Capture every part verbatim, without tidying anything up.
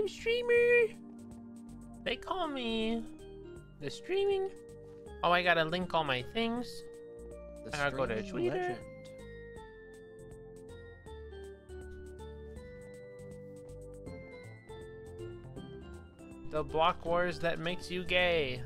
I'm streamer. They call me the streaming. Oh, I gotta link all my things. The I gotta go to streaming Twitter. legend. The block wars that makes you gay.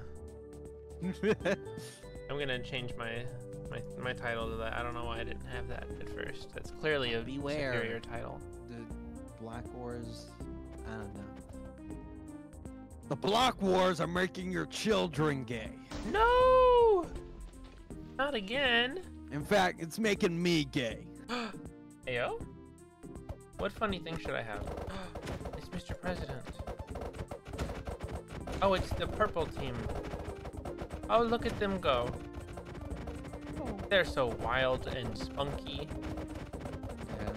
I'm gonna change my my my title to that. I don't know why I didn't have that at first. That's clearly a Beware. superior title. The Black Wars. I don't know. The Block Wars are making your children gay. No! Not again. In fact, it's making me gay. Ayo? What funny thing should I have? It's Mister President. Oh, it's the purple team. Oh, look at them go. They're so wild and spunky. Yeah.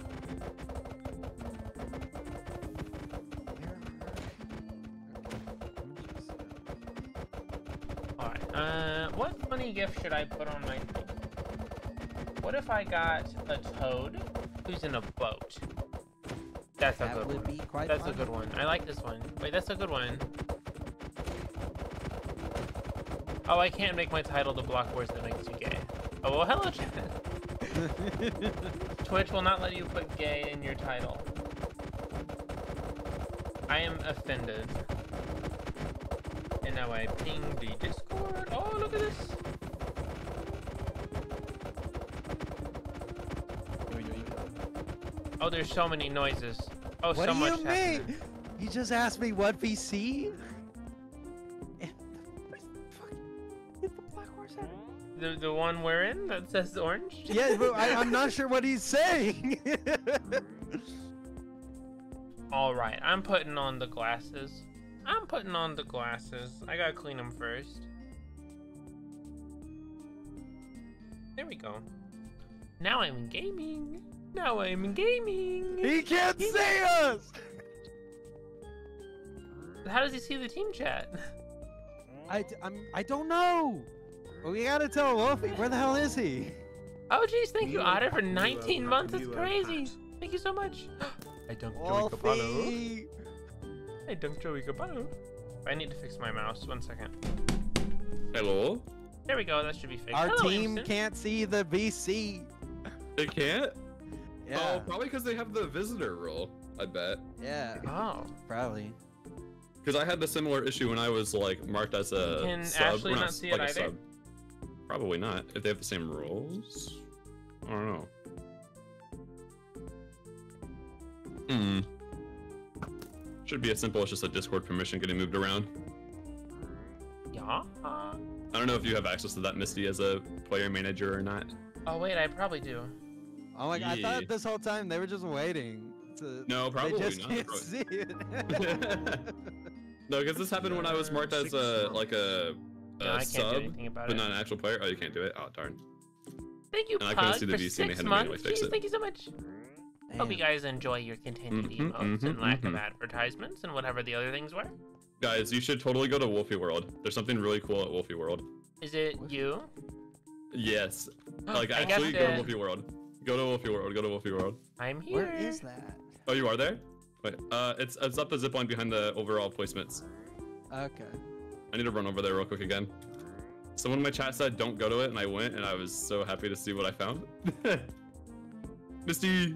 Alright, uh, what funny gift should I put on my thing? What if I got a toad who's in a boat? That's a That good would one. be quite That's fun. a good one. I like this one. Wait, that's a good one. Oh, I can't make my title the Block Wars that makes you gay. Oh, well, hello, chat. Twitch will not let you put gay in your title. I am offended. And now I ping the Discord. Oh, look at this. Oh, there's so many noises. Oh, What so do much you happening. mean? You just asked me what V C? The, the one we're in that says orange? Yeah, but I, I'm not sure what he's saying. All right, I'm putting on the glasses. I'm putting on the glasses. I gotta clean them first. There we go. Now I'm gaming. Now I'm gaming. He can't see us. How does he see the team chat? I, I'm, I don't know. We gotta tell Wolfie. Where the hell is he? Oh geez, thank you, You Otter, for you nineteen are- months. That's you are crazy. passed. Thank you so much. I dunked Joey Capallo. Wolfie. I dunked Joey Capallo. I need to fix my mouse. One second. Hello? There we go. That should be fixed. Our Hello, team Imson. can't see the V C. They can't? Yeah. Oh, probably because they have the visitor rule, I bet. Yeah. Oh. Probably. Because I had the similar issue when I was like marked as a Can sub. Ashley or not s- see it like a either? sub. Probably not. If they have the same rules. I don't know. Hmm. Should be as simple as just a Discord permission getting moved around. Yeah. I don't know if you have access to that, Misty, as a player manager or not. Oh wait, I probably do. Oh my god, I Yeah. thought this whole time they were just waiting. To, No, probably they just not. can't bro. see it. No, because this happened when I was marked as a like a, a No, I can't do sub, anything about but it. not an actual player. Oh, you can't do it. Oh, darn. Thank you, And I couldn't Pug, see the for V C and they six had to months. manually fix Jeez, it. thank you so much. Hope you Damn. guys enjoy your continued Mhm, emotes and mhm, lack of mhm. advertisements and whatever the other things were. Guys, you should totally go to Wolfie World. There's something really cool at Wolfie World. Is it you? Yes. Like, I actually, guessed go to it. Wolfie World. Go to Wolfie World. Go to Wolfie World. I'm here. Where is that? Oh, you are there? Wait, uh, it's it's up the zipline behind the overall placements. Okay. I need to run over there real quick again. Someone in my chat said don't go to it, and I went, and I was so happy to see what I found. Misty!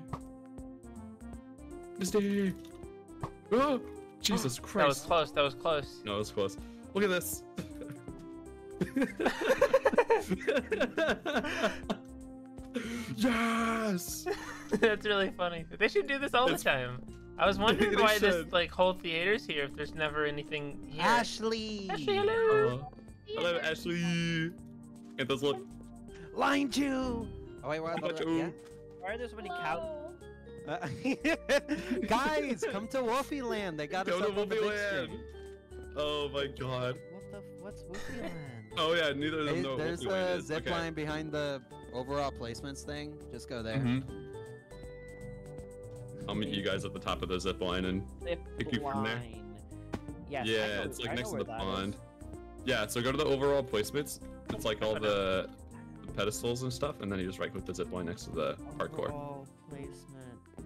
Misty! Oh, Jesus That was Christ. close. That was close. No, it was close. Look at this. Yes! That's really funny. They should do this all It's- the time. I was wondering They why this should. like whole theater's here if there's never anything here. Ashley. Ashley, hello. Uh, hello, Ashley. Get this look. Line two. Oh wait, we're on the Got right- you. yeah? Why are there so many cows? Uh, guys, come to Wolfie Land. They got us Go to up on the Wolfie big Land. screen. Oh my god. What the? F What's Wolfie Land? Oh yeah, neither of them Hey, know what there's Wolfie Land a is. zip Okay. line behind the overall placements thing. Just go there. Mhm. I'll meet you guys at the top of the zip line and Zip Pick you from there. line. Yes, I yeah, know- it's like I know next to where the that pond. is. Yeah, so go to the overall placements. It's like all the, the pedestals and stuff, and then you just right click the zip line next to the hardcore. Overall placement.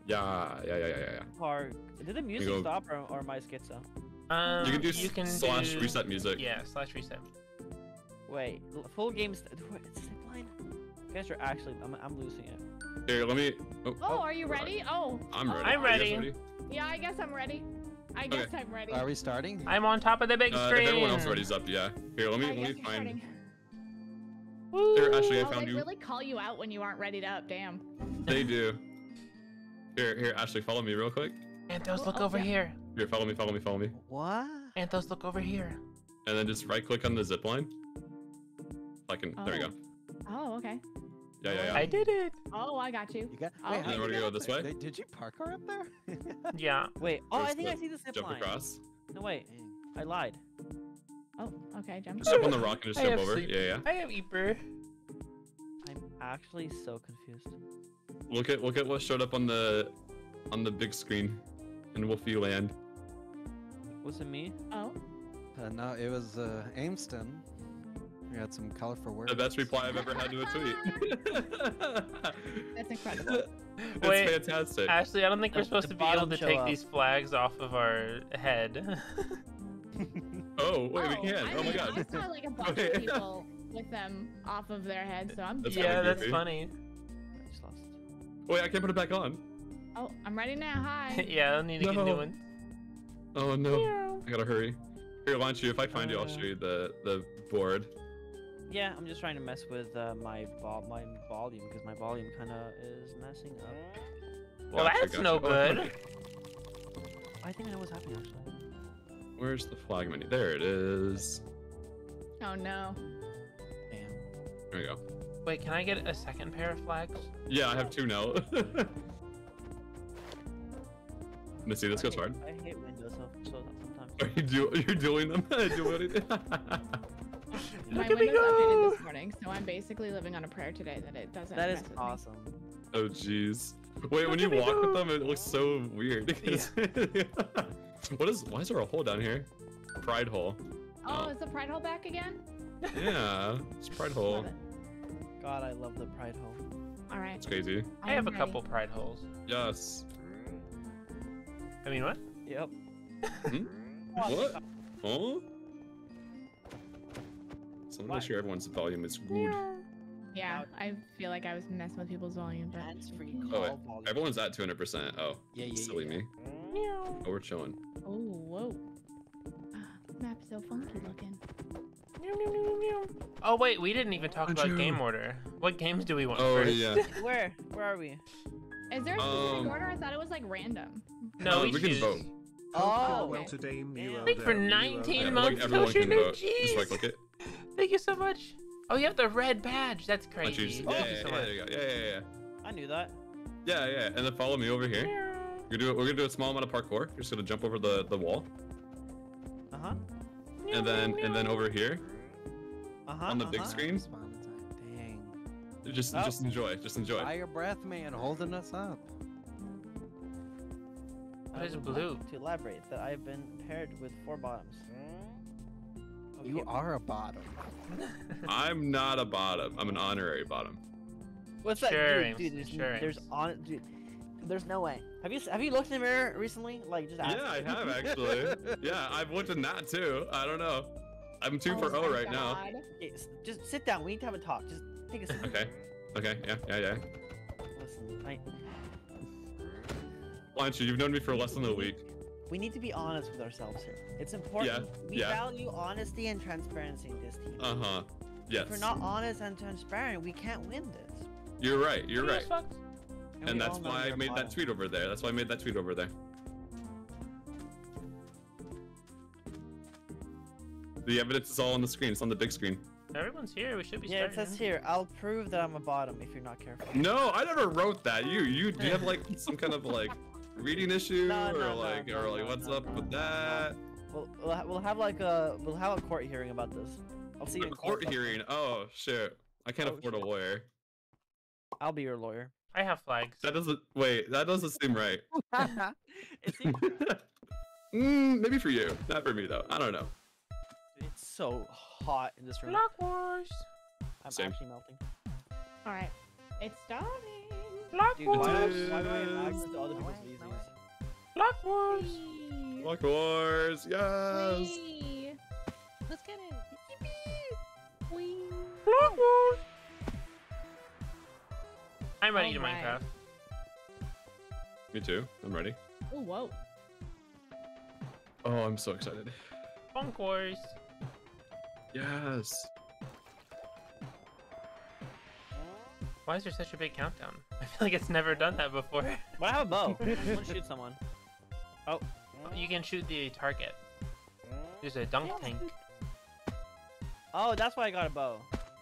Yeah, yeah, yeah, yeah, yeah. Park. Did the music go- stop or, or am I schizo? Um, You can do you can slash do- reset music. Yeah, slash reset. Wait, l- full game. St wait, it's zip line. You guys are actually. I'm, I'm losing it. Here, let me. Oh, Oh, are you ready? Oh, I'm ready. I'm Are you guys ready. yeah, I guess I'm ready. I guess I'm ready. Are we starting? I'm on top of the big Uh, screen. if everyone else ready's up, yeah. Here, let me I let guess me we're find. starting. Here, Ashley, I Oh, found they you. really call you out when you aren't ready to up. Damn. They do. Here, here, Ashley, follow me real quick. Anthos, look Oh, over yeah. here. Here, follow me, follow me, follow me. What? Anthos, look over here. And then just right click on the zip line. I can. There we go. Oh, okay. Yeah, yeah, yeah. I did it. Oh, I got you. You got? Oh, Wait, And how then you we're gonna go get this up way. there? Did, did you parkour up there? Yeah. Wait. Oh, I There's think I the see the zip Jump line. across. No wait, Dang. I lied. Oh, okay, jump. Just jump on the rock and just I jump have over. sleep. Yeah, yeah. I have Eeper. I'm actually so confused. Look at look at what showed up on the on the big screen in Wolfie Land. Was it me? Oh, Uh, no, it was uh, Ameston. We had some colorful words. The best reply I've ever had to a tweet. that's incredible. It's Wait, fantastic. Ashley, I don't think The- we're supposed the to be able bottom to show take up. these flags off of our head. Oh, wait, we Oh, can. I Oh my mean, god. I saw like a bunch of Okay. people with them off of their heads, so I'm. That's yeah, kinda that's goofy. funny. I just lost. Wait, I can't put it back on. Oh, I'm ready now. Hi. yeah, I'll need to get No. new ones. Oh no. I gotta hurry. Here, launch you. If I find you, I'll Uh, show you the the board. Yeah, I'm just trying to mess with uh, my vol my volume because my volume kind of is messing up. Well, Gotcha, that's no gotcha. good. I think I know what's happening actually. Where's the flag menu? There it is. Oh no. Damn. There we go. Wait, can I get a second pair of flags? Yeah, I have two now. Missy, this I goes hate- hard. I hate Windows so, so sometimes. Are you do you're doing them? doing it? My Look at me Windows updated go! this morning, so I'm basically living on a prayer today that it doesn't. That is mess with me. awesome. Oh jeez. Wait, when Look you at me walk with go! them, it looks so weird. because- what is? Why is there a hole down here? Pride hole. Oh, Oh. is the pride hole back again? Yeah, it's pride hole. Love it. God, I love the Pride hole. All right. It's crazy. I have a I'm couple ready. pride holes. Yes. I mean, what? Yep. Hmm? What? Huh? Someone make sure everyone's volume is good. Yeah, I feel like I was messing with people's volume, but. Hands-free Oh, call wait. volume. Everyone's at two hundred percent. Oh, Yeah, yeah, silly yeah. me. Oh, we're chilling. Oh, whoa. Ah, This map's so funky looking. Oh wait, we didn't even talk about Bonjour. game order. What games do we want Oh first? yeah. Where? Where are we? Is there a specific Um, order? I thought it was like random. No, Uh, we, we can choose. vote. Oh, well okay. to Dame, you Damn. are Thank you for there, you are nineteen Yeah, there. months. like everyone Toasher can vote. Noogies. Just right click it. Thank you so much. Oh, you have the red badge. That's Why don't you crazy. just- Thank yeah, you yeah, so yeah, much. there you go. Yeah, yeah, yeah. I knew that. Yeah, yeah. And then follow me over here. We're gonna do we're gonna do a small amount of parkour. We're just gonna jump over the the wall, Uh huh. and then and then over here Uh huh. on the big uh-huh. screen. Spawn time. Dang. Just Oh. just enjoy. Just enjoy. Fire breath, man, holding us up. What I is would blue? like to elaborate that I've been paired with four bottoms. You Okay. are a bottom. I'm not a bottom. I'm an honorary bottom. What's that, Sure, dude? Ames, Dude, there's, sure, there's Ames. on, dude. There's no way. Have you have you looked in the mirror recently? Like just ask. Yeah, I have actually. Yeah, I've looked in that too. I don't know. I'm two Oh for my O right now. God. Okay, s- just sit down. We need to have a talk. Just take a seat. Okay. Okay. Yeah. Yeah. Yeah. Listen, I, Lanchu, you've known me for less than a week. we need to be honest with ourselves here. It's important. we yeah. value honesty and transparency in this team. Uh huh. Yes. If we're not honest and transparent, we can't win this. You're right. You're Who right. gives fucks? And we that's all know why I you're made that bottom. tweet over there. That's why I made that tweet over there. The evidence is all on the screen. It's on the big screen. Everyone's here. We should be Yeah, it starting. says here. I'll prove that I'm a bottom if you're not careful. No, I never wrote that. You, you, do you have like some kind of like reading issue No, or no, no, like, no, or like, no, what's no, up no, with no, that? We'll we'll, ha- we'll have like a we'll have a court hearing about this. I'll see you A in court court. hearing. Oh shit. I can't Oh, afford a shit. lawyer. I'll be your lawyer. I have flags. That doesn't. Wait, that doesn't seem right. it's, e- mm, maybe for you, not for me though. I don't know. it's so hot in this room. Block Wars. I'm Same. actually melting. All right, it's starting. Block Dude, why, Wars! do- why do I have access to other people's visas? Block Wars! Whee! Block Wars, yes! Whee! Let's get it. Yippee! Whee! Block Wars! I'm ready to Alright. Minecraft. Me too. I'm ready. Oh, whoa. Oh, I'm so excited. Bonk Wars! Yes. Why is there such a big countdown? I feel like it's never done that before. But I have a bow. Someone shoot someone. Oh. You can shoot the target. There's a dunk tank. Oh, that's why I got a bow.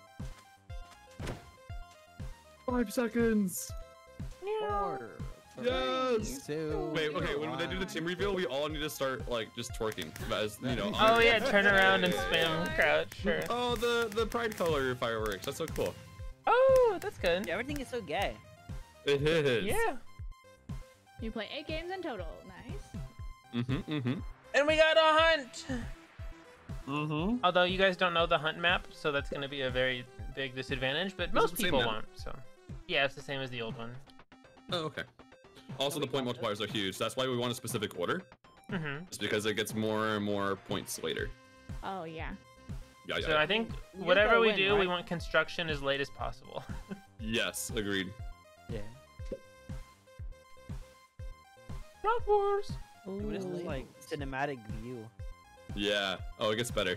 Five seconds. Four, Yes. two, Wait, okay, when they do the one. team reveal, we all need to start like just twerking, as you know. Oh on- yeah, turn around and spam crouch. Sure. Oh, the the pride color fireworks. That's so cool. Oh, that's good. Yeah, everything is so gay. It is. Yeah. You play eight games in total. Nice. Mm-hmm. Mm-hmm. And we got a hunt. Mm-hmm. Although you guys don't know the hunt map, so that's going to be a very big disadvantage. But it most the same people map? won't. So yeah, it's the same as the old one. Oh, okay. Also, the point multipliers are huge. That's why we want a specific order. Mm-hmm. It's because it gets more and more points later. Oh, yeah. Yeah, yeah. So I think You whatever gotta we win, do, we right? want construction as late as possible. Yes, agreed. Yeah. Block Wars. Dude, this is like cinematic view. Yeah. Oh, it gets better.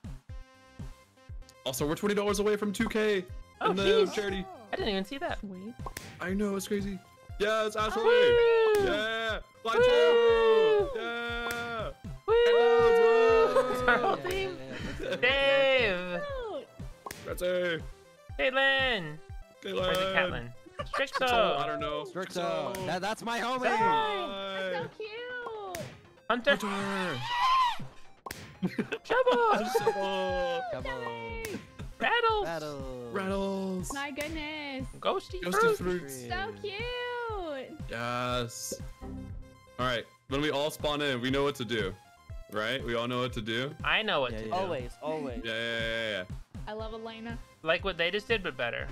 Also, we're twenty dollars away from two K Oh, in the jeez. charity. I didn't even see that. Sweet. I know, it's crazy. Yes, Ashley! Woo! Yeah! Fly Woo! two! Yeah! Woo! It's our Woo! whole team. Dave. Oh, That's a Caitlin. Caitlin! Or is it Catlin? Oh, I Strixo. don't know. Strixo. That, that's my homie. that's so cute. Hunter. Hunter! Chubba. Oh, Come on. Rattles. Battle. Rattles! My goodness. Ghosty. Ghosty Fruit. fruits! So cute. Yes! Alright, when we all spawn in, we know what to do. Right? We all know what to do? I know what Yeah, to do. yeah. Always, always. Yeah, yeah, yeah, I love Elena. Like what they just did, but better.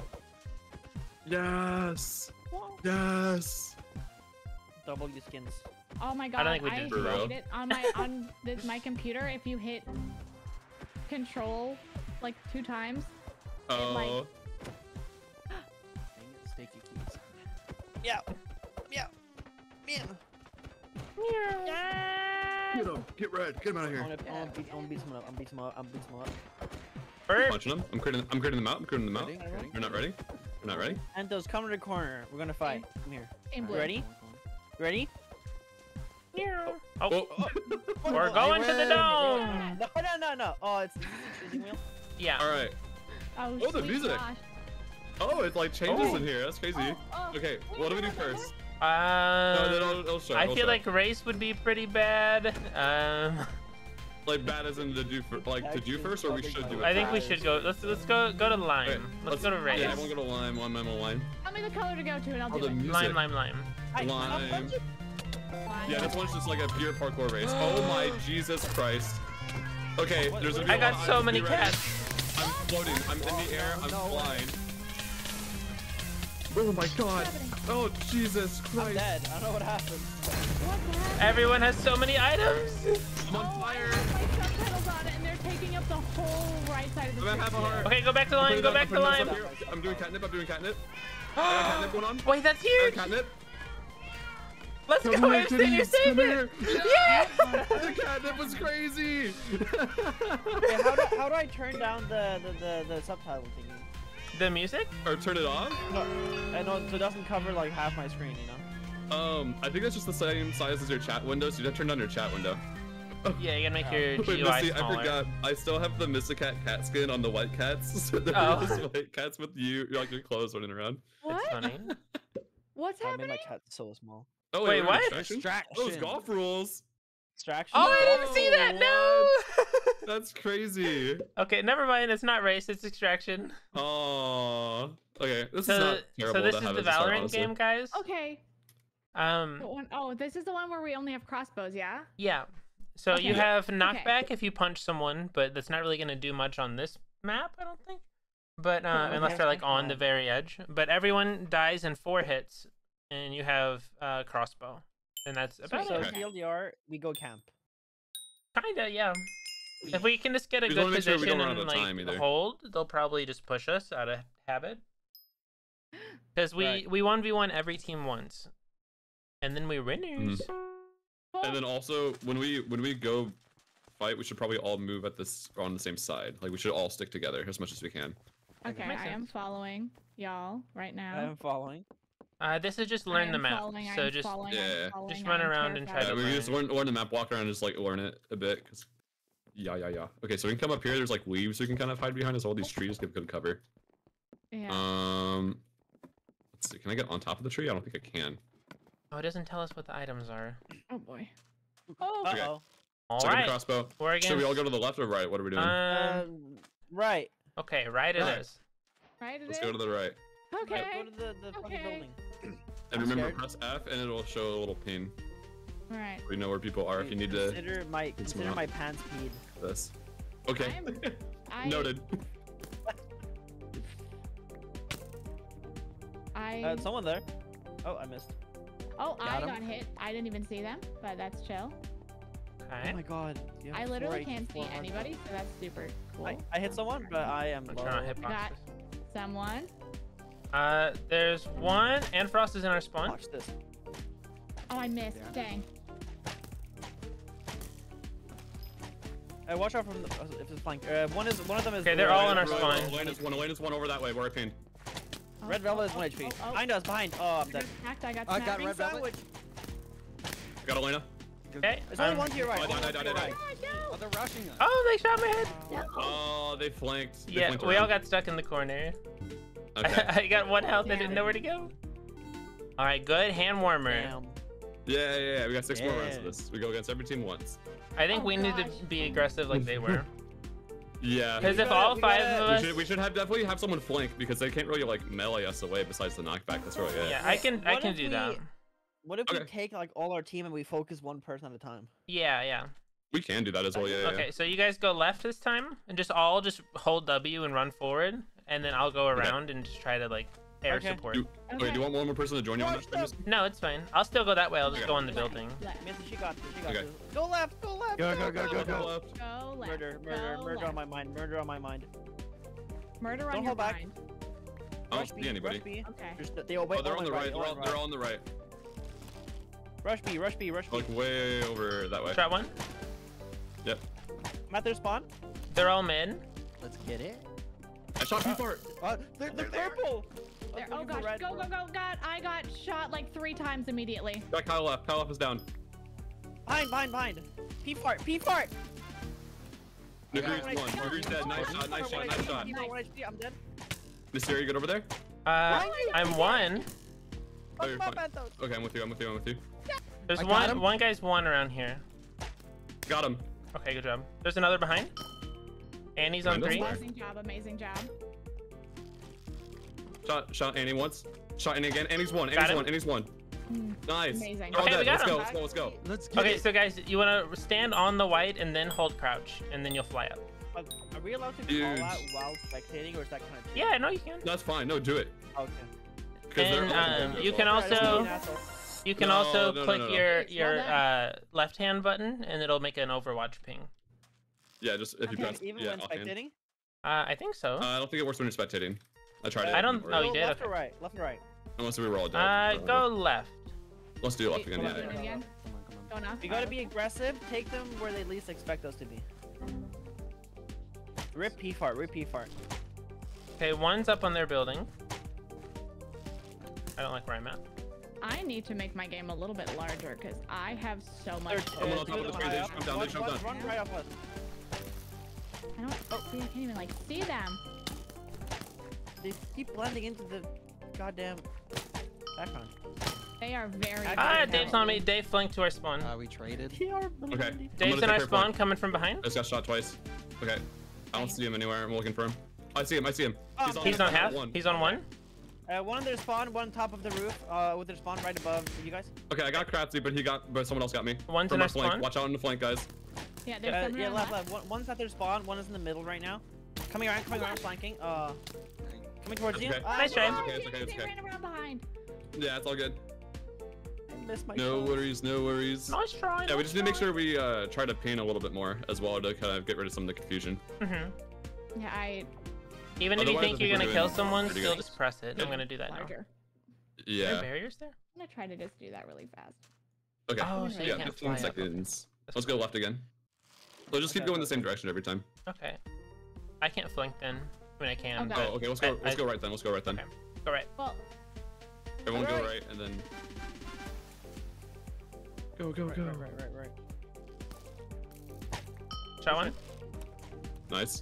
yeah. Yes! Whoa. Yes! Double your skins. Oh my I god, don't think we I did for real. hate it on my on this my computer. If you hit control like two times, Oh. Dang it, Sticky keys. Yeah. Yeah. Yeah. yeah. Get him! Get red! Get him out of I here! wanna, I wanna beat, I wanna beat someone up. I'm beat someone up. I'm beat someone up. Burp. Punching them. I'm critting, I'm critting them out. I'm critting them out. Ready? Ready? You're not ready? You're not ready? And those come to the corner. We're gonna fight. Come here. In You blue. ready? Ready? Oh, Oh! we're going to the win. dome. No, no, no, no. Oh, it's the choosing wheel. Yeah. Alright. Oh, Oh, the sweet music. gosh. Oh, it like changes Oh. in here. That's crazy. Oh, oh. Okay, what do we do first? Uh, No, then I'll, I'll show. I I'll feel show. like race would be pretty bad. Um, like bad as in to do for, like to do first, or we should do it. I think we should go. Let's let's go go to lime. Okay, let's, go to race. Yeah, everyone go to lime. One memo lime. Tell me the color to go to and I'll Oh, do the it. music. Lime, lime, lime. I- Lime. Fine. Yeah, this one's just like a pure parkour race. Oh my Jesus Christ. Okay, What- there's what gonna I be a lot got of so items. many Be ready. cats. I'm floating. I'm in the air. I'm No. flying. Oh my God. Oh Jesus I'm Christ. dead. I don't know what happened. What the heck? Everyone has so many items. I'm on Oh, I fire. have my subtitles on it and they're taking up the whole right side of the I'm gonna screen. have a heart. Okay, go back to I'm lime. putting Go it back up, to I'm lime. putting it up here. I'm doing catnip. I'm doing catnip. I got catnip going on. Wait, that's I huge. got catnip. Let's Come go, here, Epstein. You kitties, saved come it. here. Yeah. The catnip was crazy. Wait, how, do, how do I turn down the, the, the, the subtitle thingy? The music? Or turn it on. No, I know, so it doesn't cover like half my screen, you know? Um, I think that's just the same size as your chat window, so you have to turn down your chat window. Yeah, you gotta make your Wait, G U I Missy, I smaller. forgot. I still have the Mysticat cat skin on the white cats. So there Oh. is white cats with you, like your clothes running around. What? It's funny. What's I made happening? my cat so small. Oh Wait, we're in what? Extraction? Distraction. Oh, it's golf rules. Distraction? Oh, I didn't see that. No. That's crazy. Okay, never mind. It's not race. It's extraction. Oh. Okay, this is So, not terrible so this to is have the as a start, Valorant honestly. game, guys. Okay. Um, What one- Oh, this is the one where we only have crossbows, yeah? yeah. So you Okay. have knockback if you punch someone, but that's not really gonna do much on this map, I don't think. But uh, Okay, unless they're like that's on the fine. very edge. But everyone dies in four hits, and you have uh, crossbow, and that's about So it. Okay. T L D R, we go camp. Kinda, yeah. If we can just get a We just good wanna make sure we position don't run and out of like time either. hold, they'll probably just push us out of habit. Because we Right. we one v one every team once, and then we winners. And then also when we when we go fight, we should probably all move at this on the same side. Like we should all stick together as much as we can. Okay, makes I am sense. following y'all right I now. am following. Uh, this is just I learn am the map. following, I So am just following, I am yeah. following, Just I run am around and try Yeah, to we learn. just learn, learn the map, walk around, and just like learn it a bit. Cause yeah, yeah, yeah. Okay, so we can come up here. There's like leaves we can kind of hide behind. There's all these trees give good cover. Yeah. Um, let's see. Can I get on top of the tree? I don't think I can. Oh, it doesn't tell us what the items are. Oh boy. Oh, Okay. uh-oh. All Second right, crossbow. we're against. Should we all go to the left or right? What are we doing? Um, Uh, right. okay, right it right. is. Right. It Let's is? go to the right. Okay. Go to the, the fucking Okay. building. And I'm remember, scared. press F and it'll show a little pin. All right. We know where people are if you need to Consider my someone consider out. my pants peed. this. Okay. I'm- I, Noted. I. Uh, someone there. Oh, I missed. oh, I Got got hit. I didn't even see them, but that's chill. Okay. Oh my god. you have I four literally H P, can't see four hard anybody, so that's super cool. I, I hit someone, but I am I'm low. trying to hit Got- boxes. Someone. Uh, there's one, and Frost is in our spawn. Watch this. Oh, I missed. Yeah. Dang. Uh, watch out from the, uh, if it's flank. Uh, one is one of them is. Okay, they're all in our Right, spawn. Elaine is one. Elaine is one over that way. We're pinned. Oh, Red oh, Velvet is oh, one H P. oh, oh. Behind us, behind. Oh, I'm I dead. got smacked. I got I smacked. got red velvet. Sandwich. Got Elena. Okay. There's only um, one to your right. Oh, one die, to die, your die, right. die. Oh, they're rushing us. Oh, they shot my head. Oh, they flanked. They Yeah, flanked we all around. got stuck in the corner. Okay. I got one health. I Damn. didn't know where to go. All right, good hand warmer. Damn. Yeah, yeah, yeah. We got six more rounds Yeah. of this. We go against every team once. I think Oh, we need gosh. to be aggressive like they were. Yeah. Because We if gotta- all we five gotta- of We us, should, we should have definitely have someone flank because they can't really like melee us away besides the knockback. That's really it. yeah, I can, I What can if do that. we- What if we Okay. take like all our team and we focus one person at a time? Yeah, yeah. We can do that as well. Yeah. yeah, Okay, so you guys go left this time, and just all just hold W and run forward, and then I'll go Okay. around and just try to like air Okay. support. Do- Okay. Do you want one more person to join you on Watch that? them. No, it's fine. I'll still go that way. I'll just Okay. go in the building. Left. Missy, she got this. She got Okay. this. Go left. Go left. Go, go, go, go, Go go. left. Go left. Murder, murder, go murder left. on my mind. Murder on my mind. Murder Don't on your hold back. mind. I don't Rush see B, anybody. Rush B. Okay. There's, they all wait. Oh, they're all on the right. all They're all, they're all on the right. Rush B, rush B, rush B. Like way over that way. Shot one. Yep. I'm at their spawn. They're all mid. Let's get it. I shot Uh, P-Fart. Uh, They're, they're they're there. purple. I There, was oh looking for gosh, red. go, go, go, God, I got shot like three times immediately. Got Kyle left. Kyle left is down. Behind, behind, behind. P fart, P fart. Nagree's got one. one. Nagree's dead. Nice shot. Nice shot. Nice shot. P-fart, one H P, I'm dead. Mysteria, you good over there? Uh, I'm one. Oh, you're Fuck my fine. Bentos. Okay, I'm with you. I'm with you. I'm with you. There's I got one. him. One guy's one around here. Got him. Okay, good job. There's another behind. Annie's on Behind us? three. Where? Amazing job, amazing job. Shot. Shot Annie once. Shot Annie again. Annie's one. Got Annie's him. one. Annie's one. Mm, Nice. Amazing. They're all Okay, we dead. got Let's go. him. Let's go. Let's go. Let's get Okay, it. so guys, you want to stand on the white and then hold crouch, and then you'll fly up. Are are we allowed to Dude. call out while spectating, or is that kind of? Yeah, no, you can. That's fine. No, do it. Okay. Because And, they're. um, you can Alright, let's also- be an asshole. You can No, also no, no, click no, no. your Slow your down. uh, left hand button, and it'll make an Overwatch ping. Yeah, just if you Okay, press. Even Yeah, when offhand. spectating. Uh, I think so. Uh, I don't think it works when you're spectating. I tried it. I don't- Or- oh, you Go did? Left Okay. or right? Left or right? Unless we were all dead. Uh, go left. Let's do it left Wait, again. go Yeah. left yeah. again. Come on, come on. Go now. We gotta be aggressive. Take them where they least expect us to be. Rip P fart. Rip P fart. Okay, one's up on their building. I don't like where I'm at. I need to make my game a little bit larger because I have so much. They're- to Someone uh, on do. top of the two tree, they high just up. jumped down, they One- jumped one- down. Run right off us. I don't. Oh, see, I can't even like see them. They keep blending into the goddamn background. They are very. Ah, very Dave's on me. healthy. Dave flanked to our spawn. Uh, we traded. They are Okay. blending. Dave's gonna in take our her spawn, point. coming from behind. I just got shot twice. Okay. I don't see him anywhere. I'm looking for him. I see him. I see him. Oh, on He's the on half. one. He's on one. Uh, one on their spawn, one on top of the roof, uh, with their spawn right above you guys. Okay, I got Kratzy, but he got, but someone else got me. One's From in my our flank. spawn. Watch out on the flank, guys. Yeah, there's Uh, someone yeah, on left, left. left. One, one's at their spawn, one is in the middle right now. Coming around, coming around, flanking. Uh, coming towards you. Okay. Ah, Nice try. Oh, okay, it's damn okay, it, it's they okay. ran around behind. Yeah, it's all good. I missed my No shot. worries, no worries. Nice try. Yeah, we nice just need to make try. sure we uh, try to paint a little bit more as well to kind of get rid of some of the confusion. Mhm. Yeah, I Even if you Otherwise, I think think you're we're gonna doing kill someone, pretty still good. just press it. I'm Yep. gonna do that now. larger. Are there Yeah. barriers there? I'm gonna try to just do that really fast. Okay. Oh, so you yeah, can't fifteen fly up. seconds. That's Let's go left again. So just keep Okay, going the okay. same direction every time. Okay. I can't flank then. I mean, I can. Okay. But Oh, okay. Let's go. I- let's I- go right then. Let's go right then. Okay. Go right. Well, Everyone go Alright. right and then. Go go Right, go. right, right, right, right. Shot one. Nice.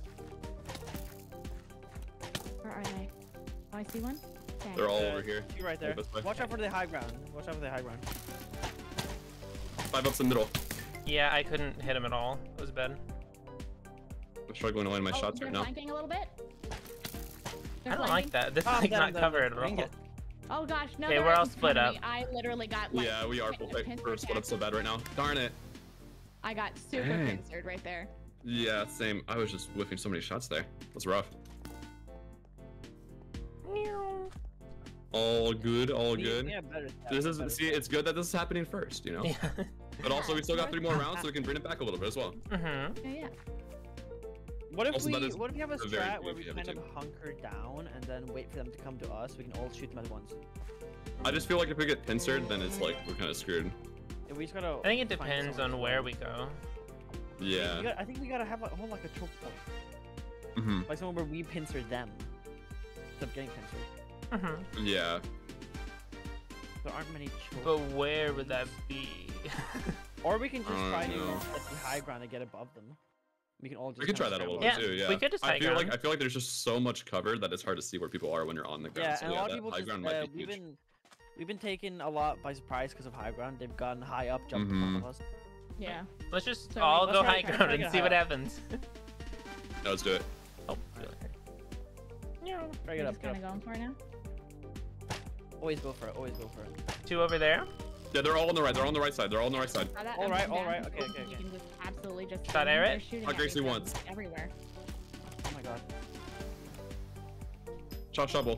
where are they? Oh, I see one. Okay. They're all Uh, over here. Two right there. this way. Watch out for the high ground. Watch out for the high ground. Five ups in the middle. Yeah, I couldn't hit him at all. It was bad. I'm struggling to land my Oh, shots they're right now. flanking a little bit. They're I don't flanking. like that. This is Oh, like them, not them, covered them. at Dang all. it. Oh gosh, no. Okay, they're we're right all in split front of up. me. I literally got like. Yeah, we are. pin- Like, pincer we're split up so attack. bad right now. Darn it. I got super Dang. pincered right there. Yeah, same. I was just whiffing so many shots there. That's rough. All good, all See, good. Yeah, better stats, This is better see, stats. it's good that this is happening first, you know. Yeah. But also, Yeah, we still got of three more rounds, so we can bring it back a little bit as well. Mhm. Yeah, yeah. What if Also, that we is what if we have a a very strat where good we idea, kind of hunker down and then wait for them to come to us? We can all shoot them at once. I just feel like if we get pincered, then it's like we're kind of screwed. Yeah, we just gotta. I think it find depends someone on to where go. we go. We Yeah. got- I think we gotta have like, hold like a choke point, hmm like somewhere where we pincer them instead of getting pincered. Mhm. Yeah. There aren't many choke. But where would that be? Or we can just I try don't to know. get the high ground and get above them. We can all just. We can try kinda that a little scramble. bit Yeah, too. Yeah. we could just I high feel like ground. I feel like there's just so much cover that it's hard to see where people are when you're on the ground. Yeah, so and a yeah, lot of that people high just. ground might Uh, be we've huge. been we've been taken a lot by surprise because of high ground. They've gotten high up, jumped on Mhm. top of us. Yeah. Let's just So all let's go try- high try to ground get and see high what up. happens. No, let's do it. Oh. Try to We're get up, just get kind of up. going for it now. Always go for it. Always go for it. Two over there. Yeah, they're all on the right. They're on the right side. They're all on the right side. Saw that, All I'm right, going all down. right, okay, okay, You okay. can just absolutely just. Shot shoot 'em. Eric? They're shooting Hot at me Gracie from once. Everywhere. Oh my god. Shot shovel.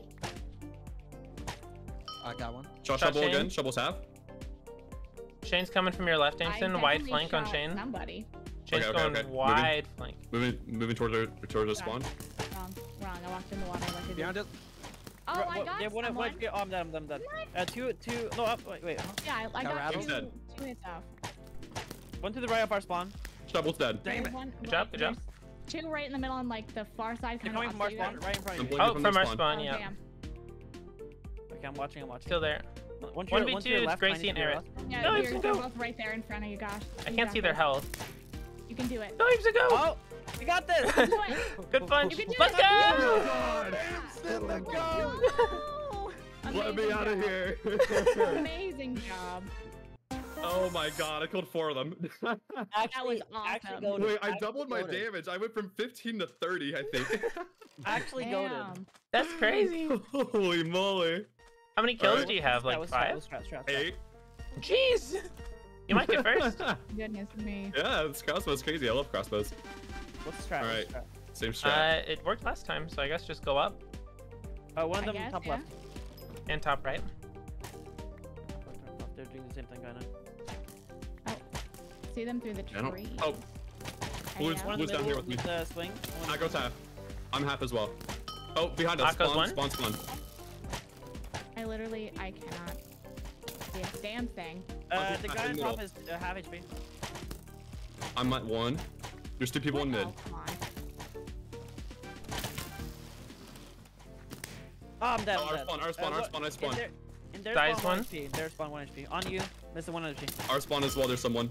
I got one. Shot Shot shovel Shane. again. Shovels half. Shane's coming from your left, I Angston. Wide definitely flank on shot Shane. Somebody. Shane's Okay, okay, going okay. Moving. wide flank. Moving, moving towards our towards our spawn. Wrong. Wrong. I walked in the water like I did. Behind it. Oh, Right, I what- got yeah, one, someone. one, yeah, oh, I'm dead. I'm dead. I'm dead. Uh, two, two. No, up. Wait, wait. Huh? Yeah, I, I got Colorado? two, Dead. two hits off. One to the right of our spawn. Shovel's dead. Damn There's it. One, Good job, right- good job. there's Two right in the middle on like the far side, They're kind coming of from our spawn, right in front of I'm you. blowing Oh, you from their our spawn. spawn, Oh, yeah. damn. Okay, I'm watching. I'm watching. Still there. One, to one your- v one to two your is left, Gracie mine and to your Eric. left. Yeah, No, you're, it's you're go. both right there in front of you, gosh. I You can't got see their this. health. You can do it. No, he's a go. Oh, we got this. Do it. Good punch. You can do Let's it. go. Let Let's go. go. Let me Amazing out of job. here. Amazing job. Oh my god, I killed four of them. Actually, was actually awesome. goated. Wait, I Actually doubled my goated. damage. I went from fifteen to thirty, I think. Actually goaded. Damn. That's crazy. Holy moly. How many kills Alright. do you have? Strat, Like what's strat, five? what's strat, strat, strat? Eight. Jeez. You might get first. Goodness me. Yeah, this crossbow's crazy. I love crossbows. What's the strat? Alright. What's the strat? Same strat. Uh, it worked last time, so I guess just go up Uh, one of I them guess, top yeah. left. and top right. They're doing the same thing, kinda. See them through the I don't. tree. Oh, Hey, Blue's- yeah. One in Blue's the down here middle with me. the swing. One I in go the- half. I'm half as well. Oh, behind us. Akko's Spawn, one? spawn, spawn. I literally, I cannot see a damn thing. Uh, the I'm guy in on the top middle. is uh, half H P. I'm at one. There's two people in mid. Oh, come on. Oh, I'm dead. Oh, I'm our dead. spawn, our spawn, Uh, our what- spawn, our in spawn. their- In their Dice spawn, one one? H P. Their spawn, one H P. On you, Mister one H P. Our spawn as well. There's someone.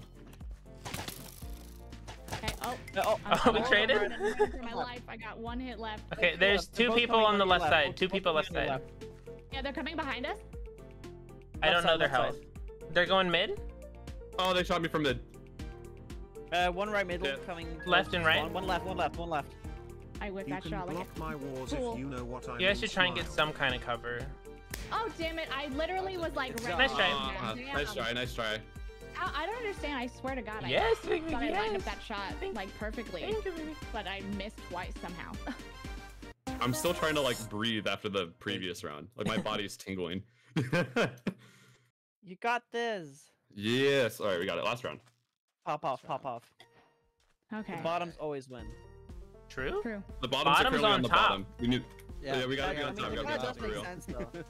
Okay, oh. Uh, oh, I'm Oh, we so traded? running for my life. I got one hit left. Okay, They're there's left. They're two both people coming on the your left side. Both- Two both people coming left on your side. Yeah, they're coming behind us. I don't Left know side, their left side. health. They're going mid? Oh, they shot me from mid. Uh, one right middle Yeah. coming. Left towards and right? spawn. One left, one left, one left. I whipped You that can shot like block a... my wars Cool. if you know what I You guys mean, should try and get smile. some kind of cover. Oh, damn it. I literally was like... right Nice try. there. Ah, Damn. nice try, nice try. I, I don't understand. I swear to God, I Yes, Big thought Baby, I lined yes. up that shot like perfectly, Thank you, baby. but I missed twice somehow. I'm still trying to like breathe after the previous round. Like my body's tingling. You got this. Yes. All right, we got it. Last round. Pop off, pop off. Okay. The bottoms always win. True. True. The bottom's, Bottom's currently on on the top. bottom. We need. Yeah, we gotta Yeah, get I on mean, top. We it gotta get kinda on top does for make real. sense, though.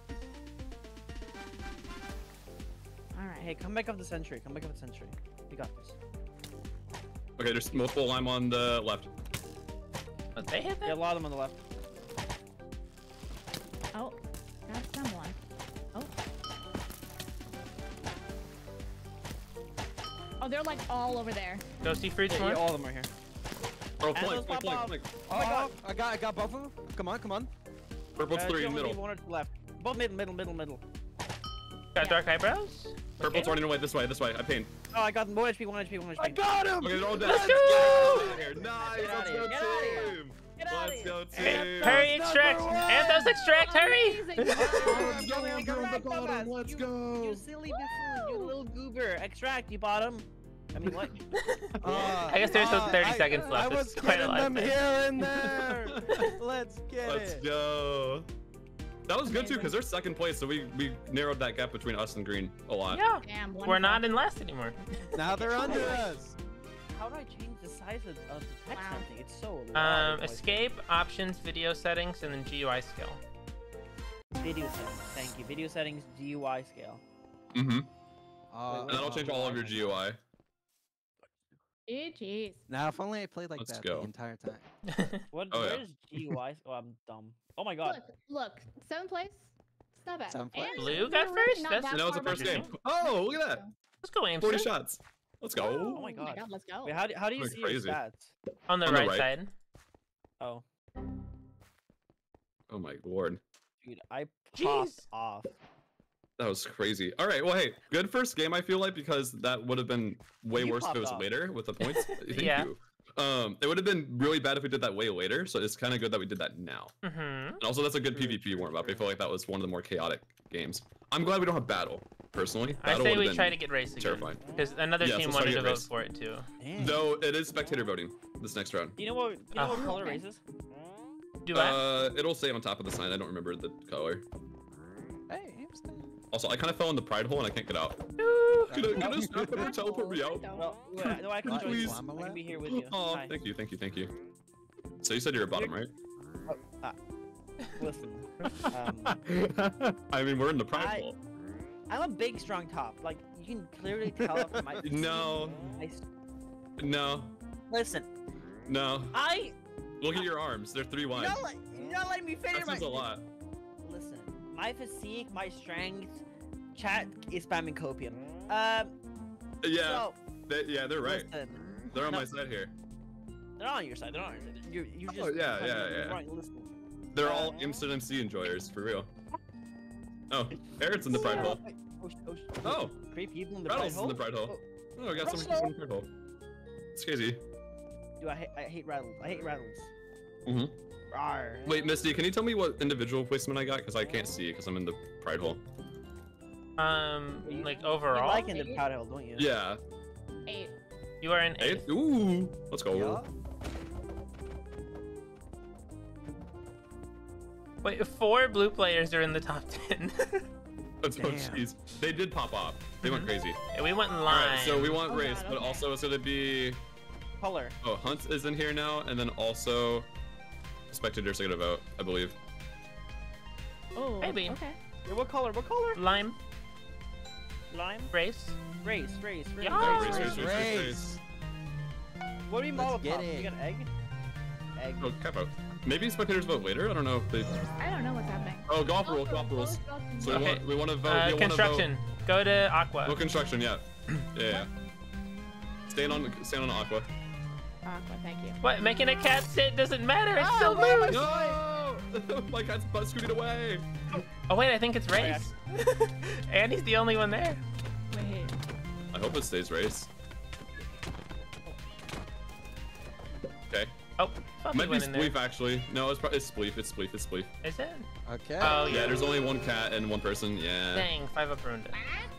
All right. Hey, come back up the century. Come back up the century. We got this. Okay, there's multiple lime on the left. But they hit Yeah, a that. lot of them on the left. Oh, got someone. Oh. Oh, they're like all over there. Ghosty fruits Yeah, more. yeah, all of them are here. Oh, And flank, those flank, pop flank, off. flank. Oh my god. I got, I got both of them. Come on, come on. Purple's Uh, three in only middle. need One or two left. Both middle, middle, middle, middle. Got dark eyebrows. Purple's Okay. running away this way, this way. I pain. Oh, I got one H P, one H P, one H P. I got him. Okay, they're all dead. Let's Get go! out of here. Nice. Get Let's outta go here, get outta here. team. Get out Let's go Hey, team. hurry, Number extract. one. Anthos, extract, hurry. Amazing. Let's Go, go, go, go, back, go, go, go, back. let's You- go. You silly buffoon, you little goober. Extract, you bottom. I mean, what? Uh, I guess there's still uh, thirty I- seconds left. I was It's quite a getting lot them there. here and there. Let's get Let's it. go. That was good too, Amazing. because they're second place, so we we narrowed that gap between us and green a lot. Yeah. Damn, one We're of not them. in last anymore. Now they're under us. How do I change the size of, of the text Wow. and everything? It's so Um, large. escape, options, video settings, and then G U I skill. Video settings. Thank you. Video settings, G U I scale. Mm-hmm. Uh, And that'll change all of your G U I. Ew, jeez. Now, if only I played like Let's that go. the entire time. What? Oh, yeah. Where's G U I? Oh, I'm dumb. Oh my god. Look, look, seventh place. It's not bad. Seventh place? And Blue got we're really first? not That's- that And that was the far first behind. game. Oh, look at that. Let's go, Aimster. forty shots. Let's go. Oh my god. let's go. Wait, how do, how do you Going see crazy. your stats? On the On the right, right. side. Oh, Oh my lord. dude, I popped Jeez. off. That was crazy. All right, well, hey, good first game, I feel like, because that would have been way You worse if it popped was off. later with the points. Thank Yeah. you. Um, it would have been really bad if we did that way later, so it's kind of good that we did that now. Mm-hmm. And also, that's a good True, PvP true, warm up. I true. feel like that was one of the more chaotic games. I'm glad we don't have battle, personally. I Battle say would've we been try to get race again. terrifying. Because another Yes, team let's try to wanted to get vote race. for it too. Damn. No, it is spectator voting this next round. Do you know what? Do you know what Oh. color Okay. race is? Do I? Uh, it'll say on top of the sign. I don't remember the color. Hey, Amster. Also, I kind of fell in the pride hole and I can't get out. Ooh. Can I, can I snap and teleport me out? Well, well, no, I can What? join you. Please. I can be here with you. Oh, Hi. thank you, thank you, thank you. So you said you're a bottom, right? Oh, ah. Listen, um, I mean, we're in the pride I- hole. I'm a big, strong top. Like you can clearly tell from my. No. I s- No, Listen, no. I. Look at your arms. They're three You're wide. not, let, you're not letting me finish That my. says a lot. Listen, my physique, my strength, chat is spamming copium. Um. Yeah, So, they, yeah, they're right. listen, They're on no, my side here. They're not on your side. They're not on your side. You you just. Oh, yeah, you're yeah, yeah. Right, listen. They're all instant M C enjoyers, for real. Oh, Eric's in the pride hole. Oh, sh- oh, sh- Oh, three people in the pride Rattle's hole. in the pride hole. Oh, Oh, I got some people in the pride hole. It's crazy. dude, I hate I hate rattles. I hate rattles. Mhm. Rawr. Wait, Misty, can you tell me what individual placement I got? Because I can't see because I'm in the pride hole. Um, You- like You overall, like in the pride hole, don't you? Yeah. Eight. you are in eighth. Eighth? Ooh. Let's go. Yeah. Wait, four blue players are in the top ten. Let's go. Damn. Jeez. They did pop off. They went Mhm. crazy. Yeah, we went in All line. right, so we want Oh, race, God, but okay. also it's gonna be Color. oh Hunt is in here now, and then also spectators are gonna vote, I believe. Oh, Maybe. Okay. Yeah, what color? What color? Lime, Lime. race. Race. Race. Race. Yeah. race, Race, race, race, race, race. What do you mean Let's Molotov? get You it. got an egg? Egg. Oh, cap out. Maybe spectators vote later. I don't know if they. I don't know what's happening. Oh, golf rule, golf rules. So we Okay. want we want to vote. Uh, we wanna construction. Go to Aqua. Vote. No construction, yeah. Yeah. yeah. Staying on, staying on Aqua. Aqua, thank you. What? Making a cat sit doesn't matter. It Oh, still wait, moves. No! My cat's butt scooted away. Oh wait, I think it's race. And he's the only one there. Wait. I hope it stays race. Okay. Oh, Fluffy Might be went in there. Spleef actually. No, it's probably it's Spleef. It's Spleef. It's Spleef. Is it? Okay. Oh Yeah, yeah. there's only one cat and one person. Yeah. Dang, five up ruined it.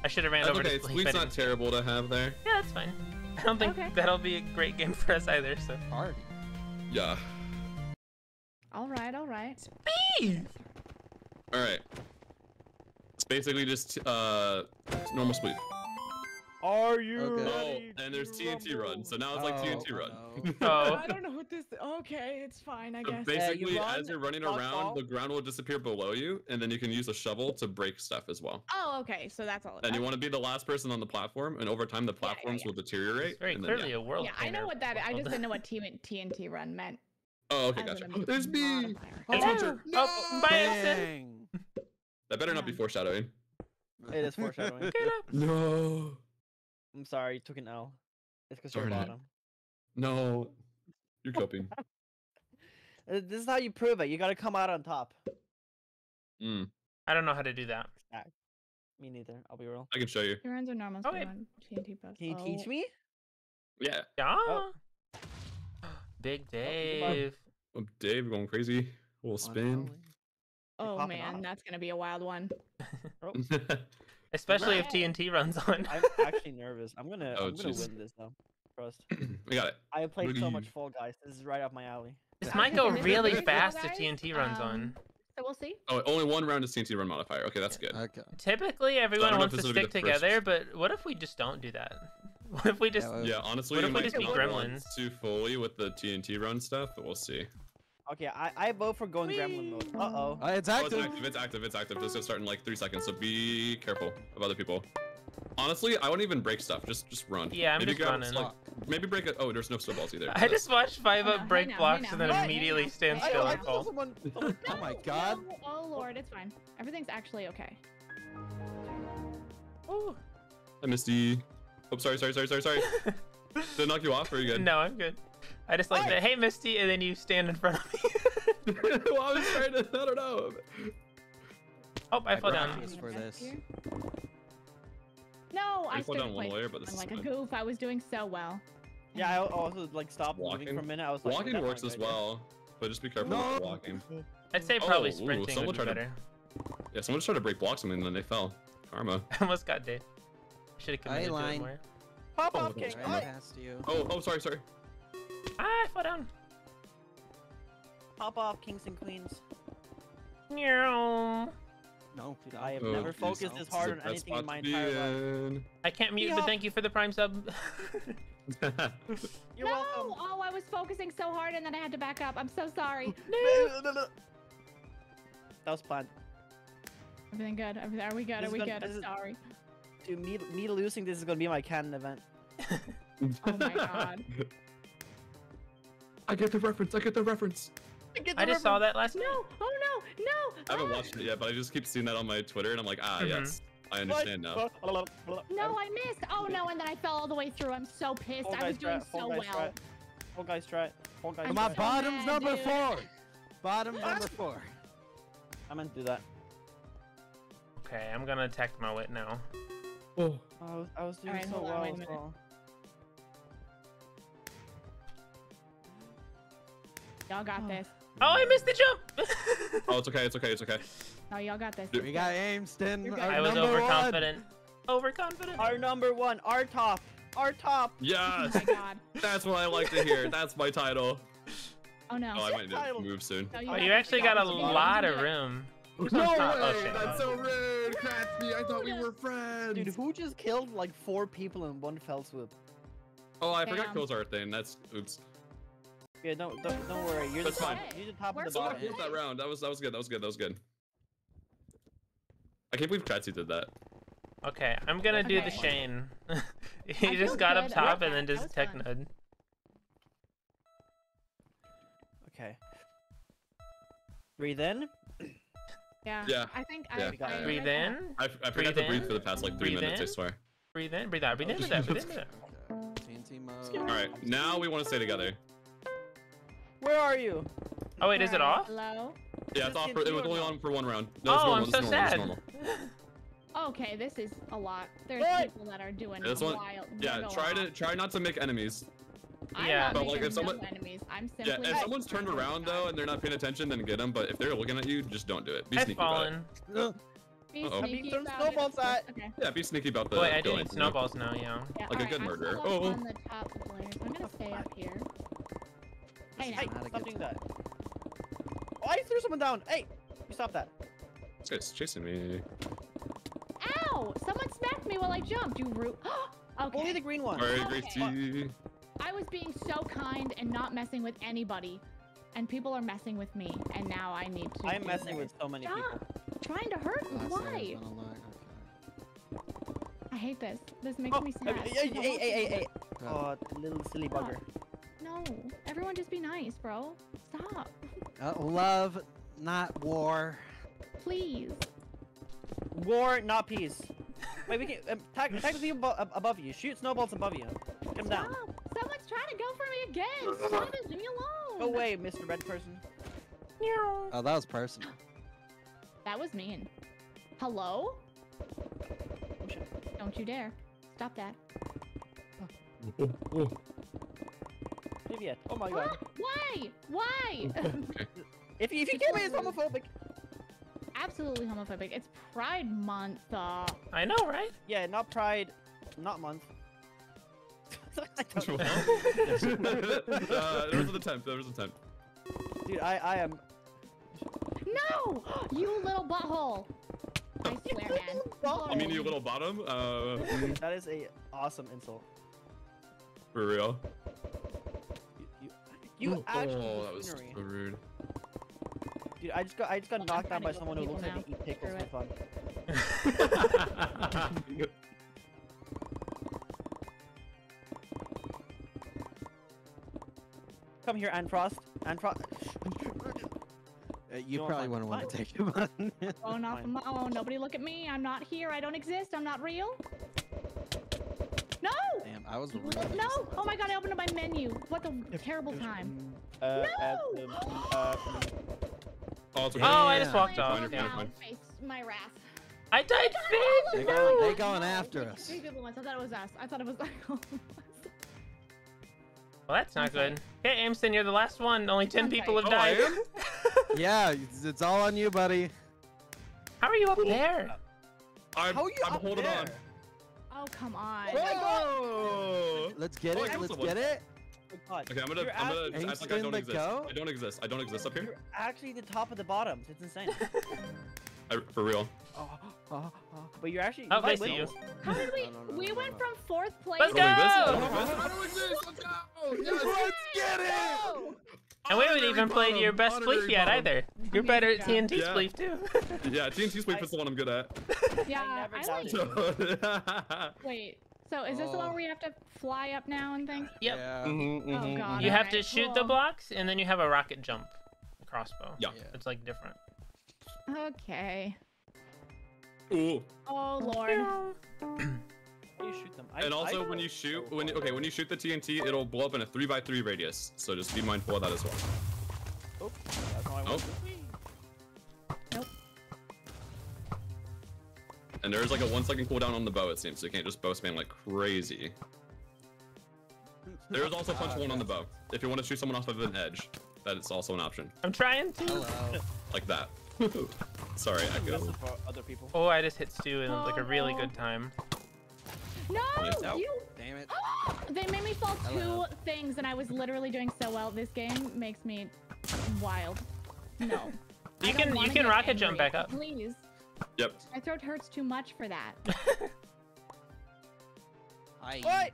I should have ran That's over okay. to sleep. Sleep's I not didn't- terrible to have there. Yeah, that's fine. I don't think Okay. that'll be a great game for us either. So. Party. Yeah. All right, all right. All right. It's basically just uh normal spleef. Are you Okay. ready Oh, and there's to T N T rumble? run. So now it's like Oh, T N T oh run. no. Oh. I don't know what this. Okay, it's fine. I So guess. basically, run, as you're running fuck around, off. the ground will disappear below you, and then you can use a shovel to break stuff as well. Oh, okay. So that's all. And you want to be the last person on the platform, and over time the Yeah, yeah, platforms yeah. will deteriorate. It's very and then, clearly yeah. a world. Yeah, I know cleaner what that. I world. just didn't know what T N T run meant. Oh, okay, as gotcha. an There's me. modifier. It's Hello. Hunter. Oh, bye, Edison. Dang. That better not be Yeah. foreshadowing. It is foreshadowing. Get up. No. I'm sorry, you took an L. It's because you're Darn it. bottom. No. You're coping. Uh, This is how you prove it. You gotta come out on top. Mm, I don't know how to do that. Me neither. I'll be real. I can show you. Your runs are normal. Okay. T N T post. Can you Oh. teach me? Yeah. Yeah. Oh. Big goodbye. Dave. Oh, Dave going crazy. A little spin. Oh popping man, off. that's gonna be a wild one. Especially if Right. T N T runs on. I'm actually nervous. I'm gonna, Oh, I'm gonna jeez. win this though. Trust. we got it. I have played Look at so you. much Fall Guys. This is right up my alley. This might go This is really really fast cool, if guys. T N T runs on. Um, So we'll see. Oh, only one round is T N T run modifier. Okay, that's good. Okay. Typically, everyone know wants if to this will be stick the first- together, but what if we just don't do that? What if we just? Yeah, well, Yeah, honestly, What you if we might just beat not Gremlins? want to fully with the T N T run stuff, but we'll see. Okay, I, I vote for going Gremlin mode. Uh oh. Uh, it's Oh, it's active. active. It's active. It's active. It's gonna start in like three seconds. So be careful of other people. Honestly, I wouldn't even break stuff. Just just run. Yeah, I'm maybe just grab, running. Like, maybe break it. Oh, there's no snowballs either. I just watched Five I know, Up hey break now, hey blocks now, and then hey now, immediately hey now. stand I, still I and saw fall. someone. someone Oh my No, god. no, Oh lord, it's fine. Everything's actually okay. Ooh. Hi, Misty. Oh, sorry, sorry, sorry, sorry, sorry. Did I knock you off? Or are you good? No, I'm good. I just like Hi. that. Hey, Misty, and then you stand in front of me. well, I was trying to. I don't know. Oh, I I fell brought down. these for this. No, I I fell stood down in one place layer, but this I'm is like a fine. goof. I was doing so well. Yeah, I also like stopped moving Walking. for a minute. I was like, Walking that's works not a as good idea. well, but just be careful No. with walking. I'd say Oh, probably ooh, sprinting someone would be tried to- better. Yeah, someone just tried to break blocks and then they fell. Karma. I almost got Dave. Should have committed to it line. more. Pop Oh, up, that's King. Right Hi. past you. Oh, oh, sorry, sorry. Ah, I fell down. Pop off, kings and queens. Meow. No, Dude, no. I have Oh, never geez. focused This this is hard the on best anything in spot my to be entire life. in. I can't mute, Yeehaw. but thank you for the prime sub. You're no! welcome. Oh, I was focusing so hard and then I had to back up. I'm so sorry. That was planned. Everything good? Everything, are we good? This Are is we gonna- good? this I'm is- sorry. Dude, me, me losing this is gonna be my canon event. Oh my god. I get the reference. I get the reference. I just saw that last night. No! Oh no! No! I haven't Ah! watched it yet, but I just keep seeing that on my Twitter, and I'm like, ah, Mhm. yes, I understand now. No, I missed. Oh no, and then I fell all the way through. I'm so pissed. Fall I was Guys doing try it, Fall so Guys well. try it. Fall Guys try it. Fall Guys I'm Come try on, it. so bottom's mad, number dude. four. Bottom number four. I meant to do that. Okay, I'm gonna attack my wit now. Oh, I was, I was doing Alright, so hold on, well wait a as minute. well. Y'all got this. Oh, I missed the jump. oh, it's okay. It's okay. It's okay. No, y'all got this. We got Ameston. You're good. our I was number one. overconfident. Overconfident. Our number one, our top, our top. Oh Yes, my god. that's what I like to hear. That's my title. Oh no. Oh, I might need to Title. move soon. No, Oh, got you this. actually got a this. You can lot do of it. room. Who's No on way! top? Oh, shit. That's so rude, Cratsby. I thought we were friends. Dude, who just killed like four people in one fell swoop? oh, I forgot Damn. kills are a thing. That's oops. Yeah, don't don't, don't worry. You're That's the top. fine. You're the top We're of the Someone bottom. killed that round. That was that was good. That was good. That was good. I can't believe Cratsy did that. Okay, I'm gonna do the Okay. Shane. I he feel just got up good. I like top and that. then That just was tech fun. node. Okay. Breathe in. Yeah. Yeah. I think Yeah. I, We got I it. Breathe like that. in, I, I forgot Breathe to breathe in, for the past like three breathe minutes. I in. swear. breathe in, breathe out, breathe in, breathe out, breathe in, breathe out. T N T mode. All right, now we want to stay together. Where are you? Oh wait, is it Alright, off? Hello? Yeah, it's Just off. For, it was continue only on. on for one round. No, it's Oh, normal. I'm it's so normal. It's sad. normal. Okay, this is a lot. There's What? people that are doing Yeah, this one- wild. Yeah, they're try going to try not to make enemies. I'm Yeah. not But, like, making if someone- no enemies. I'm simply. Yeah, if making someone's turned sure around they're though fine. and they're not paying attention, then get them. But if they're looking at you, just don't do it. Be I've sneaky about it. fallen. Be Uh-oh. I'm being sneaky thrown about snowballs it. at. Okay. Yeah, be sneaky about the. Wait, I do killing, need you know? snowballs now, yeah. Yeah, Like a alright, good I'm murderer. still Oh. on the top of the layers. I'm gonna stay up here. Hey, Hey, now. Not a stop good doing that. Oh, I threw someone down. Hey, you stop that. This guy's chasing me. Ow! Someone smacked me while I jumped. You root. Only Okay. the green one. Alright, Okay. Gracie. I was being so kind and not messing with anybody, and people are messing with me, and now I need to. I am do messing this. with so many Stop! people. Trying to hurt me. Last Why? layer's gonna look, okay. I hate this. This makes Oh, me hey, sad. hey, I hey, don't hey, want hey, hey, people hey. Good. Oh, little silly Stop. bugger. to- No, everyone just be nice, bro. Stop, Uh, love, not war. please. War, not peace. Wait, we can um, tag, tag the people abo- ab- above you. Shoot snowballs above you. Get them down. Stop! Someone's trying to go for me again. Stop it. Leave me alone. Go away, Mister Red Person. Oh, that was personal. That was mean. Hello? Oh, shit. Don't you dare. Stop that. Oh, oh. Viviette. Oh my god. Ah, why? Why? If you, if you kill me, it's homophobic. Absolutely homophobic. It's Pride Month. Uh, I know, right? Yeah, not pride, not month. I don't know. uh, there was an attempt. There was an attempt. Dude, I I am. no! You little butthole. I swear, man. You mean you little bottom? Uh, That is a awesome insult. for real. You you, you actually Oh, that was so buffoonery. rude. Dude, I just got I just got I'm knocked trying down to by go someone for who looks people like they eat pickles Screw for it. fun. Come here, Anne Frost. Anne Frost. Uh, you No, probably fine, wouldn't want to fine. take him on. Oh, not Fine. from my, oh, nobody look at me. I'm not here. I don't exist. I'm not real. No! Damn, I was No! really no! Oh my god, I opened up my menu. What a terrible time. Uh, at No! the, uh, Oh, it's okay. Oh, I just Yeah. walked I off. Fine, you're Yeah. fine, fine. Face my wrath. I died They fifth! going, they No! going No, after like us. Three people once. I thought it was us. I thought it was Well, that's not Okay. good. Okay, Amston, you're the last one. Only ten Okay. people have Oh, I died. am? Yeah, it's, it's all on you, buddy. How are you up there? I'm, How are you I'm up holding there? on. Oh, come on. Oh! Let's get Oh, I it. got Let's someone. get it. Oh God. Okay, I'm gonna, You're I'm gonna actually- act like I don't Instant exist. go? I don't exist. I don't exist up here. You're actually the top of the bottoms. It's insane. I, for real. oh, oh, oh. But you're actually. Oh, you might they see win. you. How did we? No, no, no, we no, went no. from fourth place. Let's I don't exist. I go! don't exist. I don't exist. Let's go! Yes. Let's get it. No! And we haven't Honorary even played your bottom, best honorary spleef yet bottom. either. You're Okay, better at yeah. T N T Yeah. spleef too. Yeah, T N T sweep is the one I'm good at. Yeah, never I doubted like. So, Wait. So is this the one Oh. where you have to fly up now and things? Yep. Yeah. Mhm, Oh mhm, god. You have alright, to shoot cool. the blocks, and then you have a rocket jump crossbow. Yeah. Yeah. It's like different. Okay. Ooh. Oh lord. How do you shoot them? I, And I also, don't when know you shoot, so when you, far. okay, when you shoot the T N T, it'll blow up in a three by three radius. So just be mindful of that as well. Oh, that's how I want Nope. to. Nope. And there's like a one second cooldown on the bow, it seems. So you can't just bow spam like crazy. There is also punch one on the bow. If you want to shoot someone off of an edge, that is also an option. I'm trying to. Hello. Like that. Sorry, Listen Echo. for other people. Oh, I just hit Stu in like a really Oh. good time. No! Nope. You. Damn it. They made me fall Hello. two things, and I was literally doing so well. This game makes me wild. No. I You don't can you wanna can get rocket jump angry. back up. Please. Yep. My throat hurts too much for that. I. What?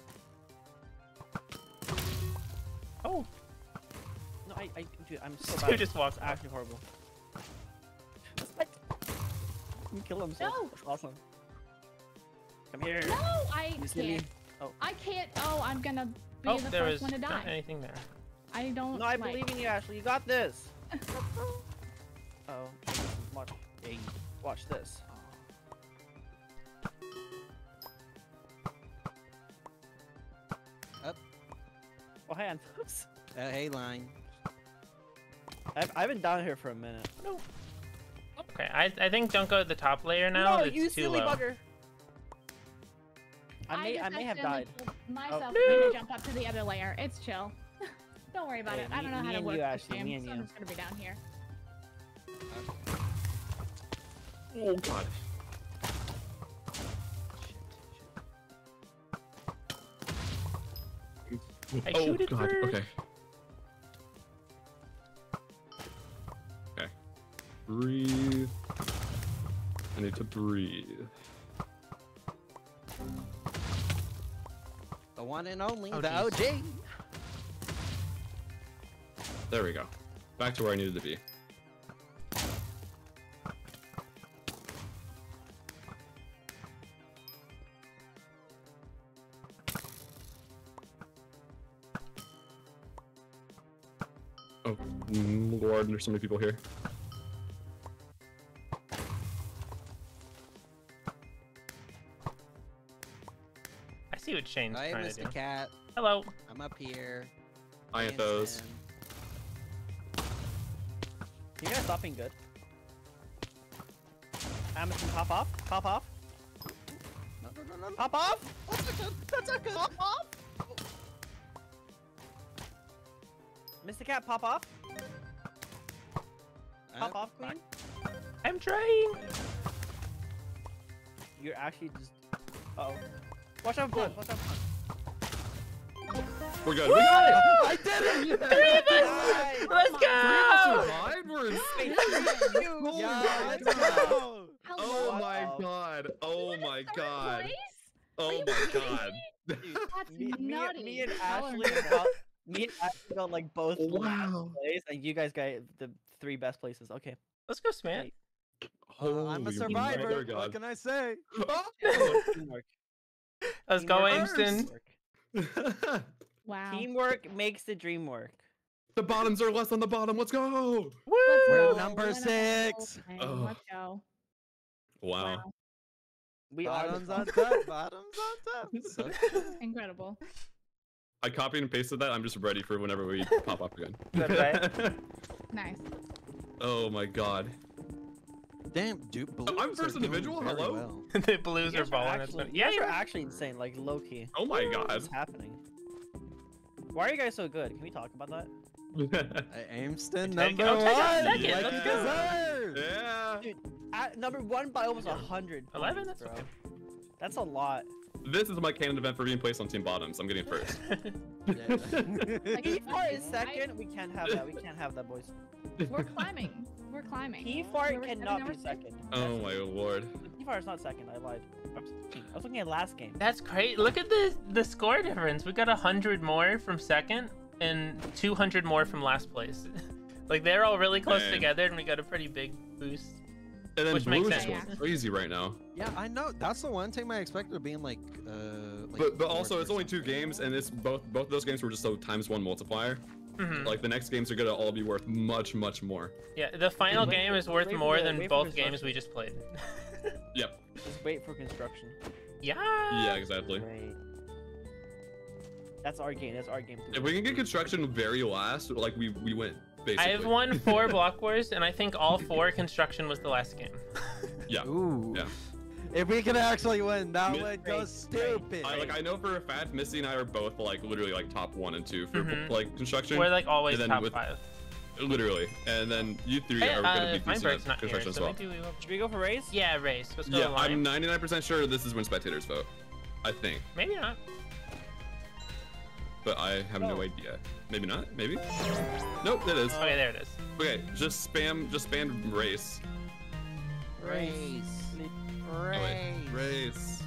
Oh, No, I, I, dude, I'm so Stu bad. just walked It's off. actually horrible. What? You kill himself. No. That's awesome. Come here. No, I You silly. can't. Oh. I can't. Oh, I'm gonna be Oh, the there first was one to not die. anything there. I don't. No, I like... believe in you, Ashley. You got this. Oh, watch. Hey, watch this. Up. Oh, hey, Ann. Oops. Uh, hey, line. I've, I've been down here for a minute. Okay, I I think don't go to the top layer now. no, it's you too silly low. bugger. I may, just I may have accidentally died. killed myself No. trying to jump up to the other layer. It's chill. Don't worry about Hey, it. I me- don't know me how to and work you, this Ashley, game, me and so you. I'm just gonna be down here. Oh god. I oh shoot it god. first. Okay. Okay. Breathe. I need to breathe. The one and only, Oh, the geez. O G. There we go. Back to where I needed to be. Oh, mm, Lord, there's so many people here. I see what Shane's Hi, trying to Mister do. Cat. Hello. I'm up here. Iathos. Dancing. You guys stop being good. Amazon, pop off. Pop off. No, no, no, no, no. Pop off. That's not good. That's not good. Pop off. Mister Cat, pop off. Pop Uh, off, Queen. I'm trying. You're actually just. Uh oh. Watch out, punch. Watch out, punch. We're good. We got it. I did it! Three of us. Nice. Let's Three of us go. survived? We're in Yeah, my let's God. go! Hello. Oh my Wow. god. Oh We're in my third god. place? Oh you my kidding god. Dude, That's me, me, nutty. me and How are Ashley you? got me and Ashley got like both last Wow. place, and you guys got the three best places. Okay. Let's go, Sman. Hey. Uh, I'm a Holy survivor. mother What God. can I say? Teamwork. Let's go, Teamwork. Ameston. Teamwork. Wow. Teamwork makes the dream work. The bottoms are less on the bottom. Let's go. Woo! Let's We're go. number We're gonna have a whole six. thing. Ugh. Let's go. Wow. Wow. We are the Bottoms on top. top. Bottoms on top. So Incredible. I copied and pasted that. I'm just ready for whenever we pop up again. Good, right? Nice. Oh my god. damn, dude. Oh, I'm Blues are first doing individual? very Hello? well. The Blues You are guys balling. That's actually, what. you Yeah, guys are you're actually insane, like low key. Oh my god. What's happening? Why are you guys so good? Can we talk about that? Uh, Ameston Take number it- oh, take it, one. take it, Like let's you go. deserve. Yeah. Dude, at number one by almost a hundred. eleven. points, That's bro. okay. That's a lot. This is my canon event for being placed on team bottoms. I'm getting first. Like, P four I- is second. We can't have that. We can't have that, boys. We're climbing. We're climbing. P four Number seven, cannot number be six. second. Oh my lord. P four is not second. I lied. I was, I was looking at last game. That's great. Look at the the score difference. We got a hundred more from second and two hundred more from last place. Like they're all really close Man. together, and we got a pretty big boost. And then Which blue makes is sense. going crazy right now. Yeah, I know. That's the one thing I expected being like. Uh, like But but fourth also or it's only two something. games, and it's both both those games were just so times one multiplier. Mhm. Like the next games are gonna all be worth much much more. Yeah, the final Wait game for- is worth wait for more the- than wait for both the games we construction. just played. Yep. Just wait for construction. Yeah. Yeah, exactly. Great. That's our game. That's our game. If we can get construction very last, like we we win basically. I have won four Block Wars, and I think all four construction was the last game. Yeah. Ooh. Yeah. If we could actually win, that Mi- would go Great, stupid. I, like I know for a fact, Missy and I are both like literally like top one and two for Mhm. like construction. We're like always And then top with- five. Literally, and then you three Hey, are gonna uh, be decent Feinberg's at not here, construction as so well. maybe we will. Should we go for race? Yeah, race. Let's go Yeah, to line. I'm ninety-nine percent sure this is when spectators vote. I think, Maybe not. but I have no Oh. idea. Maybe not. Maybe. Nope, it is. Okay, there it is. Okay, just spam, just spam race. Race. Oh, wait. Race.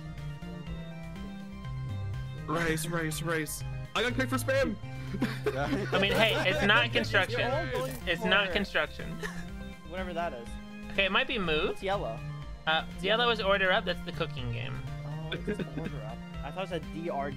Race, race, race. I got kicked for spam. I mean, hey, it's not You're construction. all going It's for not construction. Whatever that is. Okay, it might be move. It's yellow. Uh, yellow is order up. That's the cooking game. Oh, it's an order up. I thought it was a D R D.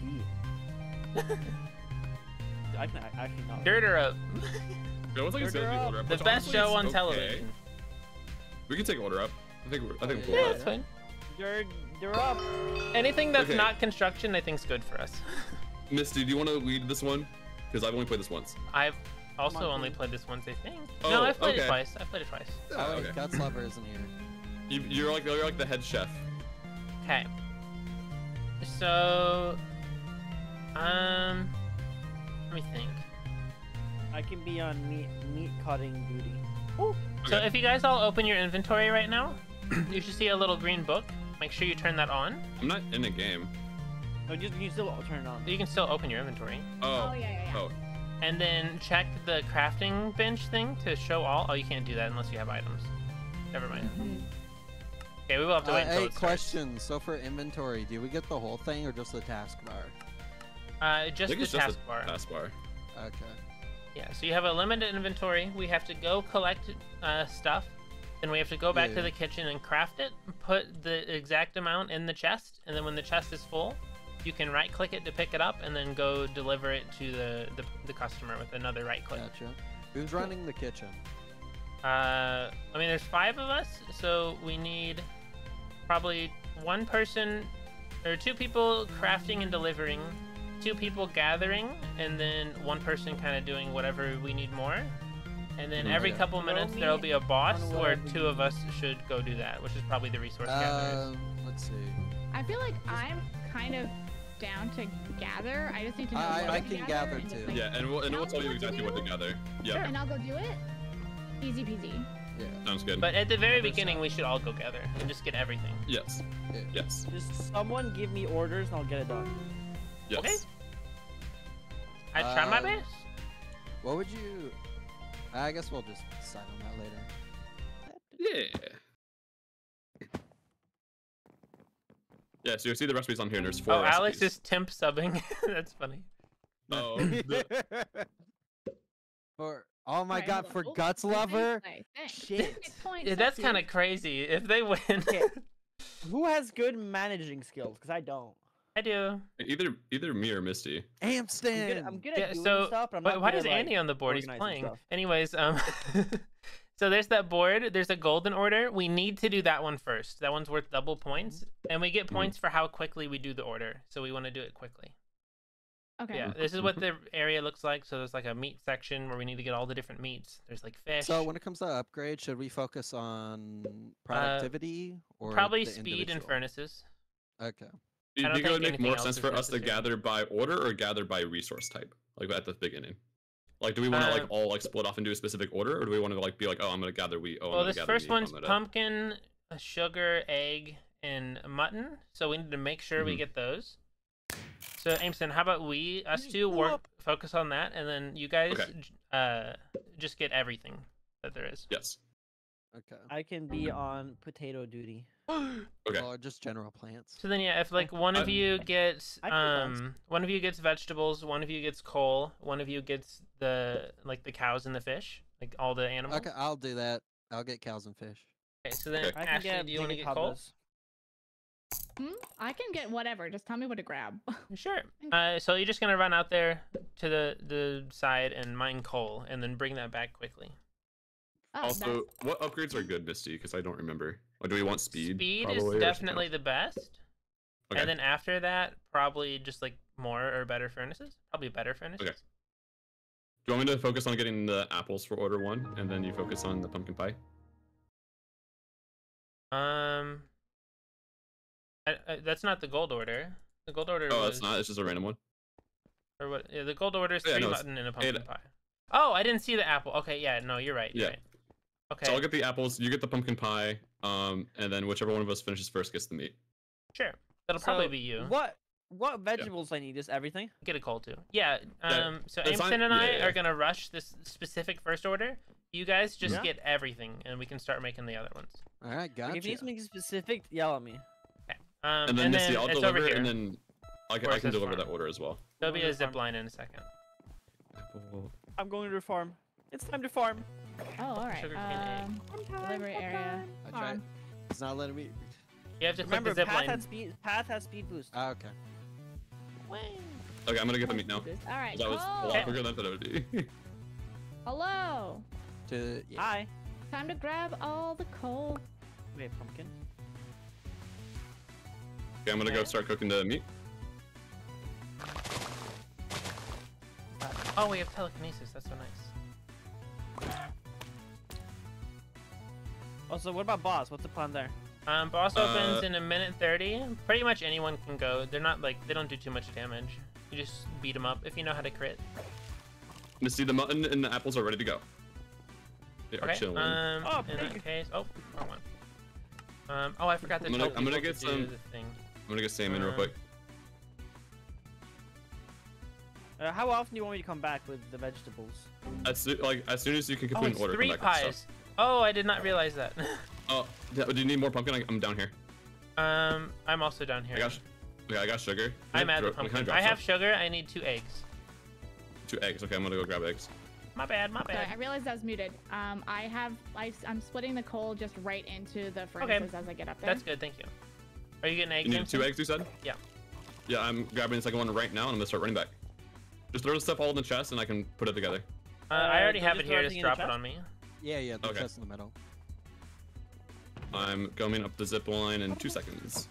I can a- actually not. Dirter up. It was like it's Order gonna be up. order up. The which best honestly show is on okay. television. We can take order up. I think we're, I think we're Yeah, cool. it's fine. They're they're up. Anything that's Okay. not construction, I think is good for us. Misty, do you want to lead this one? Because I've only played this once. I've also Come on, only please. played this once, I think. Oh, no, I've played okay. it twice. I've played it twice. Oh, okay. Guts Lover isn't here. You, you're like you're like the head chef. Okay. So, um, let me think. I can be on meat meat cutting duty. So Okay. if you guys all open your inventory right now, you should see a little green book. Make sure you turn that on. I'm not in the game. Wait, Oh, just you still turn it on. You can still open your inventory. Oh. Oh, yeah, yeah, yeah. Oh. And then check the crafting bench thing to show all. Oh, you can't do that unless you have items. Never mind. Mhm. Okay, we will have to Uh, wait until hey, it starts. question. So for inventory, do we get the whole thing or just the taskbar? Uh, I just think the it's just taskbar. the taskbar. Okay. Yeah, so you have a limited inventory. We have to go collect uh, stuff. Then we have to go back Yeah. to the kitchen and craft it. Put the exact amount in the chest, and then when the chest is full, you can right-click it to pick it up, and then go deliver it to the the, the customer with another right-click. Gotcha. Who's running the kitchen? Uh, I mean, there's five of us, so we need probably one person or two people crafting and delivering, two people gathering, and then one person kind of doing whatever we need more. And then every Okay. couple Throw minutes me there'll be a boss on where whatever two you of us should go do that, which is probably the resource gatherers. Um, let's see. I feel like I'm kind of down to gather. I just need to know I- what I to can gather gather and just, too. like, Yeah, and we'll and we'll tell tell me you what to exactly what to do. gather. Sure, Yeah, and I'll go do it. Easy peasy. Yeah. sounds good. But at the very Other beginning, side. we should all go gather and just get everything. Yes. Yeah. Yes. Just someone give me orders and I'll get it done. Yes. Okay. I try my Um, best. What would you? I guess we'll just decide on that later. Yeah. Yeah, so you'll see the recipes on here, and there's four Oh, recipes. Alex is temp subbing. That's funny. Oh, the- For oh my Alright, god, hold on. for Oh, Guts thanks, Lover. thanks, thanks. Shit. Good point, Yeah, that's Sexy. kind of crazy. If they win, Okay. Who has good managing skills? Because I don't. I do. either either me or Misty. I'm good, Amston. I'm good at Yeah. doing So, stuff, but I'm why, not why good is at, like, Andy on the board? He's organizing playing. stuff. Anyways, um, so there's that board. There's a golden order. We need to do that one first. That one's worth double points, and we get Mhm. points for how quickly we do the order. So we want to do it quickly. Okay. Yeah, this is what the area looks like. So there's like a meat section where we need to get all the different meats. There's like fish. So when it comes to upgrade, should we focus on productivity or Probably the speed and individual? furnaces. Okay. Do I you don't think it would think make more anything else sense is for us to necessary. gather by order or gather by resource type, like at the beginning? Like, do we want to Uh, like all like split off into a specific order, or do we want to like be like, oh, I'm gonna gather wheat. Oh, I'm Well, gonna this gather first meat, one's I'm gonna... pumpkin, uh, sugar, egg, and mutton. So we need to make sure we Mhm. get those. So Aimson, how about we, us two, Go work, up. focus on that, and then you guys, Okay. j- uh, just get everything that there is. Yes. Okay. I can be on potato duty. Okay. Or just general plants. So then, yeah, if like one of I'm- you gets, I can dance. um, one of you gets vegetables, one of you gets coal, one of you gets the like the cows and the fish, like all the animals. Okay, I'll do that. I'll get cows and fish. Okay, so then Okay. I can Ashley, get do you want to pina get coal? coladas. Hmm? I can get whatever. Just tell me what to grab. Sure. Uh, so you're just gonna run out there to the the side and mine coal, and then bring that back quickly. Oh, Also, that's- what upgrades are good, Misty? Because I don't remember. Or do we want speed? Speed probably, is or something definitely else? the best. Okay. And then after that, probably just like more or better furnaces. Probably better furnaces. Okay. Do you want me to focus on getting the apples for order one, and then you focus on the pumpkin pie? Um, I, I, that's not the gold order. The gold order. Oh, was, that's not. It's just a random one. Or what? Yeah, the gold order is Yeah, three no, it's- mutton and a pumpkin it- pie. Oh, I didn't see the apple. Okay, yeah, no, you're right. You're Yeah. right. Okay, So I'll get the apples. You get the pumpkin pie. Um, and then whichever one of us finishes first gets the meat. sure. That'll probably So, be you. What what vegetables I need? Just everything? Get a coal too. Yeah. Yeah, Um. So that's fine. Aimson and Yeah, I yeah, yeah. are gonna rush this specific first order. You guys just Yeah. get everything, and we can start making the other ones. All right, Like, gotcha. if you need something specific, yell at me. Um. And then Misty, I'll it's deliver over it, here. and then I can, Where's I can this deliver farm? that order as well. There'll be Going a to the zip line in a second. Apple. I'm going to the farm. It's time to farm. Oh, all right. Sugarcane egg. Um, delivery area. I tried. Farm. It's not letting me. You have to Remember, click the zip path line. has speed. Path has speed boost. Ah, okay. Okay, I'm gonna get the meat now. All right. That was a coal. lot quicker than I thought it would be. Hello. To yeah. Hi. Time to grab all the coal. Wait, pumpkin. Okay, I'm gonna go start cooking the meat. Oh, we have telekinesis. That's so nice. Also, what about boss? What's the plan there? Um, boss opens Uh, in a minute thirty. Pretty much anyone can go. They're not like they don't do too much damage. You just beat them up if you know how to crit. Misty, the mutton and the apples are ready to go. They are Okay. chilling. Um, Oh, in that pig. case, oh, wrong one. Um, oh, I forgot to I'm gonna- tell I'm gonna people get to do some- the thing. I'm gonna get salmon real uh, quick. Uh, how often do you want me to come back with the vegetables? As soo- like as soon as you can Oh, complete it's an order, three come back with pies. stuff. Oh, I did not realize that. Oh, yeah, do you need more pumpkin? I, I'm down here. um, I'm also down here. I got, sh- okay, I got sugar. I'm at the Can I pumpkin. drop I have stuff? sugar. I need two eggs. Two eggs. Okay, I'm gonna go grab eggs. My bad. My Sorry, bad. I realized I was muted. Um, I have, I, I'm splitting the coal just right into the furnaces as I get up there. That's good. Thank you. Are you getting eggs? You need Jameson? two eggs, you said? Yeah. Yeah, I'm grabbing the second one right now, and I'm gonna start running back. Just throw the stuff all in the chest, and I can put it together. Uh, I already Uh, have just it here. throw Just everything in the drop it chest? on me. Yeah, yeah, the Okay. chest in the middle. I'm going up the zip line in two seconds.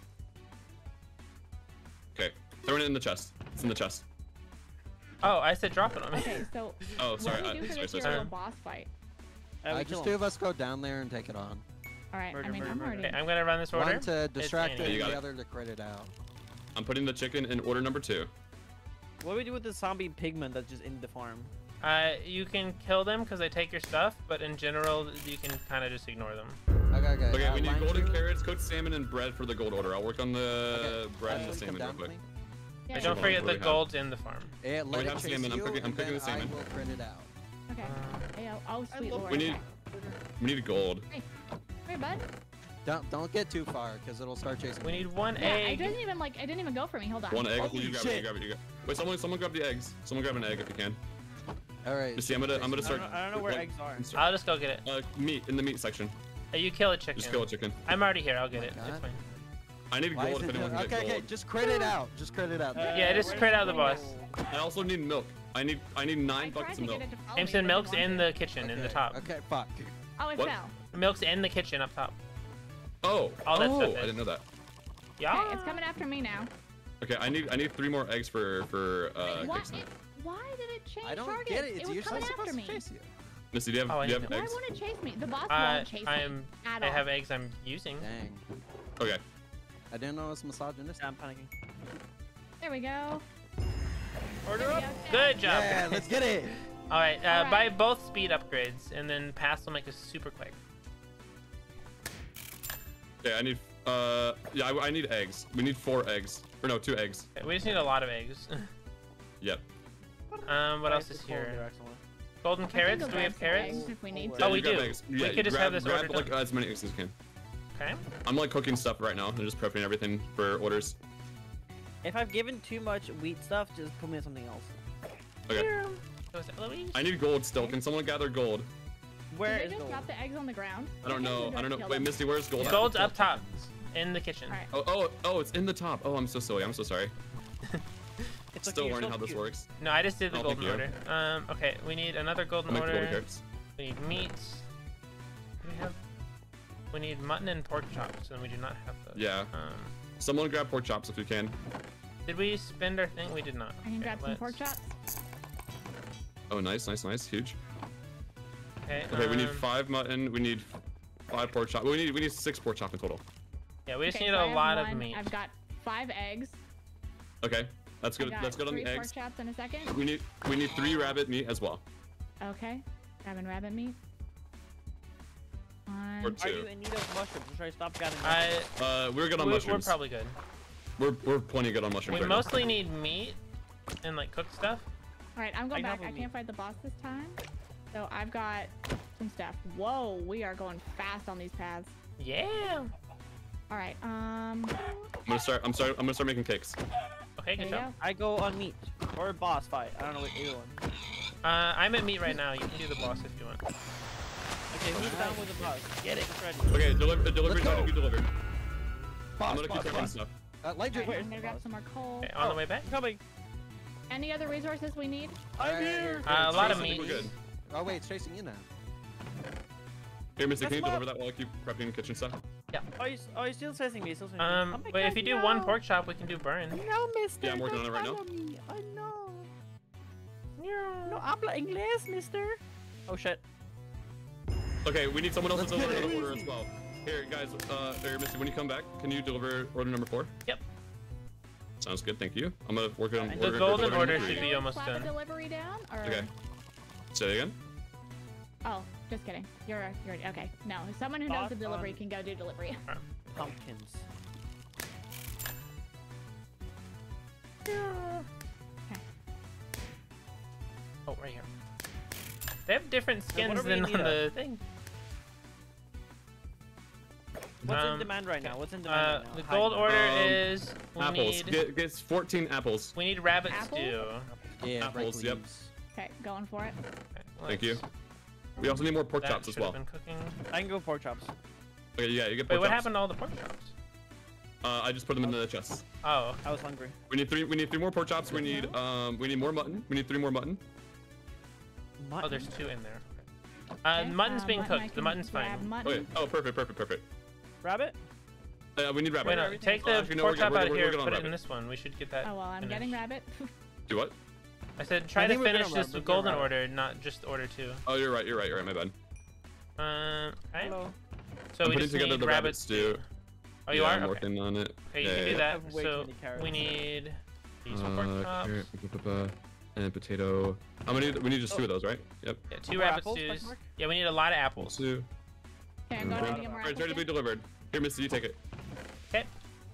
Okay, throwing it in the chest. It's in the chest. Oh, I said drop it on me. Okay, so Oh, sorry. what do I, we do for sorry, this sorry, hero sorry. boss fight? Uh, we Uh, kill just 'em. two of us go down there and take it on. All right, Murder, I mean, murder, I'm murder. already. Okay, I'm gonna run this order. One to distract Annie. it, You got and the it. other to crit it out. I'm putting the chicken in order number two. What do we do with the zombie pigman that's just in the farm? Uh, you can kill them because they take your stuff, but in general, you can kind of just ignore them. Okay, okay. Okay, uh, we need line golden two. carrots, cooked salmon, and bread for the gold order. I'll work on the Okay, bread uh, and the will you come salmon real down quick. with me? Yeah, And Sure. don't forget What the do we have? gold's in the farm. Yeah, let we it have chase salmon. I'm you, cooking- I'm and cooking then the salmon. I will crit it out. Okay. Uh, Hey, oh, oh, sweet love- lord. We need- okay. We need gold. Hey, bud. Don't don't get too far, because it'll start chasing We me. need one Yeah, it egg. didn't even like. It didn't even go for me. Hold on. One egg. Holy you grab it. You shit. grab it. You grab it. Wait, someone, someone grab the eggs. Someone grab an egg if you can. All right. Just see, I'm gonna, I'm gonna I start. don't, I don't know where like, eggs are. start- I'll just go get it. Uh, meat in the meat section. Uh, you kill a chicken. Just kill a chicken. I'm already here. I'll get Oh my it. God. It's fine. I need Why gold is if it anyone doing- can get okay, okay, gold. just crit it out. Just crit it out. Uh, Yeah, just where's crit out the the boss. I also need milk. I need, I need I nine tried buckets to of get milk. it to follow me, Jameson, but it milk's didn't in want the kitchen, in the Okay, top. Okay, fuck. to. Oh, it What? fell. Milk's in the kitchen up top. Oh, All that oh, stuff I is. didn't know that. Yeah. Okay, it's coming after me now. Okay, I need, I need three more eggs for, for uh, What? cakes now. It, why did it change I don't targets? get it. It's It was usually coming supposed after to me. chase you. Missy, do you have, Oh, I do you need have to- Why eggs? won't it chase me? The boss Uh, won't chase I'm. me at I all. have eggs I'm using. Dang. Okay. I didn't know it was misogynistic. Yeah, I'm panicking. There we go. Order There we up. go. Good job. Yeah, guys. let's get it. All right. Uh, All right. Buy both speed upgrades, and then pass will make us super quick. Okay, I need, uh, yeah, I, I need eggs. We need four eggs. Or no, two eggs. Okay, we just need a lot of eggs. Yep. um, what else Price is cold here? here, excellent. Golden I can carrots. go Do we grab have some carrots? eggs if we need Oh, to. Oh, you we grab do. eggs. We Yeah, could just grab, have this grab order like done. as many eggs as you can. Okay. I'm like cooking stuff right now and just prepping everything for orders. If I've given too much wheat stuff, just put me in something else. Okay. So is that Louise? I need gold still. Can someone gather gold? Where Did is they just gold? drop the eggs on the ground? I don't Or know. did I don't know. kill Wait, them? Misty, where's gold? Yeah. at? Gold's kill up top, chickens. in the kitchen. All right. Oh, oh, oh, it's in the top. Oh, I'm so sorry. I'm so sorry. It's Still okay, you're learning how so this cute. works. No, I just did the Oh, thank golden you. order. Um, okay, we need another I'll golden make the golden order. carrots. We need meat. We have. We need mutton and pork chops, and we do not have those. Yeah. Um, Someone grab pork chops if you can. did we spend our thing? We did not. I can Okay, grab some pork let's- chops. Oh, nice, nice, nice. Huge. Okay. Okay, we need um, five mutton. We need five pork chop. We need we need six pork chop in total. Yeah, we just Okay, need so I a have lot one. of meat. I've got five eggs. Okay, that's I good. got That's good on three the pork eggs. chops in a second. We need we need three rabbit meat as well. Okay. Grabbing rabbit meat. One. Or Are two. you in need of mushrooms? Or should I stop gathering I. mushrooms? Uh, we're good on we, we're mushrooms. probably good. We're we're plenty good on mushrooms We right now. mostly need meat and like cooked stuff. All right, I'm going I back. have I a can't fight the boss this time. So I've got some stuff. Whoa, we are going fast on these paths. Yeah. All right. Um. I'm gonna start. I'm sorry. I'm gonna start making cakes. Okay, There good you job. go. I go on meat. Or a boss fight. I don't know what either one. Uh, I'm at meat right now. You can do the boss if you want. Okay, who's down with the boss? Get it. It's ready. Okay, deliver. Delivery Let's time go. to be delivered. Boss, I'm gonna boss, keep cooking boss. stuff. Uh, light All drink. right, I'm gonna grab some more coal. Okay, on the Oh. way back. Coming. Any other resources we need? I'm Alright, here. Uh, a lot of I meat. think we're good. Oh wait, it's chasing you now. Here, Misty, can you That's deliver that while I keep prepping kitchen stuff? Oh, he's, oh, he's still chasing me. He's still chasing Um, me. Oh my wait, God, if you do no. one pork chop, we can do burn. No, mister. Yeah, I'm working on it right now. don't follow me. Oh, no. No habla inglés, mister. Oh, shit. Okay, we need someone else Let's to deliver get it. another order as well. Here, guys. Uh, here, Misty, when you come back, can you deliver order number four? Yep. Sounds good. Thank you. I'm gonna work on The order, golden order order number should three. be almost slap done. a delivery down, or? Okay. Say it again. Oh, just kidding. You're you're okay. No, someone who knows the Boss delivery on- can go do delivery. Pumpkins. Oh, right here. They have different Wait, what skins are we than in on need the of? thing. What's in Um, demand right okay. now? What's in Uh, demand right now? the Hide gold now. order Um, is we Apples. need Get, get fourteen apples. we need rabbit Apple? stew. Yeah, Apples, break yep. leaves. Okay, going for it. Okay, Thank you. let's- We also need more pork that chops as should have well. been cooking. I can go pork chops. Okay, yeah, you get pork Wait, what chops. happened to all the pork chops? Uh, I just put them in the chest. Oh, I was hungry. We need three. We need three more pork chops. We need um. We need more mutton. We need three more mutton. oh, there's two in there. Uh, Okay, mutton's uh, being mutton, I cooked. The can mutton's grab fine. Mutton. Okay. Oh, perfect, perfect, perfect. Rabbit? Uh, we need rabbit. Wait, no, everything take is- the Oh, actually, no, pork we're good, chop we're out good, of we're here. good on Put it in rabbit. this one. We should get that. Oh well, I'm finished. getting rabbit. Do what? I said try I to think we're good finish on this rabbit, we're good golden on rabbit. order, not just order two. Oh, you're right. You're right. You're right. My bad. Um, okay. Hello. So I'm we putting just together need the rabbit rabbit stew. Oh, you yeah, are? I'm Okay. working on it. Okay, you yeah, can yeah, do yeah. that. I have way too So many carrots. we need these Uh, pork chops. carrot, bu- bu- bu- and potato. How many? We need just two of those, right? Yep. Yeah, two More rabbit apples, question stews. mark? Yeah, we need a lot of apples. Two. Okay, I'm going Okay. to get more Alright, it's ready to be apples. delivered. Here, Misty, you take it. Okay.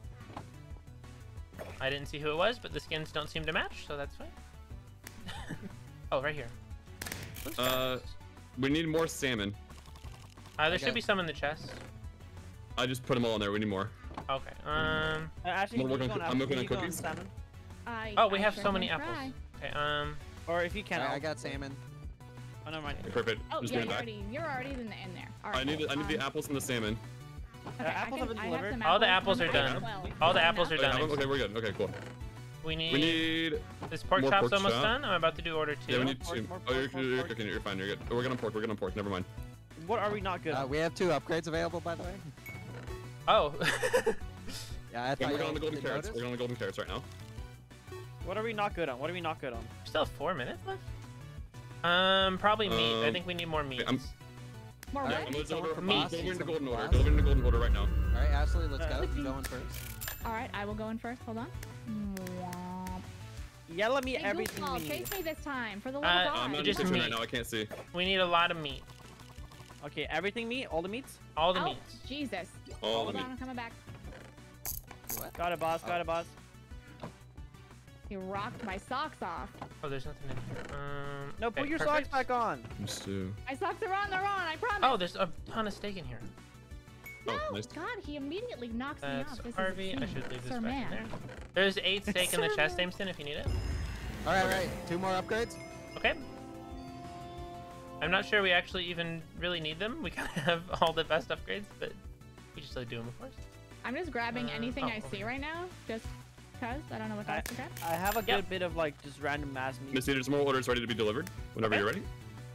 I didn't see who it was, but the skins don't seem to match, so that's fine. Oh, right here. Those Uh, guys. We need more salmon. Uh, there should Okay. be some in the chest. I just put them all in there. We need more. Okay. Um. Uh, actually, I'm can you working go on on coo- I'm apple- working can on you go cookies. salmon? I, Oh, we I have sure so many can apples. try. Okay. Um. Or if you can, Alright, I'll- I got salmon. Oh, never mind. Okay, perfect. Oh just yeah, bring it you're back. already you're already in, the, in there. All I right, need. cool. The, I need the Um, apples and the salmon. Okay, The apples I have can, been I have delivered? some All the apples. apples are I done. have twelve. All the Is that apples are enough? Okay, done. have 'em? Okay, we're good. Okay, cool. We need. We need. This pork more chop's pork almost chop. done. I'm about to do order two. Yeah, we need pork, two. pork, Oh, you're, pork, you're pork. cooking it. You're fine. You're good. We're good on pork. We're good on pork. Never mind. What are we not good Uh, on? we have two upgrades available, by the way. Oh. Yeah, I Okay, thought we're you on the golden didn't carrots. notice. We're on the golden carrots right now. What are we not good on? What are we not good on? Still have four minutes left. Um, probably meat. I Um, think we need more meat. I'm- More Alright, what? I'm gonna someone deliver. from I'm Boston, delivering the someone golden from order. Boston. Delivering the golden order right now. All right, Ashley, let's Uh, go. You going first? All right, I will go in first. Hold on. Mwomp. Yell at me Hey, everything Goofball, we need. chase me this time for the Uh, love of I'm God. in It the just kitchen right meat. now. I can't see. We need a lot of meat. Okay, everything meat? All the meats? All the Oh, meats. Jesus. All Hold of on, me. I'm coming back. What? Got it, boss. Got Oh. it, boss. He rocked my socks off. Oh, there's nothing in here. Um. No, put okay, your perfect. socks back on. Just to. My socks are on, they're on, I promise. Oh, there's a ton of steak in here. no, Oh, nice. God, he immediately knocks me That's off. This Harvey. is I insane. should leave this Sir back man. in there. There's eight steak in the Sir chest, man. Ameston, if you need it. All right, all right. Two more upgrades. Okay. I'm not sure we actually even really need them. We kind of have all the best upgrades, but we just like do them, of course. I'm just grabbing Uh, anything oh, I okay. see right now, just because I don't know what I, else to grab. I have a good Yep. bit of like just random mass meat. Misty, there's more orders ready to be delivered. Whenever Okay. you're ready.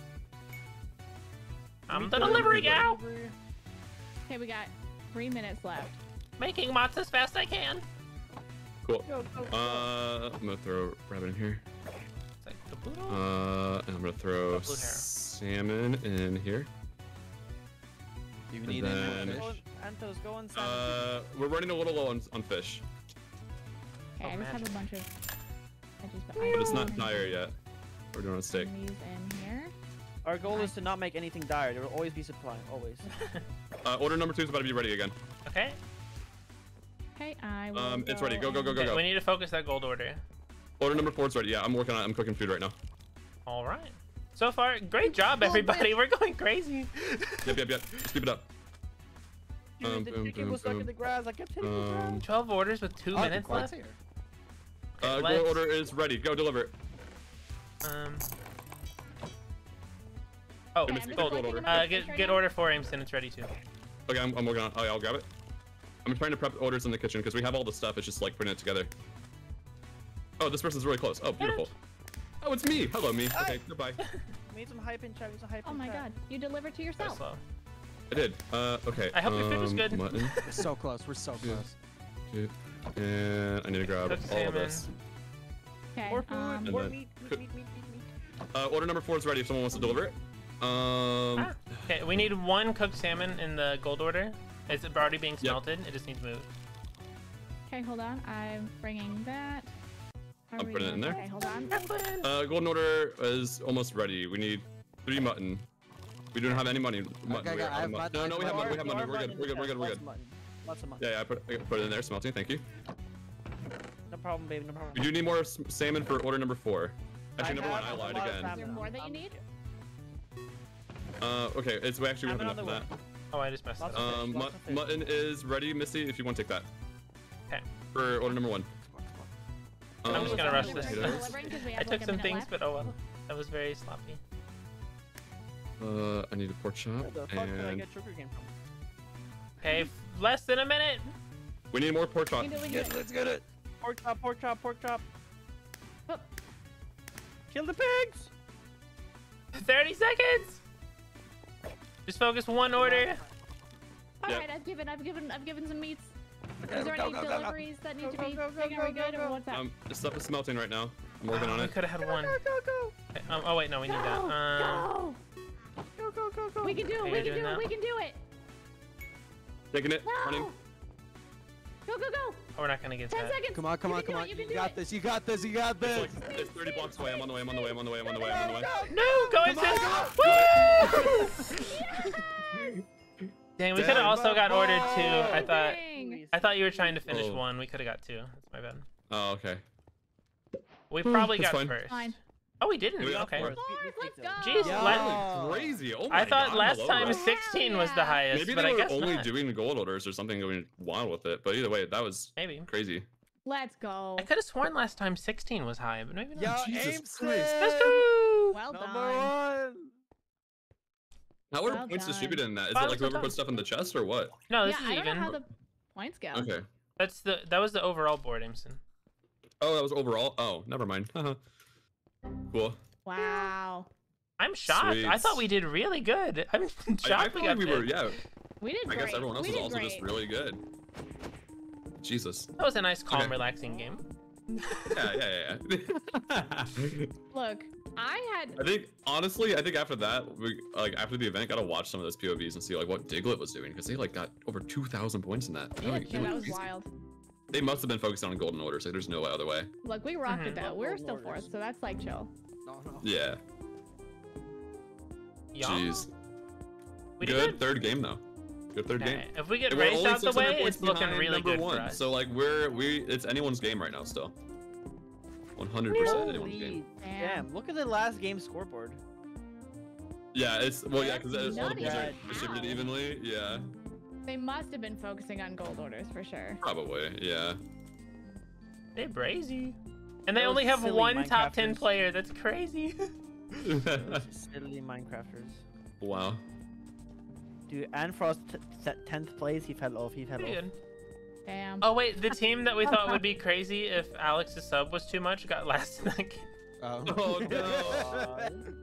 I'm Meat the delivery, delivery gal. delivery. Okay, we got three minutes left. Making mozz as fast as I can. Cool. Go, go, go. Uh, I'm gonna throw rabbit in here. It's like caboodle. Uh, and I'm gonna throw Blue hair. salmon in here. Do you And need then- any Go more on- fish? Antos, go on salmon. Uh, we're running a little low on, on fish, Okay, Oh, I just have magic. a bunch of veggies, but, but it's I not don't dire yet. We're doing a steak. These in here. Our goal is to not make anything dire. There will always be supply. Always. Uh, order number two is about to be ready again. Okay. Okay, I will. Um, it's ready. Go, go, go, and- go, Okay, go. we need to focus that gold order. Order number four is ready. Yeah, I'm working on it. I'm cooking food right now. All right. So far, great job, everybody. We're going crazy. Yep, yep, yep. Just keep it up. Dude, Um, the boom, chicken boom, was stuck boom. in the grass. I kept hitting the Um, grass. twelve orders with two Oh, the minutes quartz left. here. Uh, let's- gold order is ready. Go deliver it. Um. Oh, Okay, I'm Misty, just gold gold looking order. at my Uh, fish get right get now. order for Ameston. It's ready too. Okay, I'm, I'm working on it. Oh, yeah, I'll grab it. I'm trying to prep orders in the kitchen because we have all the stuff. It's just like putting it together. Oh, this person's really close. Oh, beautiful. Oh, it's me. Hello, me. Okay, goodbye. We need some hype in chat. We need some hype Oh in my chat. God, you delivered to Go yourself. slow. I did. Uh, okay. I hope your food was um, good. Mutton. We're so close. We're so Yeah. close. Shoot. And I need to grab Cooked all of salmon. this. Okay. More food. um, more then meat. cook- Meat, meat, meat, meat, meat. Uh, order number four is ready if someone wants to deliver it. Um, Ah, okay, we need one cooked salmon in the gold order. It's already being Yep. smelted. It just needs moved. Okay, hold on. I'm bringing that. Are I'm we putting it in there. Okay, hold on. uh, golden order is almost ready. We need three mutton. We don't have any money. Mutton. Okay, we are I out have of mutton. mutton, No, I no, we have have mutton. We Your- have mutton. your We're good. mutton We're good. We're good. We're lots good. of mutton. Lots of mutton. Yeah, yeah, I put, I put it in there. Smelting. Thank you. No problem, baby. No problem. We do need more s- salmon for order number four. Actually, never mind. I have a lied lot of again. Is there more that you Um, need? Uh, okay. It's we actually I'm have enough of another that. Oh, I just messed Lots up. of- Um, Lots mut- of fish. mutton is ready, Missy. If you want to take that. Okay. For order number one. I'm just Uh, gonna rush We're this. potatoes. delivering 'cause we have I took like a some minute things, left. but oh well. That was very sloppy. Uh, I need a pork chop Where the fuck did I and get sugar cane from? Okay, f- less than a minute. we need more pork chop. We can do it, we can do it. Let's get it. Pork chop, pork chop, pork chop. Oh. Kill the pigs! thirty seconds. Just focus one order. All Yep. right, I've given, I've given, I've given some meats. Okay, Is there go, any go, go, go. deliveries that need Go, to go, be go, go, taken? go, Are we go, good, go. or what's that? Um, the stuff is smelting right now. I'm working Oh, on we it. could have had one. Go, go, go! Okay, Um, oh wait, no, we need that. Go, Um, Go, go, go, go! go. We can do it. Okay, We you're can do doing it. that? We can do it. Taking it. No. Running. Go, go, go. oh, we're not gonna get Ten that. seconds. Come on, come You on, can do come it, on. You You can do got it. this. You got this. You got It's this. like it's thirty blocks away. I'm on the way. I'm on the way. I'm on the way. I'm on the way. I'm on the way. No, go into Yes! Dang, we could have also got ordered two. I thought Dang. I thought you were trying to finish Oh. one. We could have got two. That's my bad. Oh, okay. We probably That's got fine. first. Fine. Oh, we didn't. Yeah, we got Okay. fourth. Fourth, let's go. Jeez, Yeah. let- Oh. Crazy. Oh my I thought God, last hello. time Wow. sixteen was the Yeah. highest, Maybe but they I were guess only not. doing gold orders or something going wild with it. But either way, that was Maybe. crazy. Let's go. I could have sworn last time sixteen was high, but maybe not. Yo, Jesus Aimson. Christ. Let's go! Well Number done. one. How are Well points done. distributed in that? Is it Bottom like to whoever top. puts stuff in the chest or what? No, this yeah, is I don't even. know how the points go. Okay. That's the that was the overall board, Aimson. Oh, that was overall. Oh, never mind. Cool. Wow. I'm shocked. I thought Sweet. we did really good. I'm shocked I, I we feel got like we were. fifth. Yeah. We did I great. guess everyone else we is did also great. just really good. Jesus. That was a nice, calm, Okay. relaxing game. Yeah, yeah, yeah. yeah. Look, I had. I think honestly, I think after that, we like after the event, gotta watch some of those P O Vs and see like what Diglett was doing because they like got over two thousand points in that. They Yeah, were- they yeah, were that was crazy. wild. They must have been focused on golden orders. Like, there's no other way. Look, we rocked Mhm. it though. We're still Orders. fourth, so that's like chill. No, no. Yeah. Yeah. Jeez. We did Good good. third game though. Good third Okay, game. If we get And we're raced only out the six hundred way, points it's looking behind really number good one. for us. So like we're we it's anyone's game right now still. one hundred percent anyone's Holy game. Damn. damn! Look at the last game scoreboard. Yeah, it's well yeah because That's all the points are nutty. distributed How? evenly. Yeah, They must have been focusing on gold orders for sure. probably. Yeah. They brazy. And they Those only have silly one top ten Minecrafters. player. That's crazy. Those silly Minecrafters. Wow. Dude, and Frost t- set tenth place. He fell off. He fell Pretty off. good. Damn. Oh wait, the team that we thought would be crazy if Alex's sub was too much got last in that game. Oh, Oh no.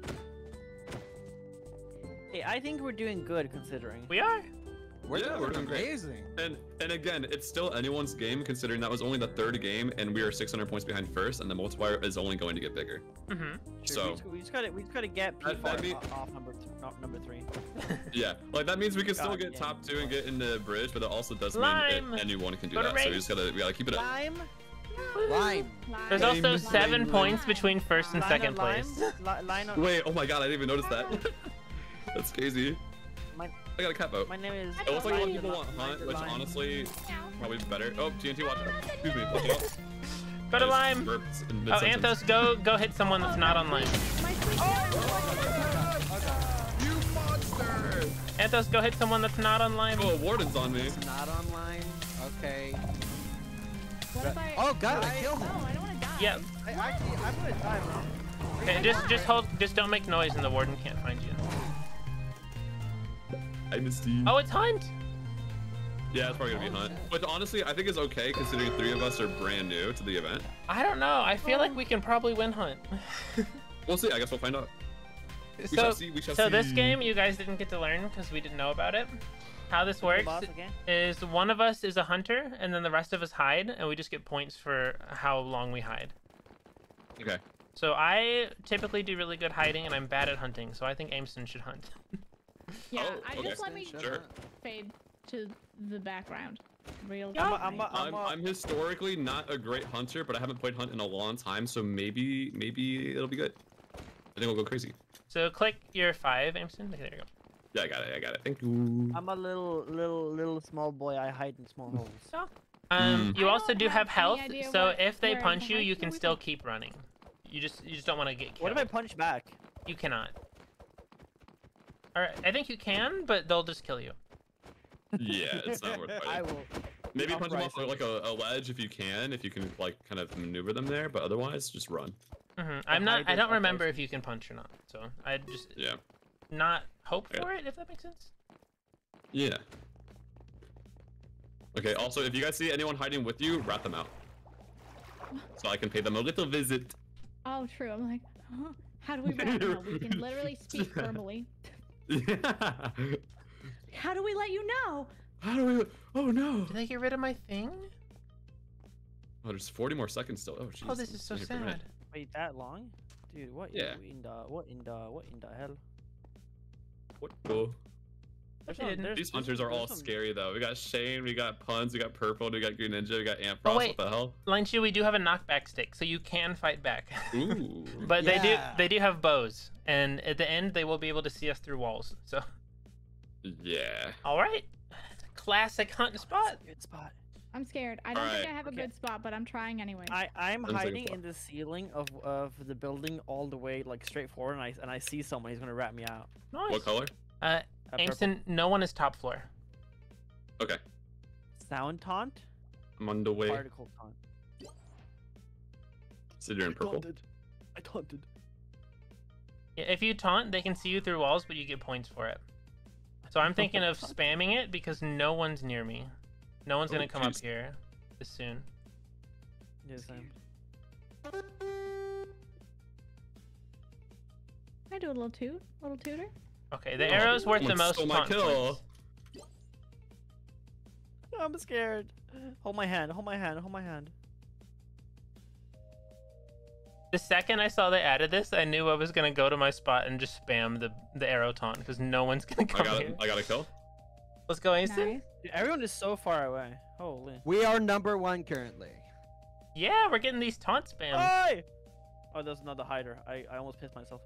Hey, I think we're doing good considering. We are. We're Yeah, doing we're doing great. amazing. And and again, it's still anyone's game considering that was only the third game and we are six hundred points behind first, and the multiplier is only going to get bigger. Mm-hmm. Sure, So we just, we just gotta we just gotta get P That- four that mean- off, off number th- not number three. yeah, like that means we can still God, get yeah. top two and get into bridge, but it also does Lime. mean that anyone can do Go to that. So we race. just gotta we gotta keep it up. Lime. Lime. There's Lime. also Lime. seven Lime. points between first and Line second on place. lime. Li- line on. Wait, oh my god, I didn't even notice that. That's crazy. My, I got a cat boat. my name is. It looks like a lot of Lime- people want Lime- hunt, which Lime. honestly probably better. Oh, T N T, watch out. Excuse me. Watch out. Go to I just lime. burped in Oh, mid-sentence. Anthos, go go hit someone that's not on lime. My sweet You monster! Anthos, go hit someone that's not on lime. Oh, Warden's on me. It's not online. Okay. What if I? Oh god, I killed No, him. I don't want to die. Yeah. I actually, I'm gonna die, bro. Okay, just just hold, just don't make noise, and the warden can't find you. I missed you. Oh, it's Hunt. Yeah, it's probably gonna be Hunt. Which honestly, I think is okay considering three of us are brand new to the event. I don't know. I feel like we can probably win Hunt. We'll see. I guess we'll find out. We so, shall see. We shall so see. this game you guys didn't get to learn because we didn't know about it. How this works Boss again? is one of us is a hunter, and then the rest of us hide, and we just get points for how long we hide. Okay. So I typically do really good hiding, and I'm bad at hunting. So I think Aimson should hunt. Yeah, Oh, I okay. just let me Sure. fade to the background. Real. Yeah. I'm a, I'm a, I'm, I'm a, I'm historically not a great hunter, but I haven't played Hunt in a long time, so maybe maybe it'll be good. I think we'll go crazy. So click your five, Aimson. Okay, there you go. Yeah, I got it. I got it. Thank you. I'm a little, little, little small boy. I hide in small holes. Um, Mm. you I also don't do have have any health, idea so what- if they where punch you, the you heck can we still went. keep running. You just you just don't want to get killed. What if I punch back? You cannot. All right, I think you can, but they'll just kill you. Yeah, it's not worth fighting. I will. Maybe punch them off uprising. like a, a ledge if you can, if you can like kind of maneuver them there, but otherwise just run. hmm I'm not. I hybrid don't remember uprising. if you can punch or not. So I just Yeah. not hope Yeah. for it, if that makes sense. Yeah. Okay, also, if you guys see anyone hiding with you, rat them out. So I can pay them a little visit. Oh, true. I'm like, huh? How do we rat them out? We can literally speak verbally. Yeah. How do we let you know? How do we... Oh, no. Did I get rid of my thing? Oh, there's forty more seconds still. Oh, jeez. Oh, this is so Wait for a minute. sad. Wait, that long? Dude, what Yeah. in the what in the what in the hell? What the... There's They didn't. there's- These there's- hunters are there's all some- scary, though. We got Shane, we got Puns, we got Purple, we got Green Ninja, we got Ant Oh, Frost. wait. What the hell? Line Shield, we do have a knockback stick, so you can fight back. Ooh. But they do Yeah. they do have bows, and at the end they will be able to see us through walls. So, Yeah. all right, classic hunt spot. Good spot. I'm scared. I don't think Alright, I have a okay. good spot, but I'm trying anyway. I I'm Sounds like a hiding plot. in the ceiling of of the building all the way like straight forward, and I and I see someone. He's gonna rat me out. Nice. What color? Uh, Uh, purple. Aimston, no one is top floor. Okay. Sound taunt. I'm on the way. Particle taunt. So you're in purple. Taunted. I taunted. Yeah, if you taunt, they can see you through walls, but you get points for it. So I'm thinking of spamming it because no one's near me. No one's gonna Oh, come up jeez. here this soon. Yes, I'm. Can I do a little toot, little tutor. Okay, the Oh, arrow's worth the someone most stole my taunt kill. points. I'm scared. Hold my hand. Hold my hand. Hold my hand. The second I saw they added this, I knew I was gonna go to my spot and just spam the the arrow taunt because no one's gonna I come got here. it. I got a kill. Let's go, Aimston. Nice. Dude, everyone is so far away. Holy. We are number one currently. Yeah, we're getting these taunt spams. Hey! Oh, there's another hider. I I almost pissed myself.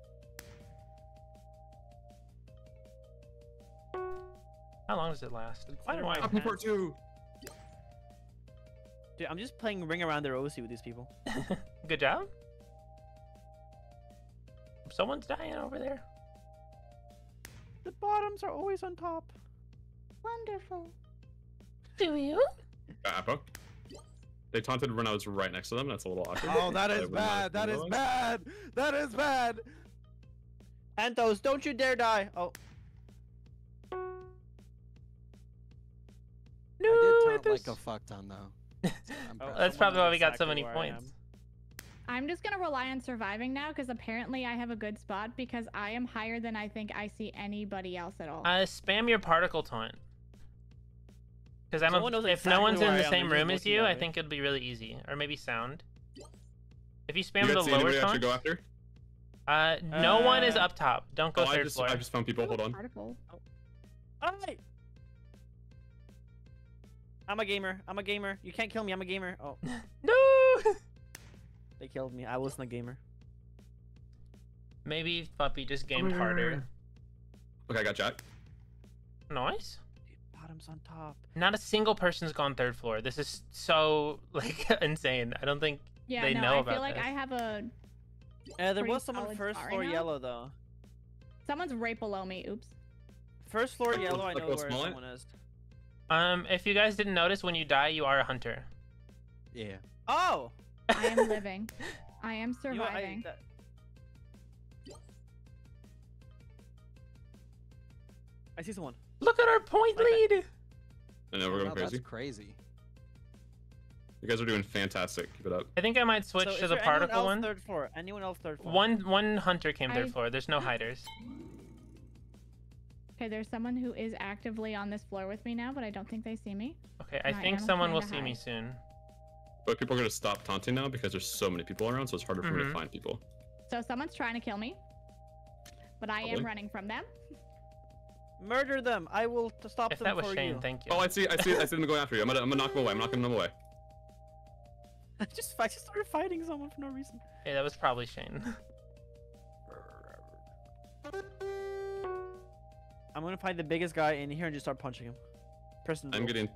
How long does it last? Quite a Consider my while. Happy hand. part two. Dude, I'm just playing ring around the rosy with these people. Good job. Someone's dying over there. The bottoms are always on top. Wonderful. Do you? Got Appo. They taunted when I was right next to them. That's a little awkward. Oh, that I is would not bad. That is realize. bad. That is bad. Anthos, don't you dare die. Oh, No, I did it taunt like is- a fuck ton though. I'm Oh, proud. That's someone probably knows why we got so exactly many where I points. I'm just gonna rely on surviving now because apparently I have a good spot because I am higher than I think I see anybody else at all. Uh, spam your particle taunt. Because I Someone don't. knows If no exactly one's where in I the am, same they're just room as looking you, at I me. think it'd be really easy. Or maybe sound. If you You spam the guys see lower anybody actually taunt, go after? uh, no one is Uh, up top. Don't go Oh, I third just floor. I just found people. Hold on. Particle. Hey! I'm a gamer. I'm a gamer. You can't kill me. I'm a gamer. Oh, No. they killed me. I wasn't a gamer. Maybe Puppy just gamed harder. Okay, I got Jack. Nice. Dude, bottoms on top. Not a single person's gone third floor. This is so like insane. I don't think Yeah, they no, know I about feel like this. I have a. Uh, there Pretty was someone solid first spot right floor now. yellow though. Someone's right below me. Oops. First floor Oh, yellow. I like know what's where smaller? someone is. Um, if you guys didn't notice, when you die, you are a hunter. Yeah. Oh! I am living. I am You know, I- surviving. that- I see someone. Look at our point Okay. lead. I know we're Oh, going no, crazy. That's crazy. You guys are doing fantastic. Keep it up. I think I might switch So to is the there anyone particle else one. Third floor. Anyone else third floor? One one hunter came third I- floor. There's no hiders. Okay, there's someone who is actively on this floor with me now, but I don't think they see me. Okay, I I think am someone will trying to see me hide. soon. But people are gonna stop taunting now because there's so many people around, so it's harder for me Mhm. to find people. So someone's trying to kill me, but I am Probably. running from them. Murder them. I will t- stop If them that was for Shane, you. thank you. Oh, I see. I see. I see them going after you. I'm gonna. I'm gonna knock them away. I'm knocking them away. I just I just started fighting someone for no reason. Okay, that was probably Shane. I'm gonna find the biggest guy in here and just start punching him. Person. I'm getting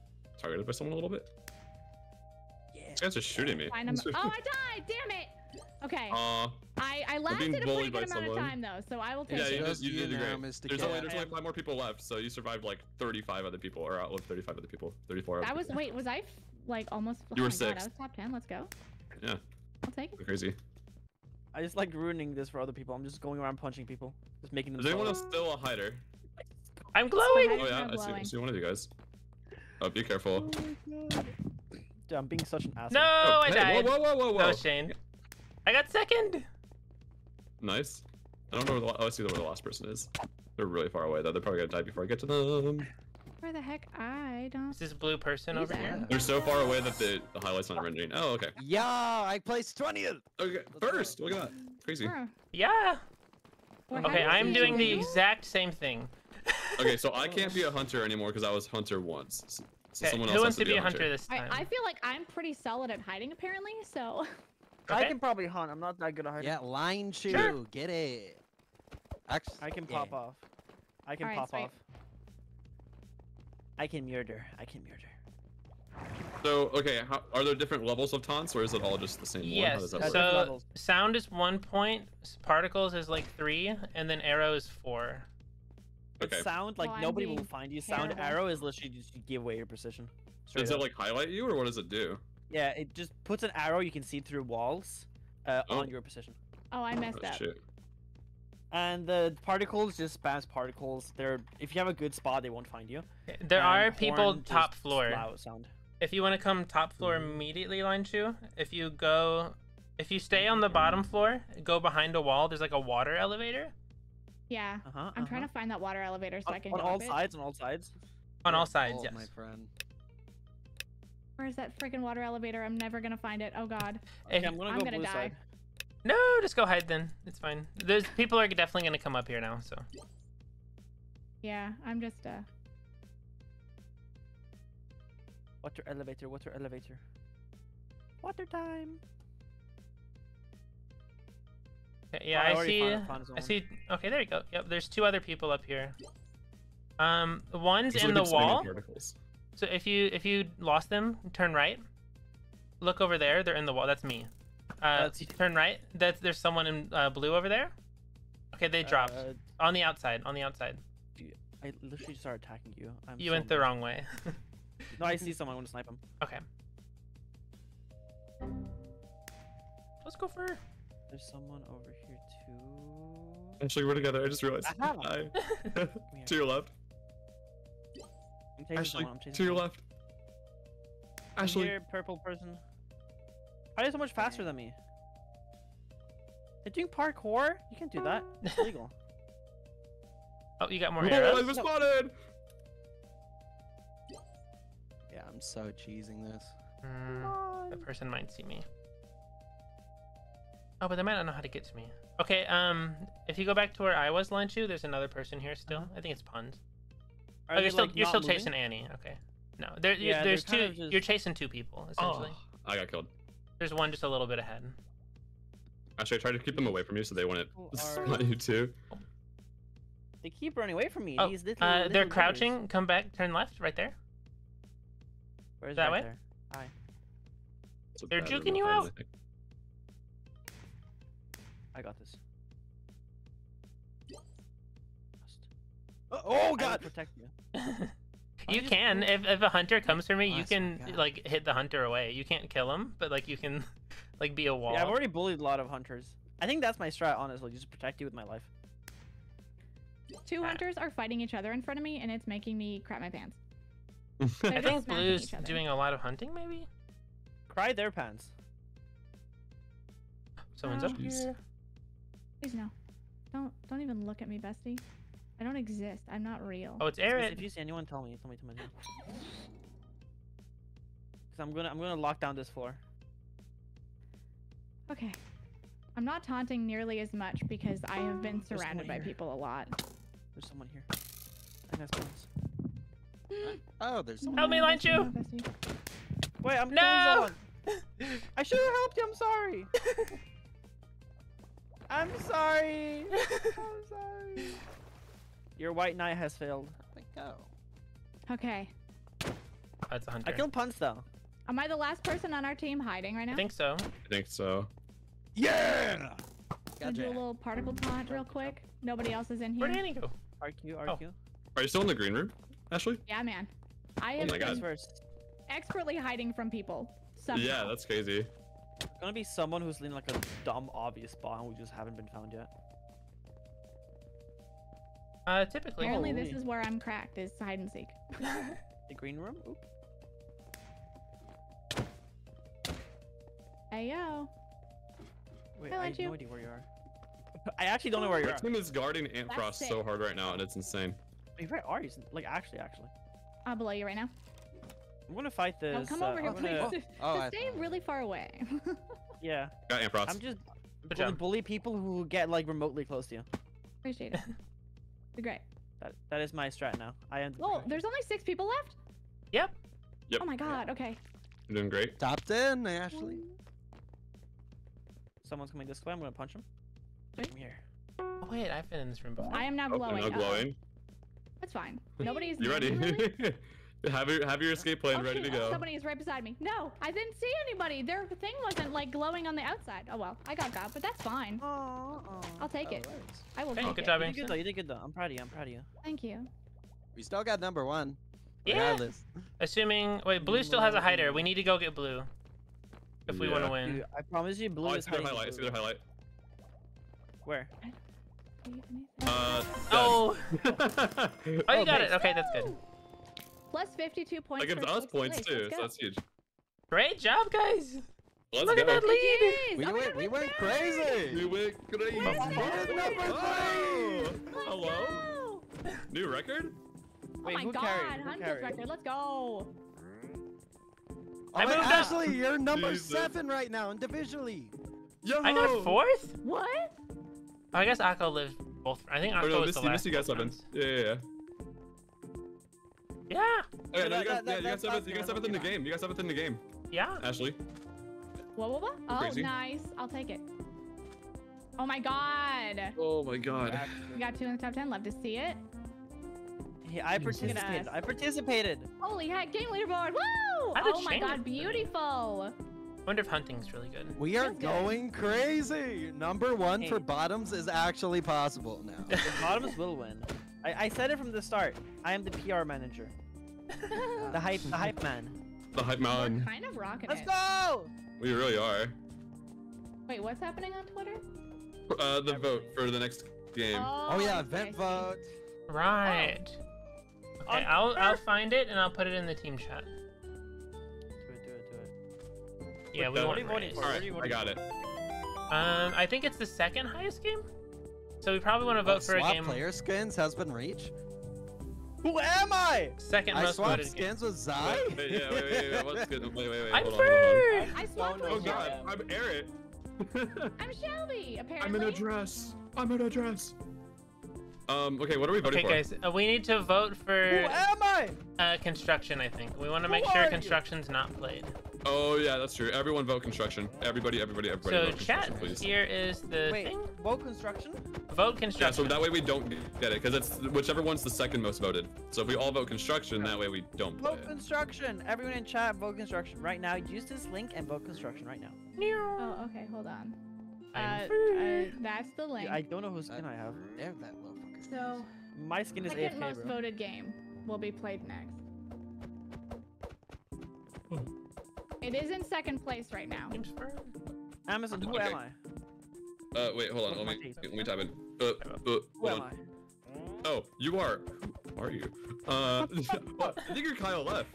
targeted by someone a little bit. Yeah. This guy's just shooting me. Find them. Oh, I died! Damn it! Okay. Uh, I I being lasted a pretty bullied by good amount someone. of time though, so I will take yeah, it. you, Just did, you you did now, great. Mister There's only, Cat. there's only five more people left, so you survived like thirty-five other people, or outlived thirty-five other people. thirty-four That other was people. wait, was I f- like almost? You oh were my God, I sixth. was top ten. Let's go. Yeah, I'll take it. crazy. I just like ruining this for other people. I'm just going around punching people, just making them. Is anyone jealous. else still a hider? I'm glowing. Hiding Oh yeah, or I see, I glowing? see one of you guys. Oh, be careful. Dude, I'm being such an asshole. No, Oh, I hey, died. Whoa, whoa, whoa, whoa, whoa. That was Shane. I got second. Nice. I don't know where the, la- oh, I see where the last person is. They're really far away though. They're probably gonna die before I get to them. Where the heck? I don't. Is this blue person He's over there. here? They're so far away that the, the highlight's not rendering. Oh, okay. Yeah, I placed twentieth. Okay, first. Look at that. Crazy. Where? Yeah. What Okay, happened I'm to doing the you? exact same thing. Okay, so I can't be a hunter anymore because I was hunter once. So Okay, someone else who has wants to to be a hunter this I, time? I feel like I'm pretty solid at hiding apparently, so. I Okay. can probably hunt. I'm not that good at hiding. Yeah, line shoe. Sure. Get it. Actually, I can yeah. pop off. I can Alright, pop sweet. off. I can murder. I can murder. So, okay, how, are there different levels of taunts, or is it all just the same one? How Yes. does that That's work? different So levels. sound is one point, s- particles is like three, and then arrow is four. It's Okay. sound like Well, I'm nobody will being find you. Sound terrible. arrow is literally just you give away your position. Straight Does it up. like highlight you, or what does it do? Yeah, it just puts an arrow you can see through walls uh, Oh. on your position. Oh, I messed Oh, up. shit. And the particles just spams particles. They're if you have a good spot, they won't find you. There are And people horn top just floor. Loud sound. If you want to come top floor immediately, Line Shoe, if you go, if you stay on the bottom floor, go behind a wall, there's like a water elevator Yeah. Uh huh. I'm trying to find that water elevator so I can on go all up it. sides. On all sides. on all Yeah, sides, oh, yes. my friend. Where's that freaking water elevator? I'm never gonna find it. Oh God. If- Okay, I'm gonna I'm go gonna blue die. side. no, just go hide then. It's fine. There's people are definitely gonna come up here now, so. Yeah, I'm just uh. Water elevator. Water elevator. Water time. Okay, yeah, Oh, I I, already see. found- found I someone. see. Okay, there you go. Yep, there's two other people up here. Um, one's Just in look the at spamming wall. particles. So if you if you lost them, turn right. Look over there. They're in the wall. That's me. Uh, That's you. turn right. That's there's someone in uh, blue over there. Okay, they dropped Uh, on the outside. On the outside. I literally just started attacking you. I'm You so went the mad. wrong way. No, I see someone. I want to snipe him. Okay. Let's go for. There's someone over here too. Actually, we're together. I just realized. Aha. Hi. here. To your left. I'm chasing Ashley, someone. I'm chasing to your someone. left. I'm Ashley. here, purple person. How are you so much faster than me? They're doing parkour? You can't do that. It's illegal. Oh, you got more Oh, arrows. I was spotted! Yeah, I'm so cheesing this. Mm, that person might see me. Oh, but they might not know how to get to me. Okay, um, if you go back to where I was, Lunchu, there's another person here still. I think it's Pund. Are Oh, they, you're still like, you're not still moving? chasing Annie. Okay. No, there you- Yeah, there's they're two. kind of just- You're chasing two people essentially. Oh, I got killed. There's one just a little bit ahead. Actually, I tried to keep them away from you so they wouldn't People spot are- you too. They keep running away from me. Oh, These little, uh, little they're buggers. crouching. Come back. Turn left. Right there. Where's that right way? there? Hi. It's a They're bad juking room you to find, out. I think. I got this. Oh, oh I will God! protect you. You just can. move- If if a hunter comes for me, you Bless my can God. like hit the hunter away. You can't kill him, but like you can, like be a wall. Yeah, I've already bullied a lot of hunters. I think that's my strat, honestly. Just protect you with my life. Two Ah. hunters are fighting each other in front of me, and it's making me crap my pants. I They're just think smacking Blue's each other. doing a lot of hunting. Maybe Cry their pants. someone's Oh. up Jeez. here. Please no. Don't don't even look at me, bestie. I don't exist. I'm not real. Oh, it's Guys, Aaron. If you see anyone, tell me. Tell me. Tell me. Tell me. Cause I'm gonna I'm gonna lock down this floor. Okay. I'm not taunting nearly as much because I have been There's surrounded by someone here. people a lot. There's someone here. I think that's Pants. Oh, there's someone. Help me, No, Line bestie, Chew. no, bestie. Wait, I'm No! killing someone. I should have helped you. I'm sorry. I'm sorry. I'm sorry. Your white knight has failed. Let go. Okay. Oh, it's a hunter. I killed Punch though. Am I the last person on our team hiding right now? I think so. I think so. Yeah. Gonna do a Gotcha. little particle taunt real quick. Nobody else is in here. Where'd Annie go? R Q, R Q. Are you still in the green room, Ashley? Yeah, man. I Oh have my been God. First, expertly hiding from people. Somehow. Yeah, that's crazy. gonna be someone who's in like a dumb, obvious spot and we just haven't been found yet. Uh, typically. Apparently, this Holy. is where I'm cracked. Is hide and seek. The green room? Oop. Hey yo. Wait, I I, let have you. no idea where you are. I actually don't know where you're My at. team is guarding Ant That's Frost sick. so hard right now, and it's insane. Wait, where are you? Like, actually, actually. I'm below you right now. I'm gonna fight Oh, this. come uh, over here, I'm please. gonna- Just Oh, I stay thought- really far away. Yeah, Got Ant Frost. I'm just Good bully, job. bully people who get like remotely close to you. Appreciate it. You're great. That that is my strat now. I am. the Oh, protector. there's only six people left? Yep. Yep. Oh my god, okay. You're doing great. Top ten, Ashley. Someone's coming this way. I'm gonna punch him. I'm here. Oh, wait, I've been in this room before. I am now Oh, they're glowing. now Uh-oh. glowing. That's fine. Nobody's You ready? really? have your have your escape plan Oh, ready shoot, to go. Somebody is right beside me. No, I didn't see anybody. Their thing wasn't like glowing on the outside. Oh well, I got got, but that's fine. Oh, I'll take it. I will Okay, take good it. job, You did good Anson. though. You did good though. I'm proud of you. I'm proud of you. Thank you. We still got number one. Yeah. Regardless. Assuming, wait, blue still has a hider. We need to go get blue if we want to Yeah. win. Dude, I promise you, blue Oh, I is see their hiding highlight. I see blue. their highlight. Where? Uh. Oh, dead. oh, you Oh, got nice. it. Okay, that's good. Woo! Plus fifty-two points. That gives for us sixth points place. too, Let's so go. that's huge. Great job, guys. Let's Look go. at that lead. Jeez, We oh my went, God, we we're went third. crazy. We went crazy. We're We're third. number Oh, three. hello. Go! New record? Oh Wait, my who god, carried? Who Hunter's carried? record. Let's go. I Oh, wait, moved up. Ashley, you're number Jesus. seven right now individually. Yo. I got fourth. What? Oh, I guess Akko lived both. I think Oh Akko no, was the Misty, last. Misty got both seven. rounds. Yeah, yeah, yeah. Yeah. Okay, So no, that- you got, that- yeah, you that- got that's seventh. me, You got I'm seventh in the okay. game. You got seventh in the game, Yeah. Ashley. What, what, what? Oh, Crazy. nice. I'll take it. Oh my god. Oh my god. We got two in the top ten. Love to see it. Yeah, I Jesus. participated. I participated. Holy heck, game leaderboard. Woo! How did Oh my Shane god, get- beautiful. Wonder if hunting's really good. We are Feels good. going crazy. Number one for Hey. bottoms is actually possible now. The bottoms will win. I, I said it from the start. I am the P R manager. The hype, the hype man. The hype We're man. kind of rocking Let's it. go! We really are. Wait, what's happening on Twitter? Uh, the vote for the next game. Oh, Oh yeah, I see, I event see. vote. Right. Okay, On I'll I'll Twitter. find it and I'll put it in the team chat. Do it, do it, do it. Yeah, we that- want What are you voting race. for? All What right, are you I voting got it. Um, I think it's the second highest game. So we probably want to vote Oh, for a swap game player skins has been reached. Who am I? second I most swapped voted game. skins with Zai. Wait, wait, yeah, wait, wait, wait. What's good? Wait, wait, wait. I'm hold on, hold on. third. I swapped don't Oh with know. god, Shelby. I'm Eric. I'm Shelby, apparently. I'm in a dress. I'm in a dress. Um, okay, what are we voting Okay, for? guys, uh, we need to vote Who for am I? uh, construction. I think we want to Who make are sure you? construction's not played. Oh yeah, that's true. Everyone vote construction. Everybody, everybody, everybody So vote chat, construction, please. here is the Wait, thing. vote construction? Vote Yeah, construction. so that way we don't get it, because it's whichever one's the second most voted. So if we all vote construction, that way we don't play Vote it. construction. Everyone in chat, vote construction right now. Use this link and vote construction right now. Oh, okay, hold on. Uh, I'm uh, third. that's the link. I don't know whose skin I have. There, that motherfucker. So, My skin is A F second K, most bro. voted game will be played next. It is in second place right now. Team's first. Amazon, who Okay. am I? Uh, wait, hold on. What's Let my me taste? let me type in. Uh, uh, Who hold am on. I? Oh, you are. Who are you? Uh, what? I think you're Kyle F.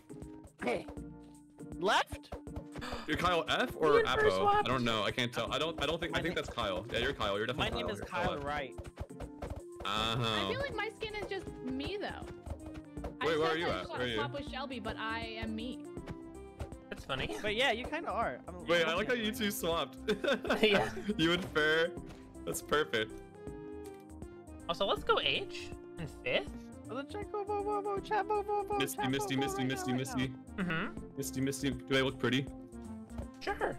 Left? You're Kyle F Me or and Fur Apo? I swapped. don't know. I can't tell. I don't. I don't think. I My think name- that's Kyle. Yeah, you're Kyle. You're My definitely name Kyle. is You're Kyle F. Wright. Uh I huh. feel like my skin is just me though. I Wait, where said are you that at? swap- Where are you? Swap with Shelby, but I am me. That's funny. But yeah, you kind of are. I'm Wait, I looking like how at you two swapped. Yeah. You and Fair. That's perfect. Also, let's go H in fifth. Let's check. Vote, vote, vote, vote, chat, vote, vote, vote, Misty, chat, Misty, vote, vote Misty, right Misty, now, right Misty, now. Mm-hmm. Misty, Misty. Do they look pretty? Sure.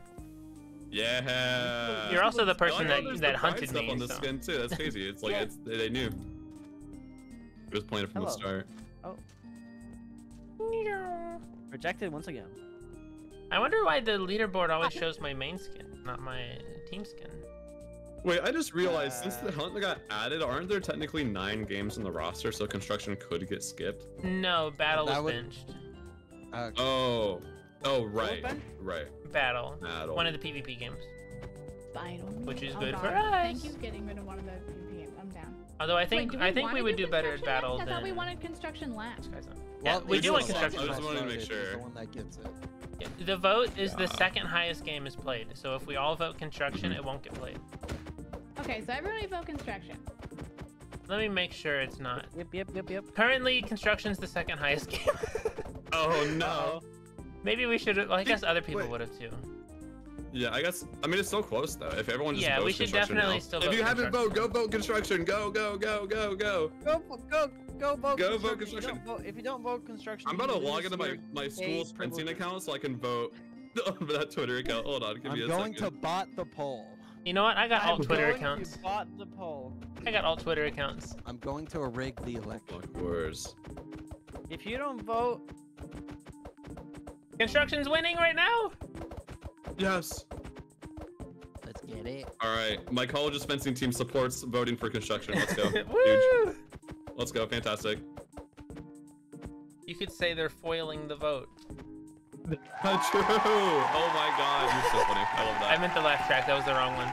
Yeah. You're also the I like person how that there's that the hunted pride me. stuff on the so. skin too. That's crazy. It's like Yeah. it's they knew. It was planned from the Hello. start. Rejected once again. I wonder why the leaderboard always shows my main skin, not my team skin. Wait, I just realized since the Uh, hunt got added, aren't there technically nine games in the roster, so construction could get skipped? No, battle That was would- benched. Uh, Oh, oh right, Ben? right. Battle. Battle. One of the PvP games. Vital. Which is Oh good God. for us. Thank you for getting rid of one of the PvP games. I'm down. Although I Wait, think do I think wanna we would do better at construction battle next? I than. thought we wanted construction last. Skyzone. Yeah, well, we it's do the want second construction. I just wanted to make voted is sure. The one that gets it. Yeah, the vote is the Yeah. second highest game is played. So if we all vote construction, Mhm. it won't get played. Okay, so everybody vote construction. Let me make sure it's not. Yep, yep, yep, yep. Currently, construction's the second highest game. Oh no. Maybe we should. Well, I guess other people Wait. would have too. Yeah, I guess. I mean, it's so close though. If everyone just Yeah, votes we should construction definitely now. still If vote you haven't construction. voted, go vote construction. Go, go, go, go, go. Go, vo- go, go vote. Go vote construction. If you construction. don't vote- If you don't vote construction, I'm you about to lose log into my your my paid school's fencing privileges. account so I can vote on that Twitter account. Hold on, give I'm me a going to second. bot the poll. You know what? I got alt I'm Twitter going to accounts. bot the poll. I got alt Twitter accounts. I'm going to rig the election. Block wars. If you don't vote, Construction's winning right now. Yes. Let's get it. All right, my college's fencing team supports voting for construction. Let's go. Huge. Woo! Let's go. Fantastic. You could say they're foiling the vote. True. Oh my God, you're so funny. I love I that. meant the left track. That was the wrong